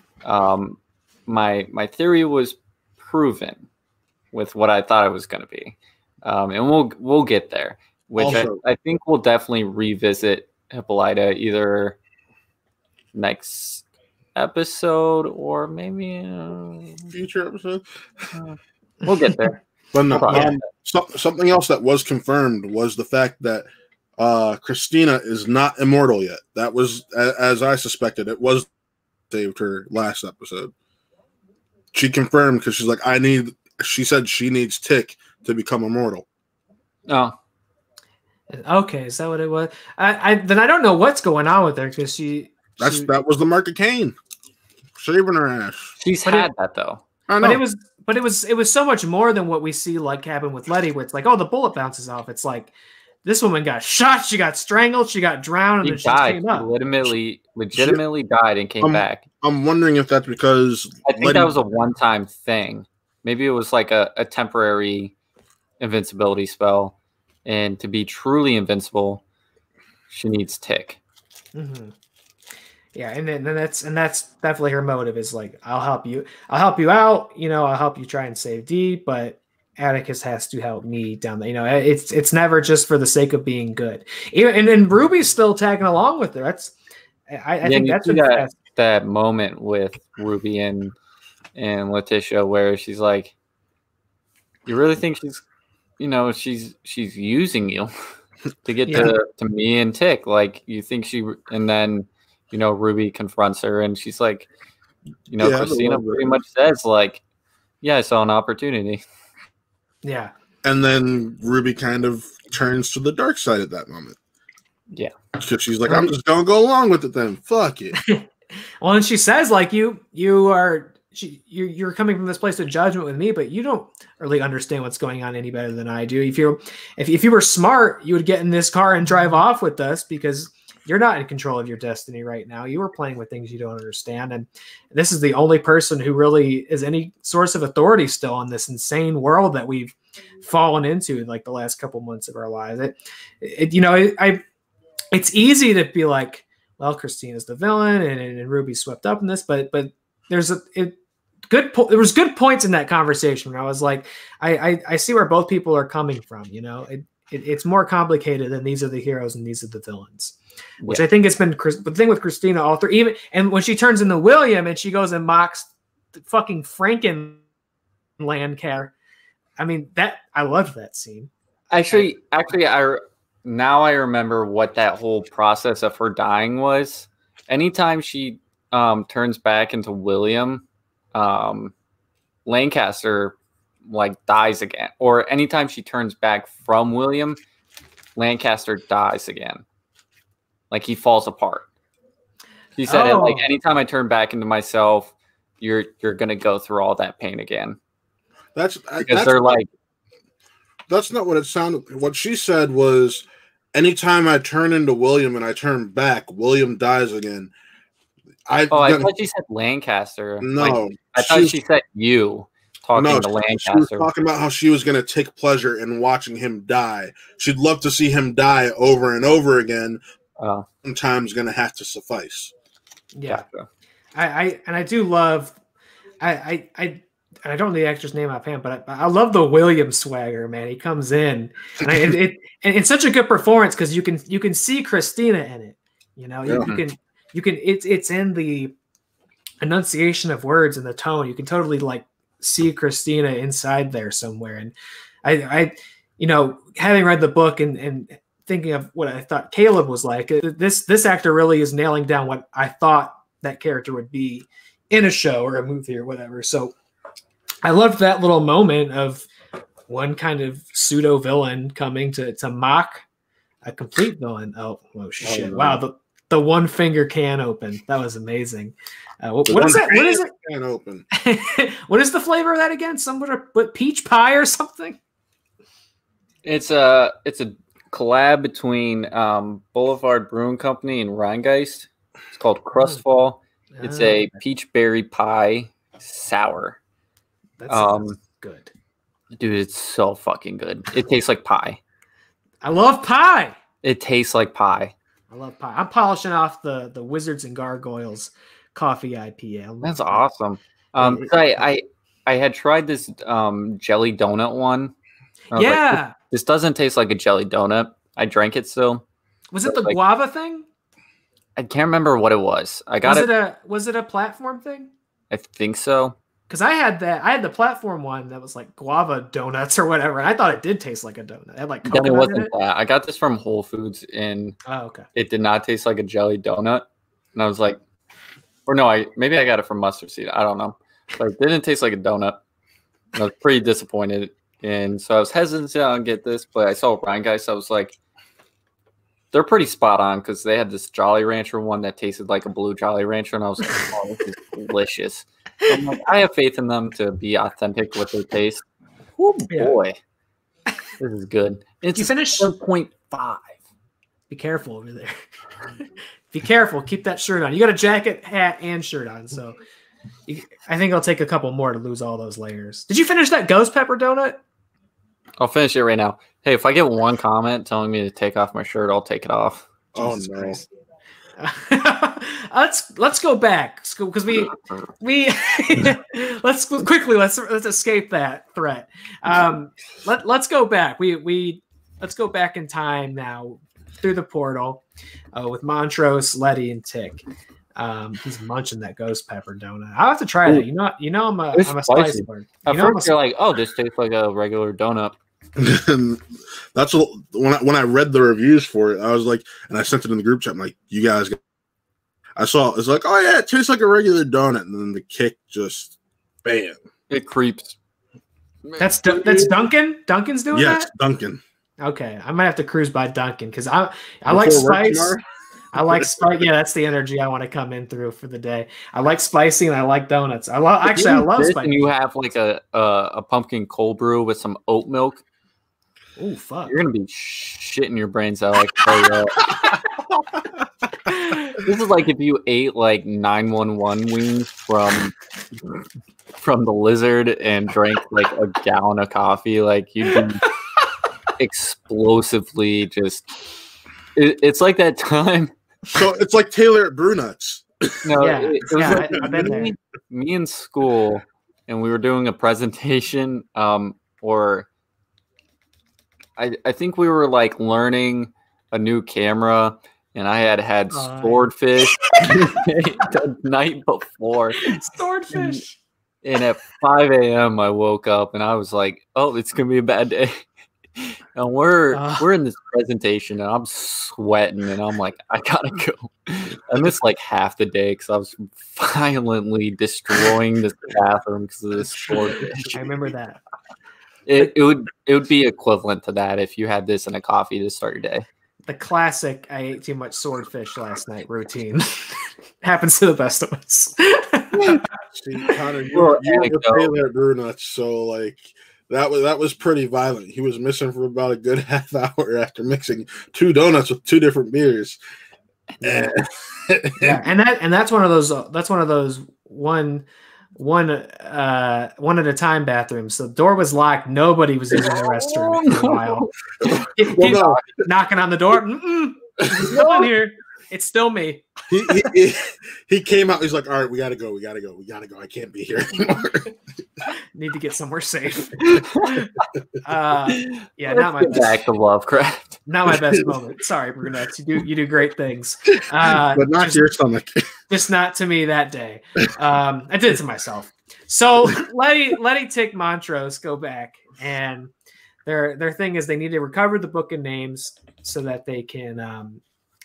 my theory was proven with what I thought it was going to be, and we'll get there. Which Also, I think we'll definitely revisit Hippolyta either next episode or maybe future episode. We'll get there. But no, something else that was confirmed was the fact that Christina is not immortal yet. That was, as I suspected, it was saved her last episode. She confirmed because she's like, she said she needs Tick to become immortal. Oh. Okay, is that what it was? Then I don't know what's going on with her because that was the mark of Cain, shaving her ass. She's had that though. I know. But it was so much more than what we see like happen with Letty, where it's like, oh, the bullet bounces off. It's like this woman got shot, she got strangled, she got drowned, and then she came up. Legitimately died and came back. I'm wondering if that's because I think that was a one-time thing. Maybe it was like a temporary invincibility spell. And to be truly invincible, she needs Tick. Mm-hmm. Yeah, and then that's definitely her motive is like, I'll help you out, I'll help you try and save Dee, but Atticus has to help me down there. It's never just for the sake of being good. And Ruby's still tagging along with her. I think that's that moment with Ruby and Letitia where she's like, you really think she's she's using you to get to me and Tick. Like, you think and then, Ruby confronts her and she's like, Christina pretty much says like, yeah, I saw an opportunity. Yeah. And then Ruby kind of turns to the dark side at that moment. Yeah. Because she's like, I'm just going to go along with it then. Fuck it. Well, and she says like, you're coming from this place of judgment with me, but you don't really understand what's going on any better than I do. If you were smart, you would get in this car and drive off with us because you're not in control of your destiny right now. You are playing with things you don't understand. And this is the only person who really is any source of authority still in this insane world that we've fallen into in like the last couple months of our lives. It's easy to be like, well, Christina's the villain and Ruby's swept up in this, but there was good points in that conversation where I was like, I see where both people are coming from. It's more complicated than these are the heroes and these are the villains, which I think it's been the thing with Christina all through. Even and when she turns into William and she goes and mocks the fucking Frankenland character, I mean I loved that scene. Actually, I remember what that whole process of her dying was. Anytime she turns back into William, Lancaster like dies again, or anytime she turns back from William, Lancaster dies again. Like he falls apart. She said it like, anytime I turn back into myself, you're gonna go through all that pain again. That's not what it sounded. What she said was, anytime I turn into William and I turn back, William dies again. I thought she said Lancaster. No, I thought she said you talking to Lancaster. She was talking about how she was going to take pleasure in watching him die. She'd love to see him die over and over again. Sometimes going to have to suffice. Yeah, I do love. I don't know the actor's name offhand, but I love the William swagger, man. He comes in, and it's such a good performance because you can see Christina in it. You can it's in the enunciation of words and the tone. You can totally like see Christina inside there somewhere. And I having read the book and thinking of what I thought Caleb was like, this actor really is nailing down what I thought that character would be in a show or a movie or whatever. So I loved that little moment of one kind of pseudo villain coming to mock a complete villain. Oh shit! Wow, the one finger can open. That was amazing. What is that? What is it? Can open. What is the flavor of that again? What peach pie or something? It's a collab between Boulevard Brewing Company and Rheingeist. It's called Crustfall. It's a peach berry pie sour. That sounds good. Dude, it's so fucking good. It tastes like pie. I love pie. It tastes like pie. I love pie. I'm polishing off the Wizards and Gargoyles coffee IPA. That's awesome. I had tried this jelly donut one. Yeah. Like, this doesn't taste like a jelly donut. I drank it still. Was it the guava thing? I can't remember what it was. Was it a platform thing? I think so. Because I had that. I had the platform one that was like guava donuts or whatever, and I thought it did taste like a donut. It had like coconut Then it wasn't in it. that. I got this from Whole Foods, and it did not taste like a jelly donut. And I was like, or no, maybe I got it from Mustard Seed. I don't know. But it didn't taste like a donut. And I was pretty disappointed. And so I was hesitant to get this, but I saw Ryan Guy, so I was like, they're pretty spot on because they had this Jolly Rancher one that tasted like a blue Jolly Rancher, and I was like, oh, this is delicious. So I'm like, I have faith in them to be authentic with their taste. Oh boy, this is good. It's you finished 4.5. Be careful over there. Be careful. Keep that shirt on. You got a jacket, hat, and shirt on, so I think it'll take a couple more to lose all those layers. Did you finish that ghost pepper donut? I'll finish it right now. Hey, if I get one comment telling me to take off my shirt, I'll take it off. Jesus Christ. Let's go back because we let's escape that threat. Let's go back. Let's go back in time now through the portal with Montrose, Letty, and Tick. He's munching that ghost pepper donut. I'll have to try that. You know I'm a spice bird. At first you're like, oh, this tastes like a regular donut. That's what when I read the reviews for it, I was like, and I sent it in the group chat. I'm like, you guys. I saw it's like, oh yeah, it tastes like a regular donut, and then the kick just, bam, it creeps. That's Duncan. Duncan's doing that. Yeah, it's Duncan. Okay, I might have to cruise by Duncan because I like spice. I like spice. Yeah, that's the energy I want to come in through for the day. I like spicy and I like donuts. I love spicy. And you have like a pumpkin cold brew with some oat milk. Oh fuck! You're gonna be shitting your brains out. This is like if you ate like 911 wings from the Lizard and drank like a gallon of coffee. Like you'd be explosively just. It's like that time. So it's like Taylor at Brew Nuts. No, yeah, it was like me in school, and we were doing a presentation. Or I think we were like learning a new camera, and I had swordfish the night before. Swordfish. And at 5 a.m. I woke up and I was like, "Oh, it's gonna be a bad day." And we're in this presentation, and I'm sweating, and I'm like, I gotta go. I missed like half the day because I was violently destroying this bathroom because of this swordfish. I remember that. It would be equivalent to that if you had this in a coffee to start your day. The classic "I ate too much swordfish last night" routine happens to the best of us. See, Connor, you were Taylor at Brew Nuts, so like. That was pretty violent. He was missing for about a good half hour after mixing 2 donuts with 2 different beers. Yeah, and that's one of those one at a time bathrooms. So the door was locked. Nobody was using the restroom for a while. Knocking on the door. There's no one here. It's still me. He came out. He's like, all right, we gotta go. I can't be here anymore. Need to get somewhere safe. Yeah, not my best. Back to Lovecraft. Not my best moment. Sorry, Bruno. You do great things. But not to your stomach. Just not to me that day. I did it to myself. So Letty, Tick, Montrose go back, and their thing is they need to recover the book of names so that they can.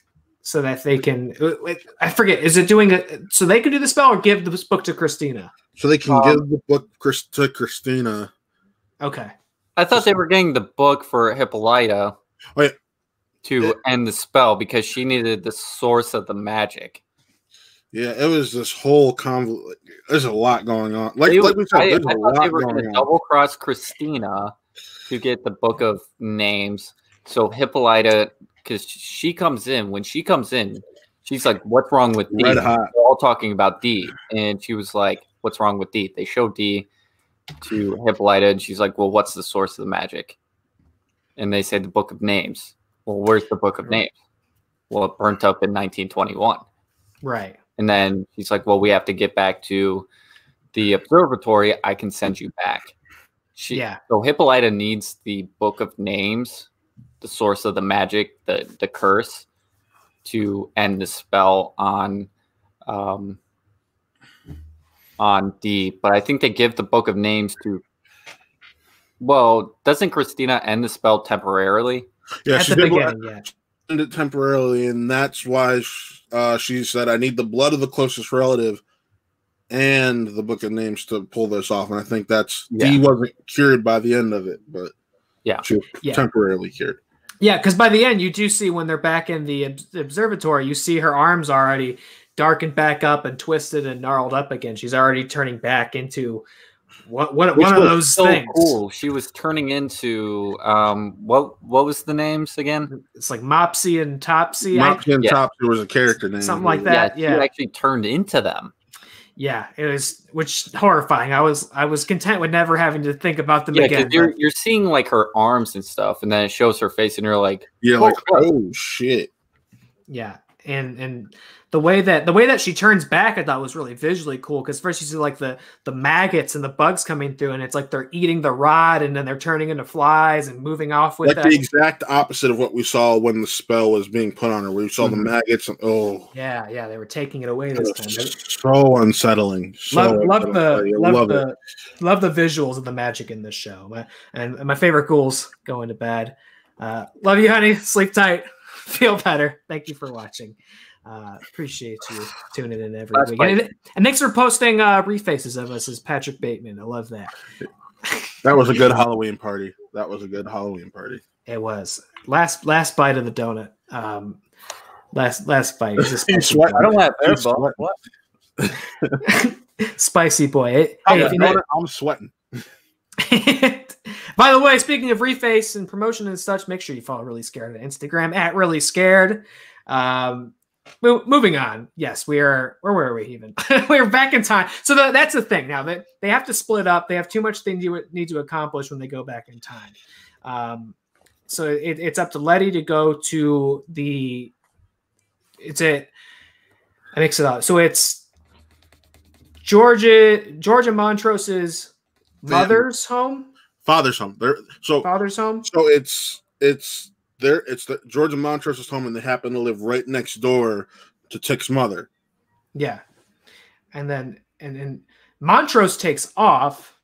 I forget, is it doing it so they can do the spell or give this book to Christina? So they can give the book to Christina. Okay. I thought they were getting the book for Hippolyta to end the spell because she needed the source of the magic. Yeah, it was this whole there's a lot going on. Like we said, there's a lot they were going going on. to double cross Christina to get the book of names. So Hippolyta, because when she comes in, she's like, "What's wrong with D?" Red hot. We're all talking about D, and she was like, "What's wrong with D?" They show D, to Hippolyta, and she's like, well, what's the source of the magic? And they say the Book of Names. Well, where's the Book of Names? Well, it burnt up in 1921. Right. And then he's like, well, we have to get back to the observatory. I can send you back. So Hippolyta needs the Book of Names, the source of the magic, the curse, to end the spell on D. But I think they give the Book of Names to. Well, doesn't Christina end the spell temporarily? Yeah, at the beginning. Yeah, end it temporarily, and that's why she said, "I need the blood of the closest relative and the Book of Names to pull this off." And I think that's D wasn't cured by the end of it, but she was temporarily cured. Yeah, because by the end, you do see when they're back in the observatory, you see her arms already darkened back up and twisted and gnarled up again. She's already turning back into one of those things. Cool. She was turning into what was the names again? It's like Mopsy and Topsy. Mopsy and Topsy was a character name. Something like that. Yeah, she actually turned into them. Yeah, it was, which horrifying. I was content with never having to think about them again. You're seeing like her arms and stuff, and then it shows her face, and you're like, oh shit. Yeah, and the way that she turns back, I thought was really visually cool, because first you see like the maggots and the bugs coming through, and it's like they're eating the rod, and then they're turning into flies and moving off with like the exact opposite of what we saw when the spell was being put on her. We saw the maggots. And, they were taking it away this time. So unsettling. Love the visuals of the magic in this show, and my favorite ghouls going to bed. Love you, honey. Sleep tight. Feel better. Thank you for watching. Appreciate you tuning in every week. And thanks for posting refaces of us as Patrick Bateman. I love that. That was a good Halloween party. It was. Last bite of the donut. Last bite. I don't have airball. What? Spicy boy. I'm sweating. By the way, speaking of reface and promotion and such, make sure you follow Really Scared on Instagram at Really Scared. Moving on. Yes, where were we even? We're back in time. So that's the thing. Now they have to split up. They have too much things you need to accomplish when they go back in time. So it's up to Letty to go to I mix it up. So it's Georgia Montrose's mother's home. Father's home. Father's home. So it's the Georgia Montrose's home, and they happen to live right next door to Tick's mother. Yeah, and then Montrose takes off,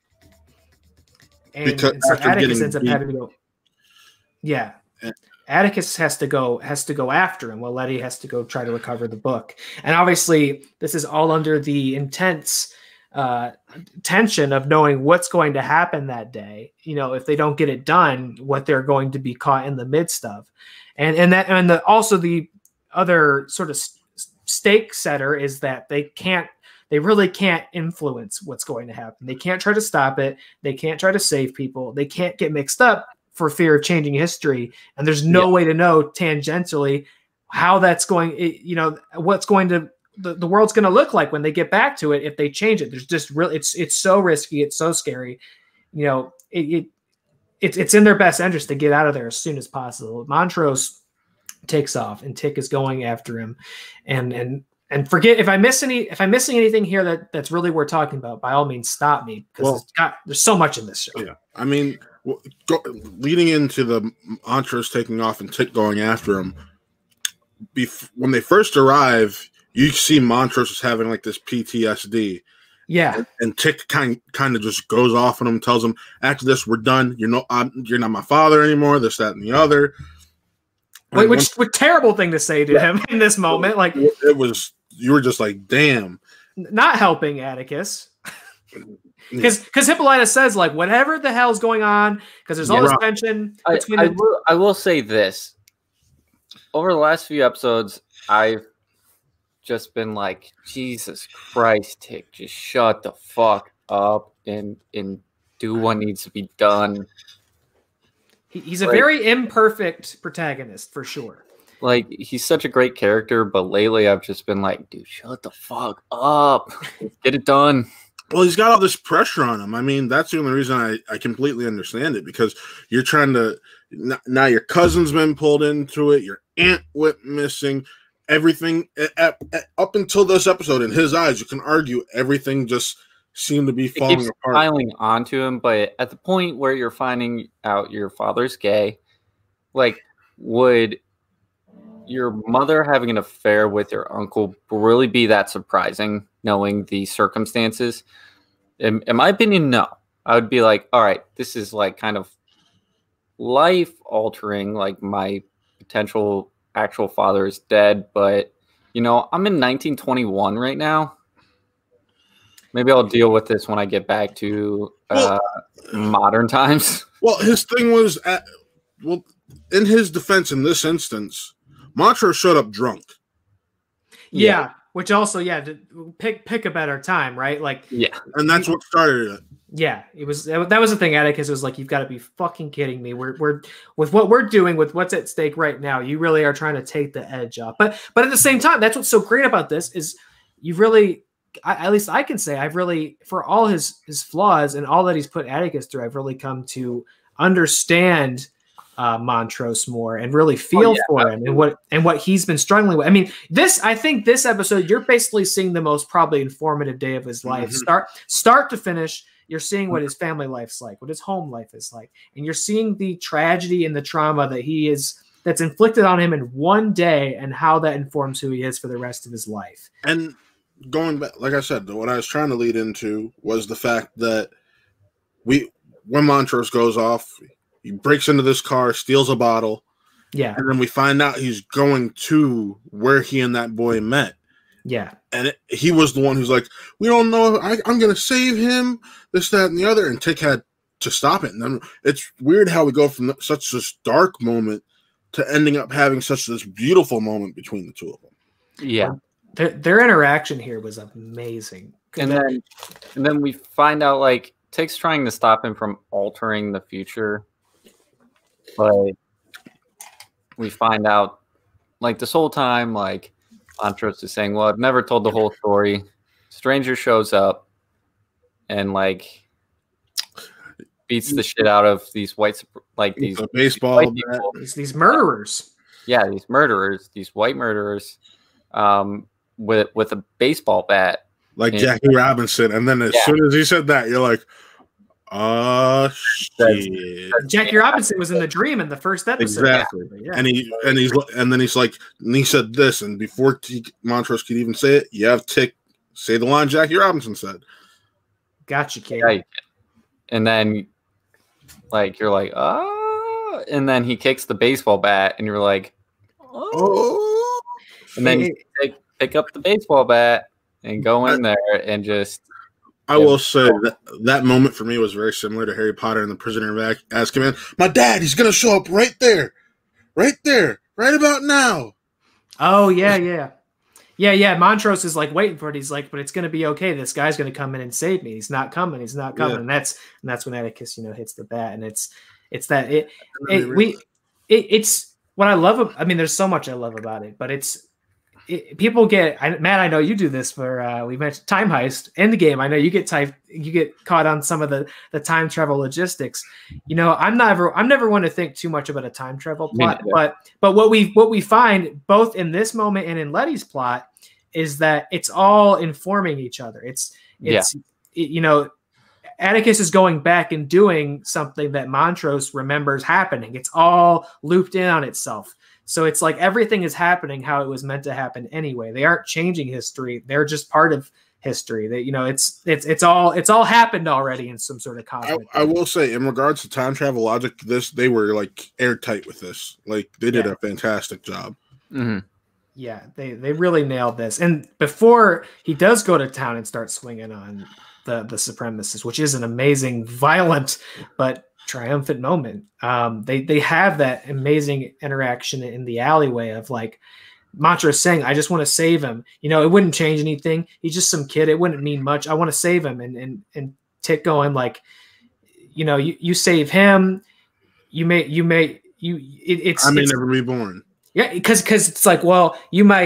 and so Atticus ends up having to go. Yeah, Atticus has to go after him, while Letty has to go try to recover the book. And obviously, this is all under the intense tension of knowing what's going to happen that day. You know, if they don't get it done, what they're going to be caught in the midst of, also the other sort of stake setter is that they really can't influence what's going to happen. They can't try to stop it. They can't try to save people. They can't get mixed up for fear of changing history. And there's no way to know tangentially how that's going. What's going to the world's going to look like when they get back to it if they change it. There's just really it's so risky, it's so scary. You know, it's in their best interest to get out of there as soon as possible. Montrose takes off, and Tick is going after him. And forget if I'm missing anything here that's really worth talking about. By all means, stop me, because there's so much in this show. Yeah, I mean, leading into the Montrose taking off and Tick going after him. When they first arrive, you see Montrose is having like this PTSD. Yeah. And Tick kind of just goes off on him, tells him, after this, we're done. You're not my father anymore, this, that, and the other. Which terrible thing to say to him in this moment. Like, you were just like, damn. Not helping Atticus. Because Hippolyta says, like, whatever the hell's going on, because there's all this tension between I will say this. Over the last few episodes, I've just been like, Jesus Christ, Tick, just shut the fuck up and do what needs to be done. He's a very imperfect protagonist, for sure. Like, he's such a great character, but lately I've just been like, dude, shut the fuck up. Get it done. Well, he's got all this pressure on him. I mean, that's the only reason I completely understand it, because you're trying to now your cousin's been pulled into it. Your aunt went missing. Everything up until this episode, in his eyes, you can argue everything just seemed to be falling apart. Piling onto him, but at the point where you're finding out your father's gay, like, would your mother having an affair with your uncle really be that surprising, knowing the circumstances? In my opinion, no. I would be like, all right, this is like kind of life altering, like my potential actual father is dead, but you know, I'm in 1921 right now. Maybe I'll deal with this when I get back to modern times. Well, his thing was, in his defense in this instance, Montrose showed up drunk. Yeah, which also, pick a better time, right? Like, yeah, and that's what started it. Yeah, that was the thing, Atticus. It was like, you've got to be fucking kidding me. We're with what we're doing, with what's at stake right now. You really are trying to take the edge off. But at the same time, that's what's so great about this is you really, at least I can say, I've really, for all his flaws and all that he's put Atticus through, I've really come to understand Montrose more and really feel for him and what he's been struggling with. I mean, I think this episode, you're basically seeing the most probably informative day of his life. Start to finish. You're seeing what his family life's like, what his home life is like, and you're seeing the tragedy and the trauma that's inflicted on him in one day, and how that informs who he is for the rest of his life. And going back, like I said, what I was trying to lead into was the fact that when Montrose goes off, he breaks into this car, steals a bottle, and then we find out he's going to where he and that boy met. Yeah. And he was the one who's like, we don't know, I'm going to save him, this, that, and the other. And Tick had to stop it. And then it's weird how we go from such this dark moment to ending up having such this beautiful moment between the two of them. Yeah. Their interaction here was amazing. And then we find out, like, Tick's trying to stop him from altering the future. But we find out, like, this whole time, like, Montrose is saying, well, I've never told the whole story. Stranger shows up and, like, beats the shit out of these these baseball white people. These murderers. Yeah, these white murderers, with a baseball bat. Like Jackie Robinson. And then as soon as he said that, you're like, shit. Jackie Robinson was in the dream in the first episode. Exactly. Yeah. And he's like, and he said this, and before Montrose could even say it, you have Tick say the line Jackie Robinson said. Gotcha, Kate. Right. And then, like, you're like, and then he kicks the baseball bat, and you're like, oh. And then you pick up the baseball bat and go in there and just. I will say that moment for me was very similar to Harry Potter and the Prisoner of Azkaban. My dad, he's going to show up right there, right about now. Oh, yeah. Montrose is like waiting for it. He's like, but it's going to be okay. This guy's going to come in and save me. He's not coming. Yeah. And that's when Atticus, hits the bat. And it's what I love. I mean, there's so much I love about it, but people get, Matt, I know you do this for we mentioned Time Heist in the game. I know you get caught on some of the time travel logistics. I'm never one to think too much about a time travel plot, but what we find both in this moment and in Letty's plot is that it's all informing each other. Atticus is going back and doing something that Montrose remembers happening. It's all looped in on itself. So it's like everything is happening how it was meant to happen anyway. They aren't changing history; they're just part of history. That it's all happened already in some sort of cosmic. I will say, in regards to time travel logic, they were like airtight with this. Like they did a fantastic job. Mm-hmm. Yeah, they really nailed this. And before he does go to town and start swinging on the supremacists, which is an amazing, violent, but triumphant moment. They have that amazing interaction in the alleyway of like Montrose saying, I just want to save him. It wouldn't change anything. He's just some kid. It wouldn't mean much. I want to save him. And Tick going like, you save him. I may never be born. Yeah. Cause it's like, well, you might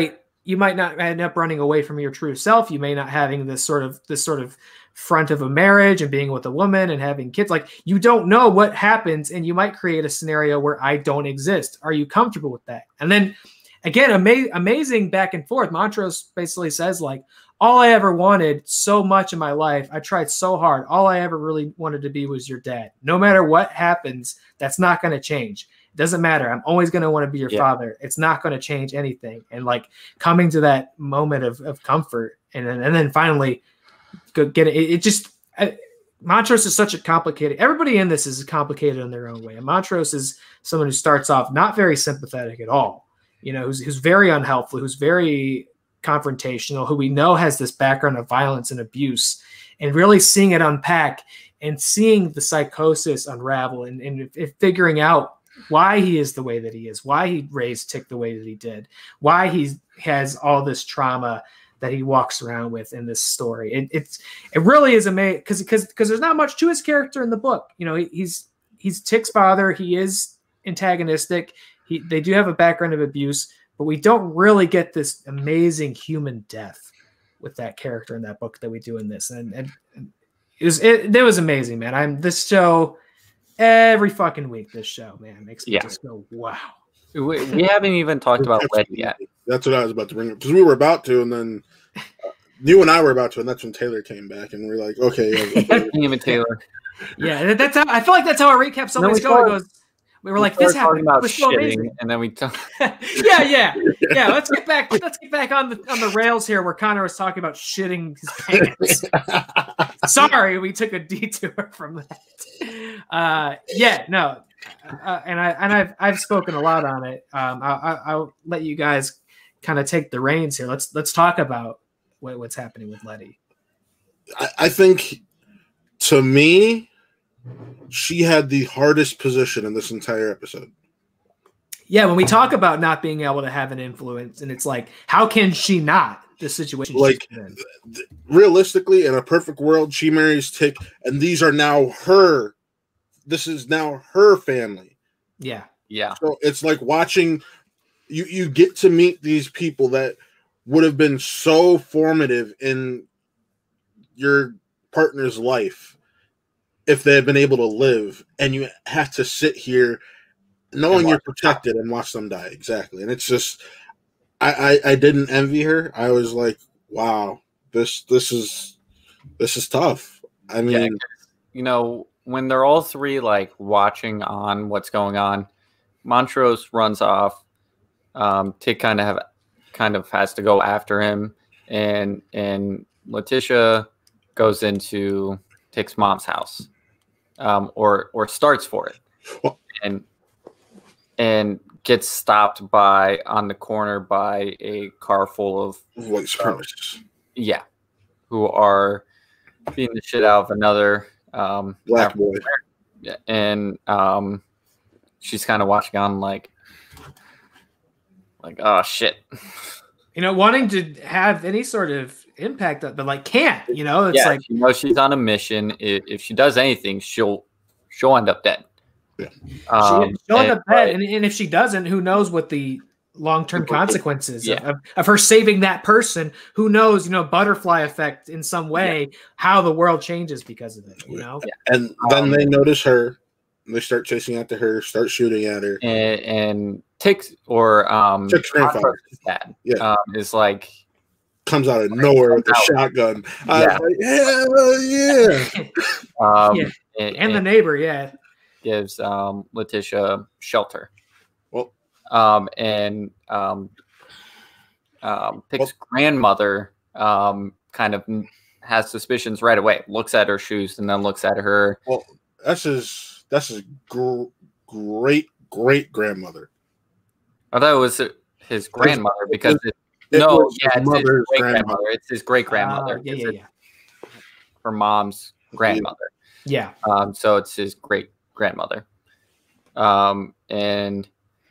you might not end up running away from your true self. You may not having this sort of front of a marriage and being with a woman and having kids. Like, you don't know what happens, and you might create a scenario where I don't exist. Are you comfortable with that? And then again, amazing back and forth. Montrose basically says, like, all I ever wanted so much in my life, I tried so hard. All I ever really wanted to be was your dad. No matter what happens, that's not going to change. It doesn't matter. I'm always going to want to be your father. It's not going to change anything. And like coming to that moment of comfort, and then finally get it. Montrose is such a complicated. Everybody in this is complicated in their own way. And Montrose is someone who starts off not very sympathetic at all. You know, who's very unhelpful, who's very confrontational, who we know has this background of violence and abuse, and really seeing it unpack and seeing the psychosis unravel and figuring out why he is the way that he is, why he raised Tick the way that he did, why he has all this trauma that he walks around with in this story. It really is amazing because there's not much to his character in the book. You know, he's Tick's father. He is antagonistic. They do have a background of abuse, but we don't really get this amazing human death with that character in that book that we do in this. And it was amazing, man. This show every fucking week. This show, man, makes me just go, wow. We haven't even talked about Letty yet. That's what I was about to bring up, because we were about to, and then you and I were about to, and that's when Taylor came back, and we're like, okay. Even Taylor. Yeah, that's how I feel like that's how our recap always goes. We were like, this happened. About so amazing. And then we yeah. Let's get back on the rails here, where Connor was talking about shitting his pants. Sorry, we took a detour from that. And I've spoken a lot on it. I'll let you guys kind of take the reins here. Let's talk about what's happening with Letty. I think, to me, she had the hardest position in this entire episode. Yeah, when we talk about not being able to have an influence, and it's like, how can she not? The situation, like, realistically, in a perfect world, she marries Tick, and these are now her. This is now her family. Yeah. So it's like watching. You get to meet these people that would have been so formative in your partner's life if they had been able to live, and you have to sit here knowing you're protected and watch them die. Exactly. And it's just, I didn't envy her. I was like, wow, this is tough. I mean, you know, when they're all three like watching on what's going on, Montrose runs off. Tick kind of has to go after him, and Letitia goes into Tick's mom's house. Or starts for it, and gets stopped on the corner by a car full of white supremacists. Who are beating the shit out of another black boy. And she's kind of watching on like, oh shit. You know, wanting to have any sort of impact, but like can't. You know, it's like, you know, she's on a mission. If she does anything, she'll end up dead. Yeah. She'll end up dead, and if she doesn't, who knows what the long-term consequences of her saving that person? Who knows? You know, butterfly effect in some way, how the world changes because of it. You know, and then they notice her. And they start chasing after her, start shooting at her, and Tick's grandfather is like comes out of nowhere with a shotgun. Yeah. And the neighbor, gives Letitia shelter. Well, Tick's grandmother kind of has suspicions right away. Looks at her shoes and then looks at her. Well, that's his great grandmother. I thought it was his grandmother because it's his great grandmother. Her mom's grandmother. Yeah. So it's his great grandmother. And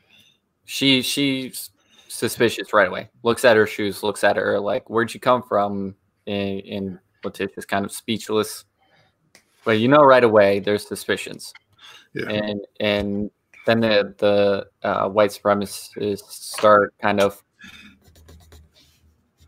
she's suspicious right away. Looks at her shoes. Looks at her like, "Where'd you come from?" And Letitia's kind of speechless. But you know right away there's suspicions. Yeah. And then the white supremacists start kind of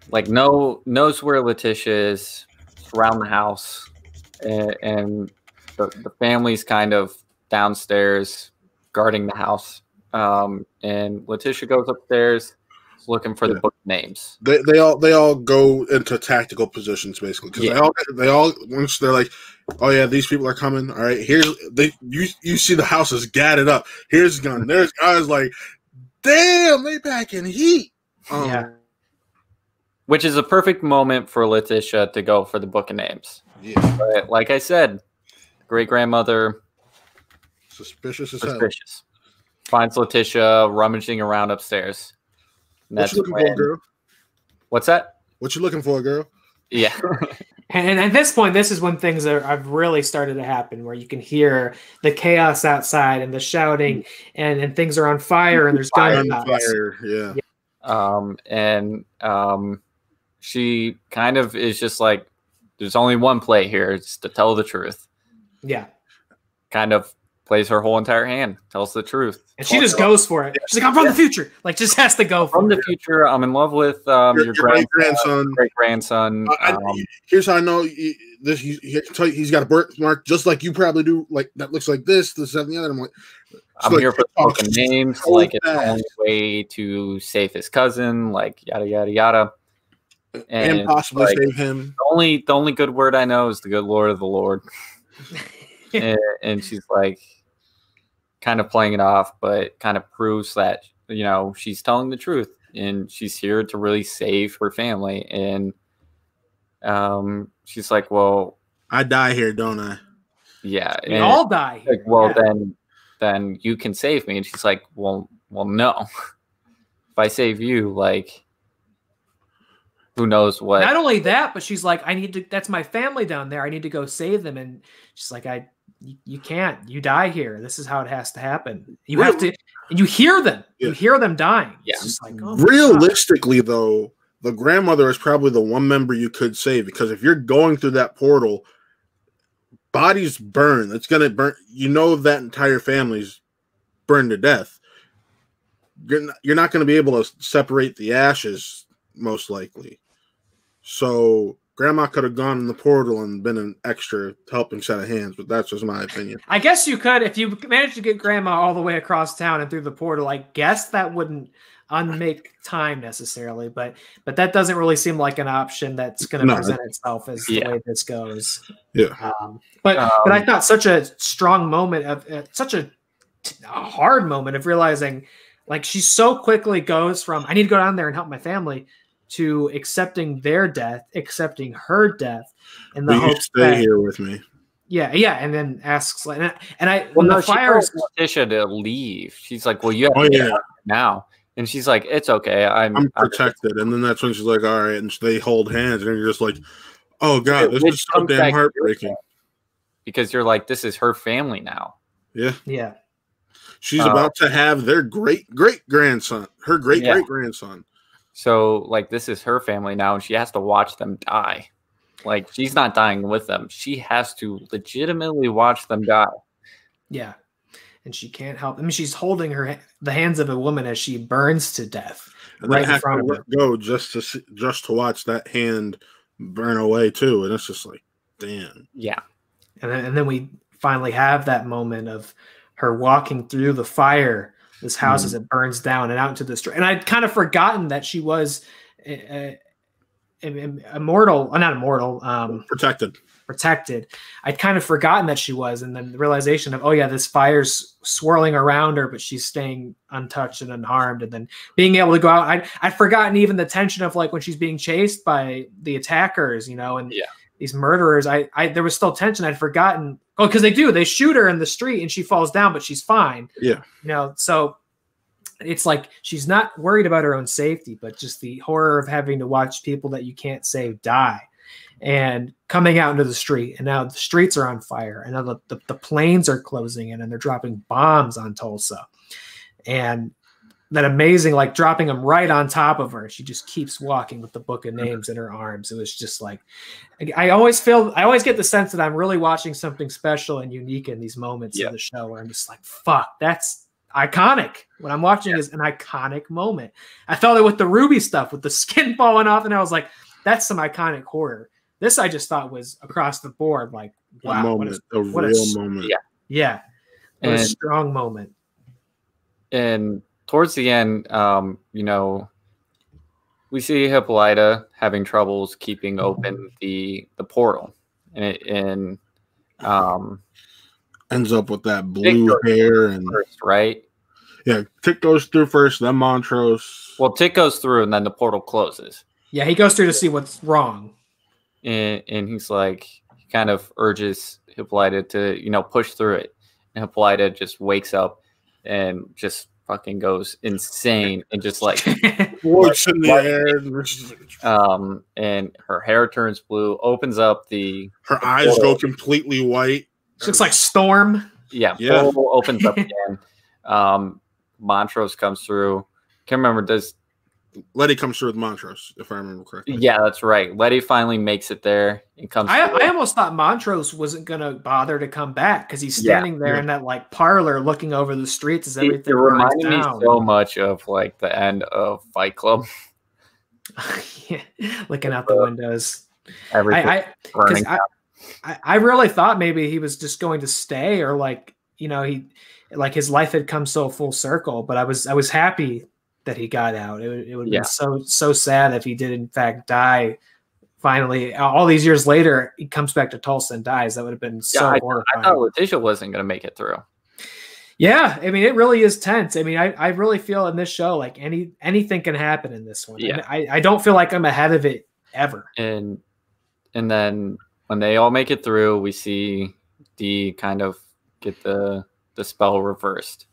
like knows where Letitia is, around the house, and the family's kind of downstairs guarding the house. And Letitia goes upstairs looking for the book names. They all go into tactical positions basically because they all once they're like, oh yeah, these people are coming. All right, you see the house is gadded up. Here's a gun. There's guys like, damn, they packing heat. Yeah. Which is a perfect moment for Letitia to go for the book of names. Yeah. But like I said, great grandmother Suspicious as hell. suspicious. Finds Letitia rummaging around upstairs. And What you looking for, girl? What's that? What you looking for, girl? Yeah. And at this point, this is when things have really started to happen, where you can hear the chaos outside and the shouting, and things are on fire, and there's gunshots. Yeah. She kind of is just like, there's only one play here. It's to tell the truth. Yeah. Kind of plays her whole entire hand, tells the truth. And she just goes for it. She's like, I'm from the future. Like, just has to go for From it. the future, I'm in love with your great-grandson. Great-grandson. Here's how I know he's got a birthmark just like you probably do. Like, that looks like this, and the other. I'm like, I'm here for the book of names. Like, it's the only way to save his cousin. Like, yada yada yada. And possibly save him. The only good word I know is the good Lord of the Lord. and she's like, kind of playing it off, but kind of proves that, you know, she's telling the truth and she's here to really save her family. And she's like, well, I die here, don't I? Yeah. We all die here. Like, well, then you can save me. And she's like, well, no. If I save you, like, who knows what? Not only that, but she's like, that's my family down there. I need to go save them. And she's like, you can't. You die here. This is how it has to happen. You have to. And you hear them. Yeah. You hear them dying. Yeah. It's just like, oh, realistically, though, the grandmother is probably the one member you could save, because if you're going through that portal, bodies burn. It's gonna burn. You know that entire family's burned to death. You're not going to be able to separate the ashes, most likely. So Grandma could have gone in the portal and been an extra helping set of hands, but that's just my opinion. I guess you could, if you managed to get Grandma all the way across town and through the portal. I guess that wouldn't unmake time necessarily, but that doesn't really seem like an option that's going to present itself as the way this goes. Yeah. But I thought such a strong moment of such a hard moment of realizing, like, she so quickly goes from, I need to go down there and help my family, to accepting their death, accepting her death, in the hope stay here with me. Yeah, and then asks, when the fire is Letitia to leave, she's like, "Well, you have to get out now," and she's like, "It's okay, I'm protected." And then that's when she's like, "All right," and they hold hands, and you're just like, "Oh God, this is so damn heartbreaking." Because you're like, this is her family now. Yeah. She's about to have their great grandson, her great grandson. So, like, this is her family now, and she has to watch them die. Like, she's not dying with them. She has to legitimately watch them die. Yeah. And she can't help. I mean, she's holding the hands of a woman as she burns to death right in front of her. Go just to watch that hand burn away too, and it's just like, damn. Yeah. And then we finally have that moment of her walking through the fire, this house as it burns down, and out into the street. And I'd kind of forgotten that she was protected. I'd kind of forgotten that she was, and then the realization of, oh yeah, this fire's swirling around her, but she's staying untouched and unharmed. And then being able to go out, I'd forgotten even the tension of, like, when she's being chased by the attackers, and these murderers. There was still tension. I'd forgotten. Oh, because they shoot her in the street and she falls down, but she's fine. Yeah. So it's like she's not worried about her own safety, but just the horror of having to watch people that you can't save die, and coming out into the street. And now the streets are on fire, and now the planes are closing in, and they're dropping bombs on Tulsa. And that amazing, like, dropping them right on top of her. She just keeps walking with the book of names in her arms. It was just like, I always get the sense that I'm really watching something special and unique in these moments of the show, where I'm just like, fuck, that's iconic. What I'm watching is an iconic moment. I felt it with the Ruby stuff, with the skin falling off, and I was like, that's some iconic horror. This I just thought was across the board, like, wow, moment, a real moment. Yeah, what a strong moment. And towards the end, you know, we see Hippolyta having troubles keeping open the portal, and ends up with that blue hair and first, right? Yeah, Tick goes through first, then Montrose. Well, Tick goes through, and then the portal closes. Yeah, he goes through to see what's wrong, and he's like, he kind of urges Hippolyta to, you know, push through it, and Hippolyta just wakes up and just fucking goes insane and just like floats in the air. And her hair turns blue, opens up her eyes go completely white. She looks like Storm. Yeah. Portal opens up again. Montrose comes through. Can't remember, does Letty comes through with Montrose, if I remember correctly. Yeah, that's right. Letty finally makes it there and comes I almost thought Montrose wasn't gonna bother to come back because he's standing there in that like parlor looking over the streets as everything it reminded me so much of like the end of Fight Club. Yeah, looking out the windows. Everything burning. I really thought maybe he was just going to stay, or like, you know, his life had come so full circle, but I was happy that he got out. It would have been so sad if he did in fact die. Finally, all these years later, he comes back to Tulsa and dies. That would have been so horrifying. I thought Letitia wasn't going to make it through. Yeah, I mean, it really is tense. I mean, I really feel in this show like anything can happen in this one. Yeah. I don't feel like I'm ahead of it ever. And then when they all make it through, we see Dee kind of get the spell reversed.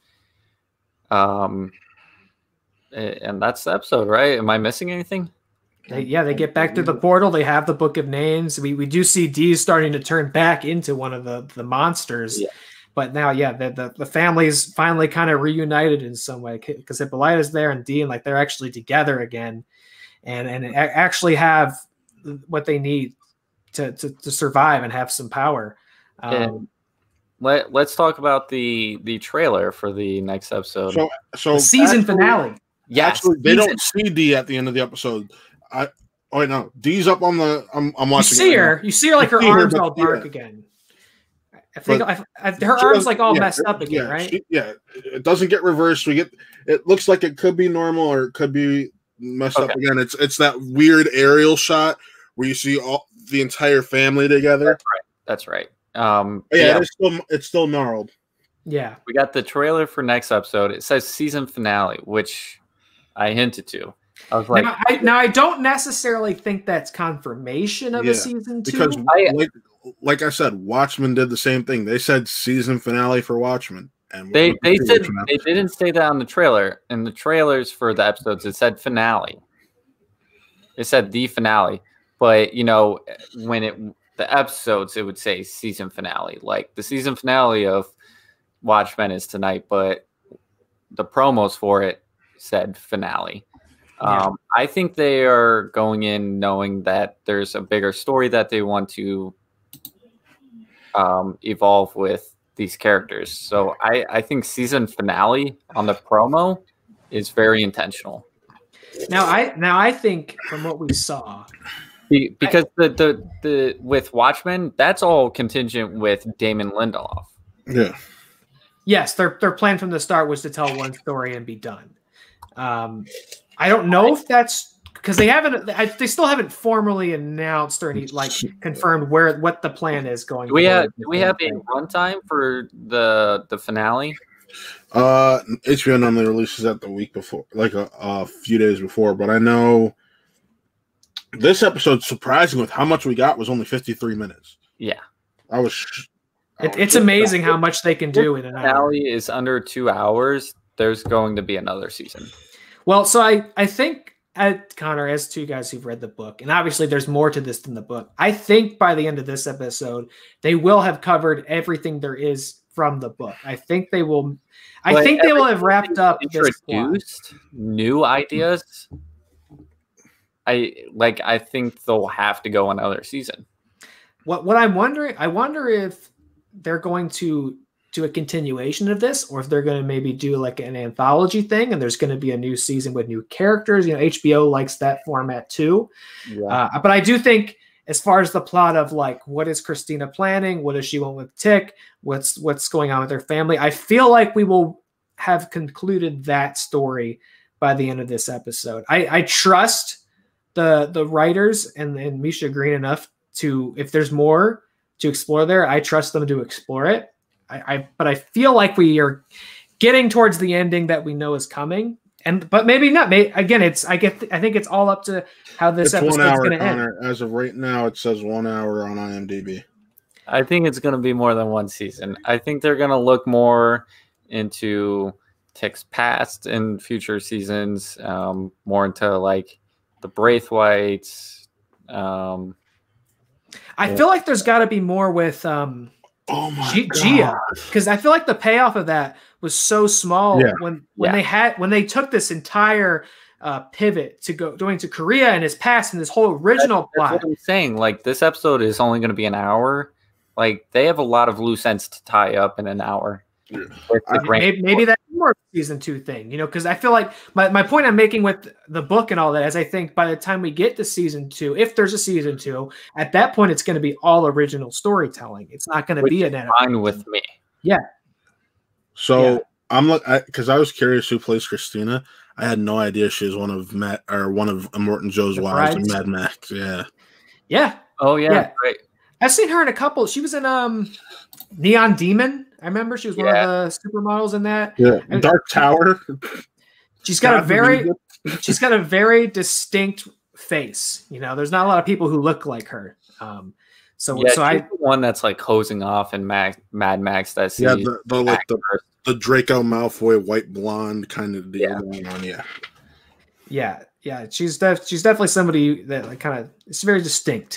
And that's the episode, right? Am I missing anything? They get back through the portal. They have the Book of Names. We do see Dee starting to turn back into one of the monsters. Yeah. But now, the family's finally kind of reunited in some way because Hippolyta's there and Dee, and like they're actually together again, and actually have what they need to survive and have some power. Let's talk about the trailer for the next episode. So the season finale. Yeah, actually, they don't see Dee at the end of the episode. Wait, no, Dee's up on the. I'm watching. You see her like her arms all dark again. I think her arms like all messed up again, right? It doesn't get reversed. It looks like it could be normal or it could be messed up again. It's that weird aerial shot where you see all the entire family together. That's right. It's still gnarled. Yeah, we got the trailer for next episode. It says season finale, which I hinted to. I was like, now I don't necessarily think that's confirmation of a season 2. Because like I said, Watchmen did the same thing. They said season finale for Watchmen, and they said they didn't say that on the trailer. In the trailers for the episodes, it said finale. It said the finale, but you know, when the episodes, it would say season finale. Like the season finale of Watchmen is tonight, but the promos for it said finale. I think they are going in knowing that there's a bigger story that they want to evolve with these characters. So I think season finale on the promo is very intentional. Now I think from what we saw, because the with Watchmen, that's all contingent with Damon Lindelof. Yeah. Yes, their plan from the start was to tell one story and be done. I don't know if that's because they still haven't formally announced or any like confirmed what the plan is going. Do we have a runtime for the finale? HBO normally releases that the week before, like a few days before. But I know this episode, surprising with how much we got, was only 53 minutes. Yeah, it's amazing how much they can do in an hour. Finale is under 2 hours. There's going to be another season. Well, so I think, Connor, as two guys who've read the book, and obviously there's more to this than the book, I think by the end of this episode, they will have covered everything there is from the book. I think they will. I think they will have wrapped up this plot. New ideas. I think they'll have to go another season. What I'm wondering, I wonder if they're going to to a continuation of this, or if they're going to maybe do like an anthology thing and there's going to be a new season with new characters. HBO likes that format too. Yeah. But I do think, as far as the plot of like, what is Christina planning? What does she want with Tick? What's going on with her family? I feel like we will have concluded that story by the end of this episode. I trust the writers and Misha Green enough to, if there's more to explore there, I trust them to explore it. But I feel like we are getting towards the ending that we know is coming. But maybe not. Again, I think it's all up to how this episode is going to end. As of right now, it says 1 hour on IMDb. I think it's going to be more than one season. I think they're going to look more into Tick's past in future seasons, more into like the Braithwaites. I feel like there's got to be more with Gia, because I feel like the payoff of that was so small when they took this entire pivot to going to Korea and his past and this whole original plot. That's what I'm saying. Like, this episode is only going to be an hour. Like, they have a lot of loose ends to tie up in an hour. Maybe that's more of a season 2 thing, because I feel like my point I'm making with the book and all that is I think by the time we get to season 2, if there's a season 2, at that point it's going to be all original storytelling. It's not going to be an adaptation. Fine with me. Yeah. So I'm because I was curious who plays Christina. I had no idea she was one of Immortan Joe's wives in Mad Max. Yeah. Yeah. Oh yeah. Great. I've seen her in a couple. She was in Neon Demon. I remember she was one of the supermodels in that. Yeah. Dark Tower. She's got a very distinct face. There's not a lot of people who look like her. So she's the one that's like hosing off in Mad Max. That's the Draco Malfoy white blonde kind of deal going on. Yeah. She's definitely somebody that like kind of it's very distinct.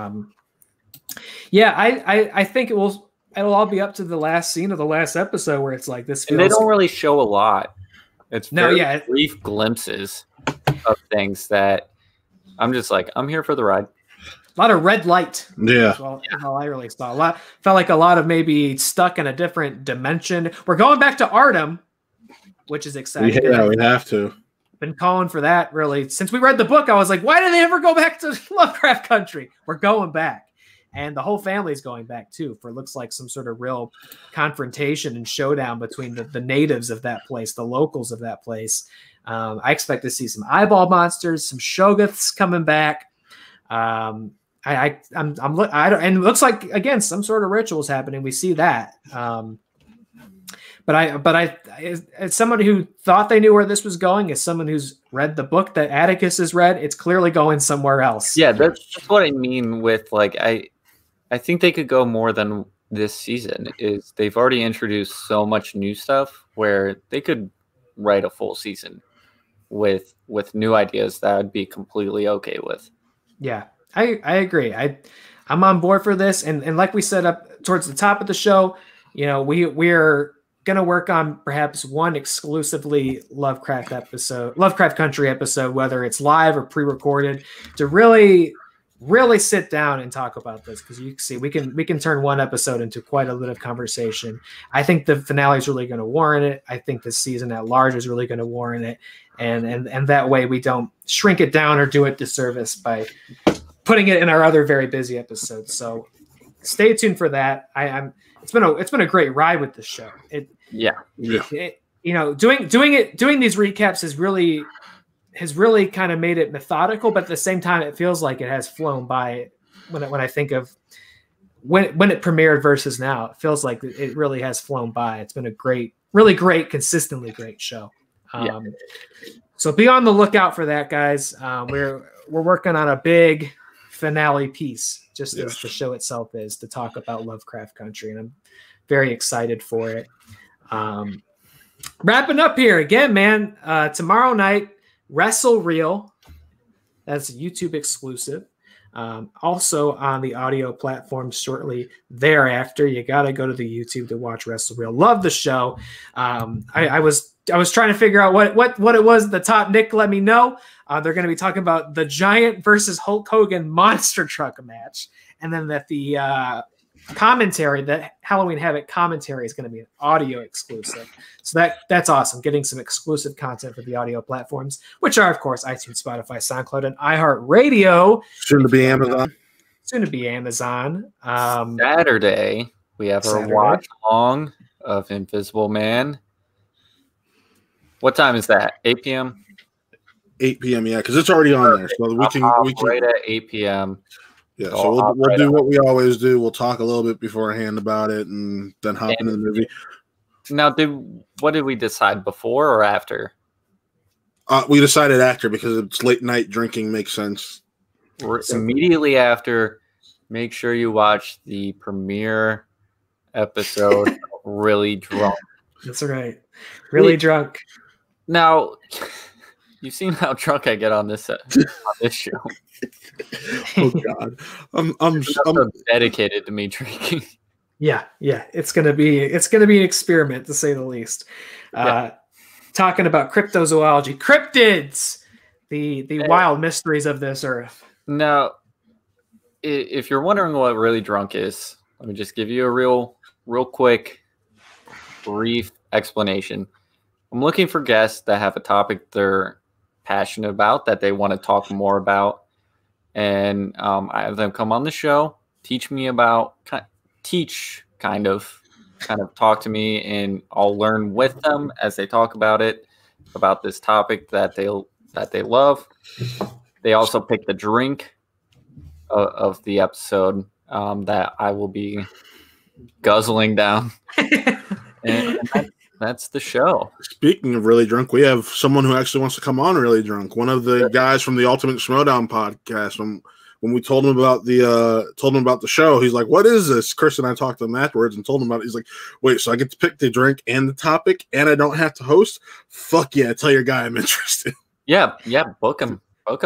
I think it'll all be up to the last scene of the last episode where it's like this. And they don't really show a lot. It's brief glimpses of things that I'm just like, I'm here for the ride. A lot of red light. Yeah. All I really saw. Felt like a lot of maybe stuck in a different dimension. We're going back to Artem, which is exciting. Yeah, we have to. Been calling for that really since we read the book. I was like, why did they ever go back to Lovecraft Country? We're going back. And the whole family's going back too, for it looks like some sort of real confrontation and showdown between the natives of that place, the locals of that place. I expect to see some eyeball monsters, some Shoggoths coming back. And it looks like again some sort of rituals happening. We see that. But I, as someone who thought they knew where this was going, as someone who's read the book that Atticus has read, it's clearly going somewhere else. Yeah, that's what I mean with like I think they could go more than this season. Is they've already introduced so much new stuff where they could write a full season with new ideas that I'd be completely okay with. Yeah, I agree. I'm on board for this, and like we said up towards the top of the show, we're gonna work on perhaps one exclusively Lovecraft Country episode, whether it's live or pre-recorded, to really sit down and talk about this, because you can see we can turn one episode into quite a bit of conversation. I think the finale is really going to warrant it. I think the season at large is really going to warrant it, and that way we don't shrink it down or do it disservice by putting it in our other very busy episodes. So stay tuned for that. It's been a great ride with this show. Doing these recaps has really kind of made it methodical, but at the same time, it feels like it has flown by. When I think of when it premiered versus now, it feels like it really has flown by. It's been a really great, consistently great show. So be on the lookout for that, guys. We're working on a big finale piece, just as the show itself is, to talk about Lovecraft Country, and I'm very excited for it. Wrapping up here again, man. Tomorrow night, Wrestle Reel. That's a YouTube exclusive. Also on the audio platform shortly thereafter. You got to go to the YouTube to watch Wrestle Reel. Love the show. I was trying to figure out what it was at the top. Nick let me know. They're going to be talking about the Giant versus Hulk Hogan monster truck match, and then that the commentary, that Halloween Havoc commentary is going to be an audio exclusive. So that's awesome. Getting some exclusive content for the audio platforms, which are, of course, iTunes, Spotify, SoundCloud, and iHeartRadio. Soon to be Amazon. Soon to be Amazon. Saturday, we have our watch along of Invisible Man. What time is that? 8 p.m. 8 p.m. Yeah, because it's already on there, so we can right at 8 p.m. Yeah, so we'll do what we always do. We'll talk a little bit beforehand about it, and then hop into the movie. Now, what did we decide, before or after? We decided after, because it's late night drinking makes sense. Immediately after, make sure you watch the premiere episode of Really Drunk. That's right. Really drunk. Now, you've seen how drunk I get on this show. Oh God, I'm dedicated to me drinking. Yeah, it's gonna be an experiment, to say the least. Talking about cryptozoology, cryptids, the wild mysteries of this earth. Now, if you're wondering what Really Drunk is, let me just give you a real quick, brief explanation. I'm looking for guests that have a topic they're passionate about, that they want to talk more about, and I have them come on the show, kind of talk to me, and I'll learn with them as they talk about this topic that they love. They also pick the drink of the episode that I will be guzzling down, and that's the show. Speaking of Really Drunk, we have someone who actually wants to come on Really Drunk. One of the guys from the Ultimate Schmodown podcast. When we told him about the show, he's like, "What is this?" Chris and I talked to him afterwards and told him about it. He's like, "Wait, so I get to pick the drink and the topic, and I don't have to host? Fuck yeah! Tell your guy I'm interested." Yeah, book him.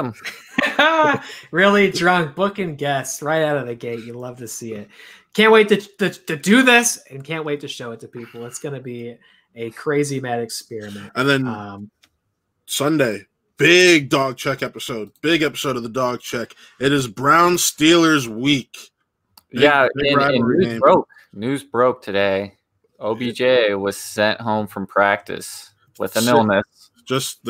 Really Drunk, booking guests right out of the gate. You love to see it. Can't wait to do this, and can't wait to show it to people. It's going to be a crazy mad experiment. And then Sunday, big dog check episode. Big episode of the dog check. It is Brown Steelers week. And news broke today. OBJ was sent home from practice with an illness. Just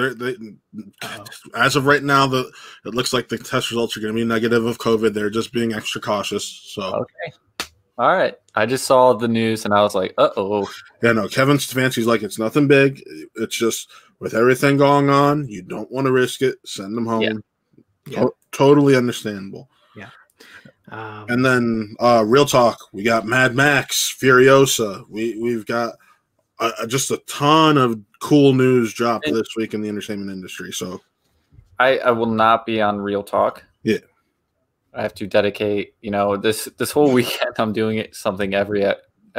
as of right now, it looks like the test results are going to be negative of COVID. They're just being extra cautious. So okay, all right. I just saw the news and I was like, uh-oh. Yeah, no. Kevin Stefanski's like, it's nothing big. It's just with everything going on, you don't want to risk it. Send them home. Yeah. Totally understandable. Yeah. And then real talk. We got Mad Max Furiosa. We've got just a ton of cool news dropped this week in the entertainment industry. So I will not be on Real Talk. Yeah. I have to dedicate, this whole weekend I'm doing something every day.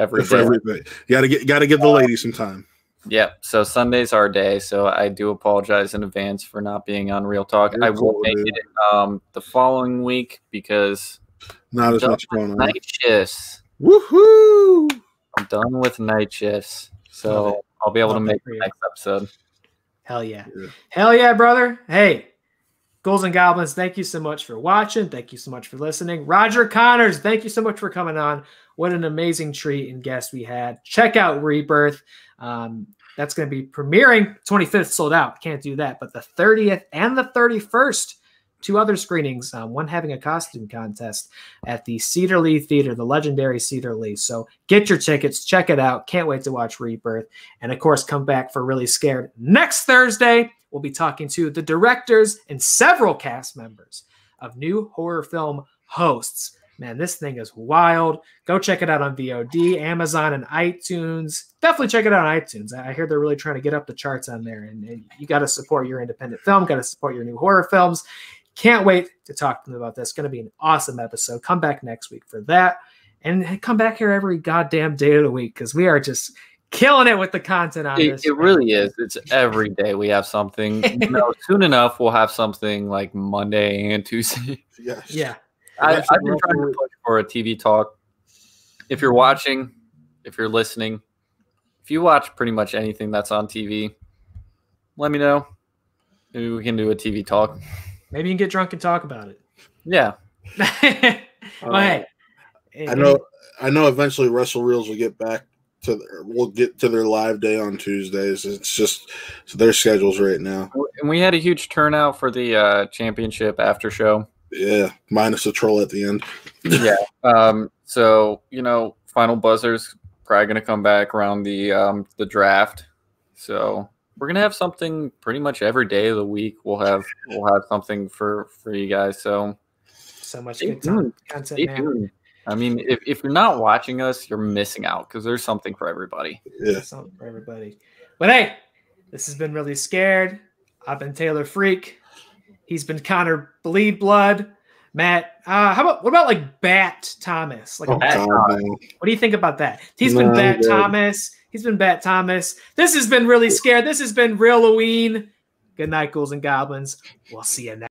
You gotta get the ladies some time. Yeah. So Sunday's our day. So I do apologize in advance for not being on Real Talk. I will make it the following week because not as much going on. Night shifts. Woohoo! I'm done with night shifts. So I'll be able to make the next episode. Hell yeah. Hell yeah, brother. Hey, Ghouls and Goblins, thank you so much for watching. Thank you so much for listening. Roger Connors, thank you so much for coming on. What an amazing treat and guest we had. Check out Rebirth. That's going to be premiering. 25th sold out. Can't do that. But the 30th and the 31st, 2 other screenings, one having a costume contest at the Cedar Lee Theater, the legendary Cedar Lee. So get your tickets, check it out. Can't wait to watch Rebirth. And of course, come back for Really Scared next Thursday. We'll be talking to the directors and several cast members of new horror film hosts. Man, this thing is wild. Go check it out on VOD, Amazon, and iTunes. Definitely check it out on iTunes. I hear they're really trying to get up the charts on there. And you got to support your independent film, got to support your new horror films. Can't wait to talk to them about this. It's going to be an awesome episode. Come back next week for that. And come back here every goddamn day of the week because we are just killing it with the content on this. It really is. It's every day we have something. Soon enough, we'll have something like Monday and Tuesday. Yes. Yeah. I've been trying to push for a TV talk. If you're watching, if you're listening, if you watch pretty much anything that's on TV, let me know. Maybe we can do a TV talk. Maybe you can get drunk and talk about it. Yeah. Well, hey, I know. Eventually, Wrestle Reels will get back to. We'll get to their live day on Tuesdays. It's just their schedules right now. And we had a huge turnout for the championship after show. Yeah, minus the troll at the end. Yeah. So final buzzers probably gonna come back around the draft. So we're gonna have something pretty much every day of the week. We'll have something for you guys. So much good content, man. I mean, if you're not watching us, you're missing out because there's something for everybody. Yeah, something for everybody. But hey, this has been Really Scared. I've been Taylor Freak. He's been Connor Bleed Blood. Matt, what about like Bat Thomas? Like Bat Thomas. What do you think about that? He's been Bat Thomas. He's been Bat Thomas. This has been Really Scared. This has been REELOWEEN. Good night, ghouls and goblins. We'll see you next.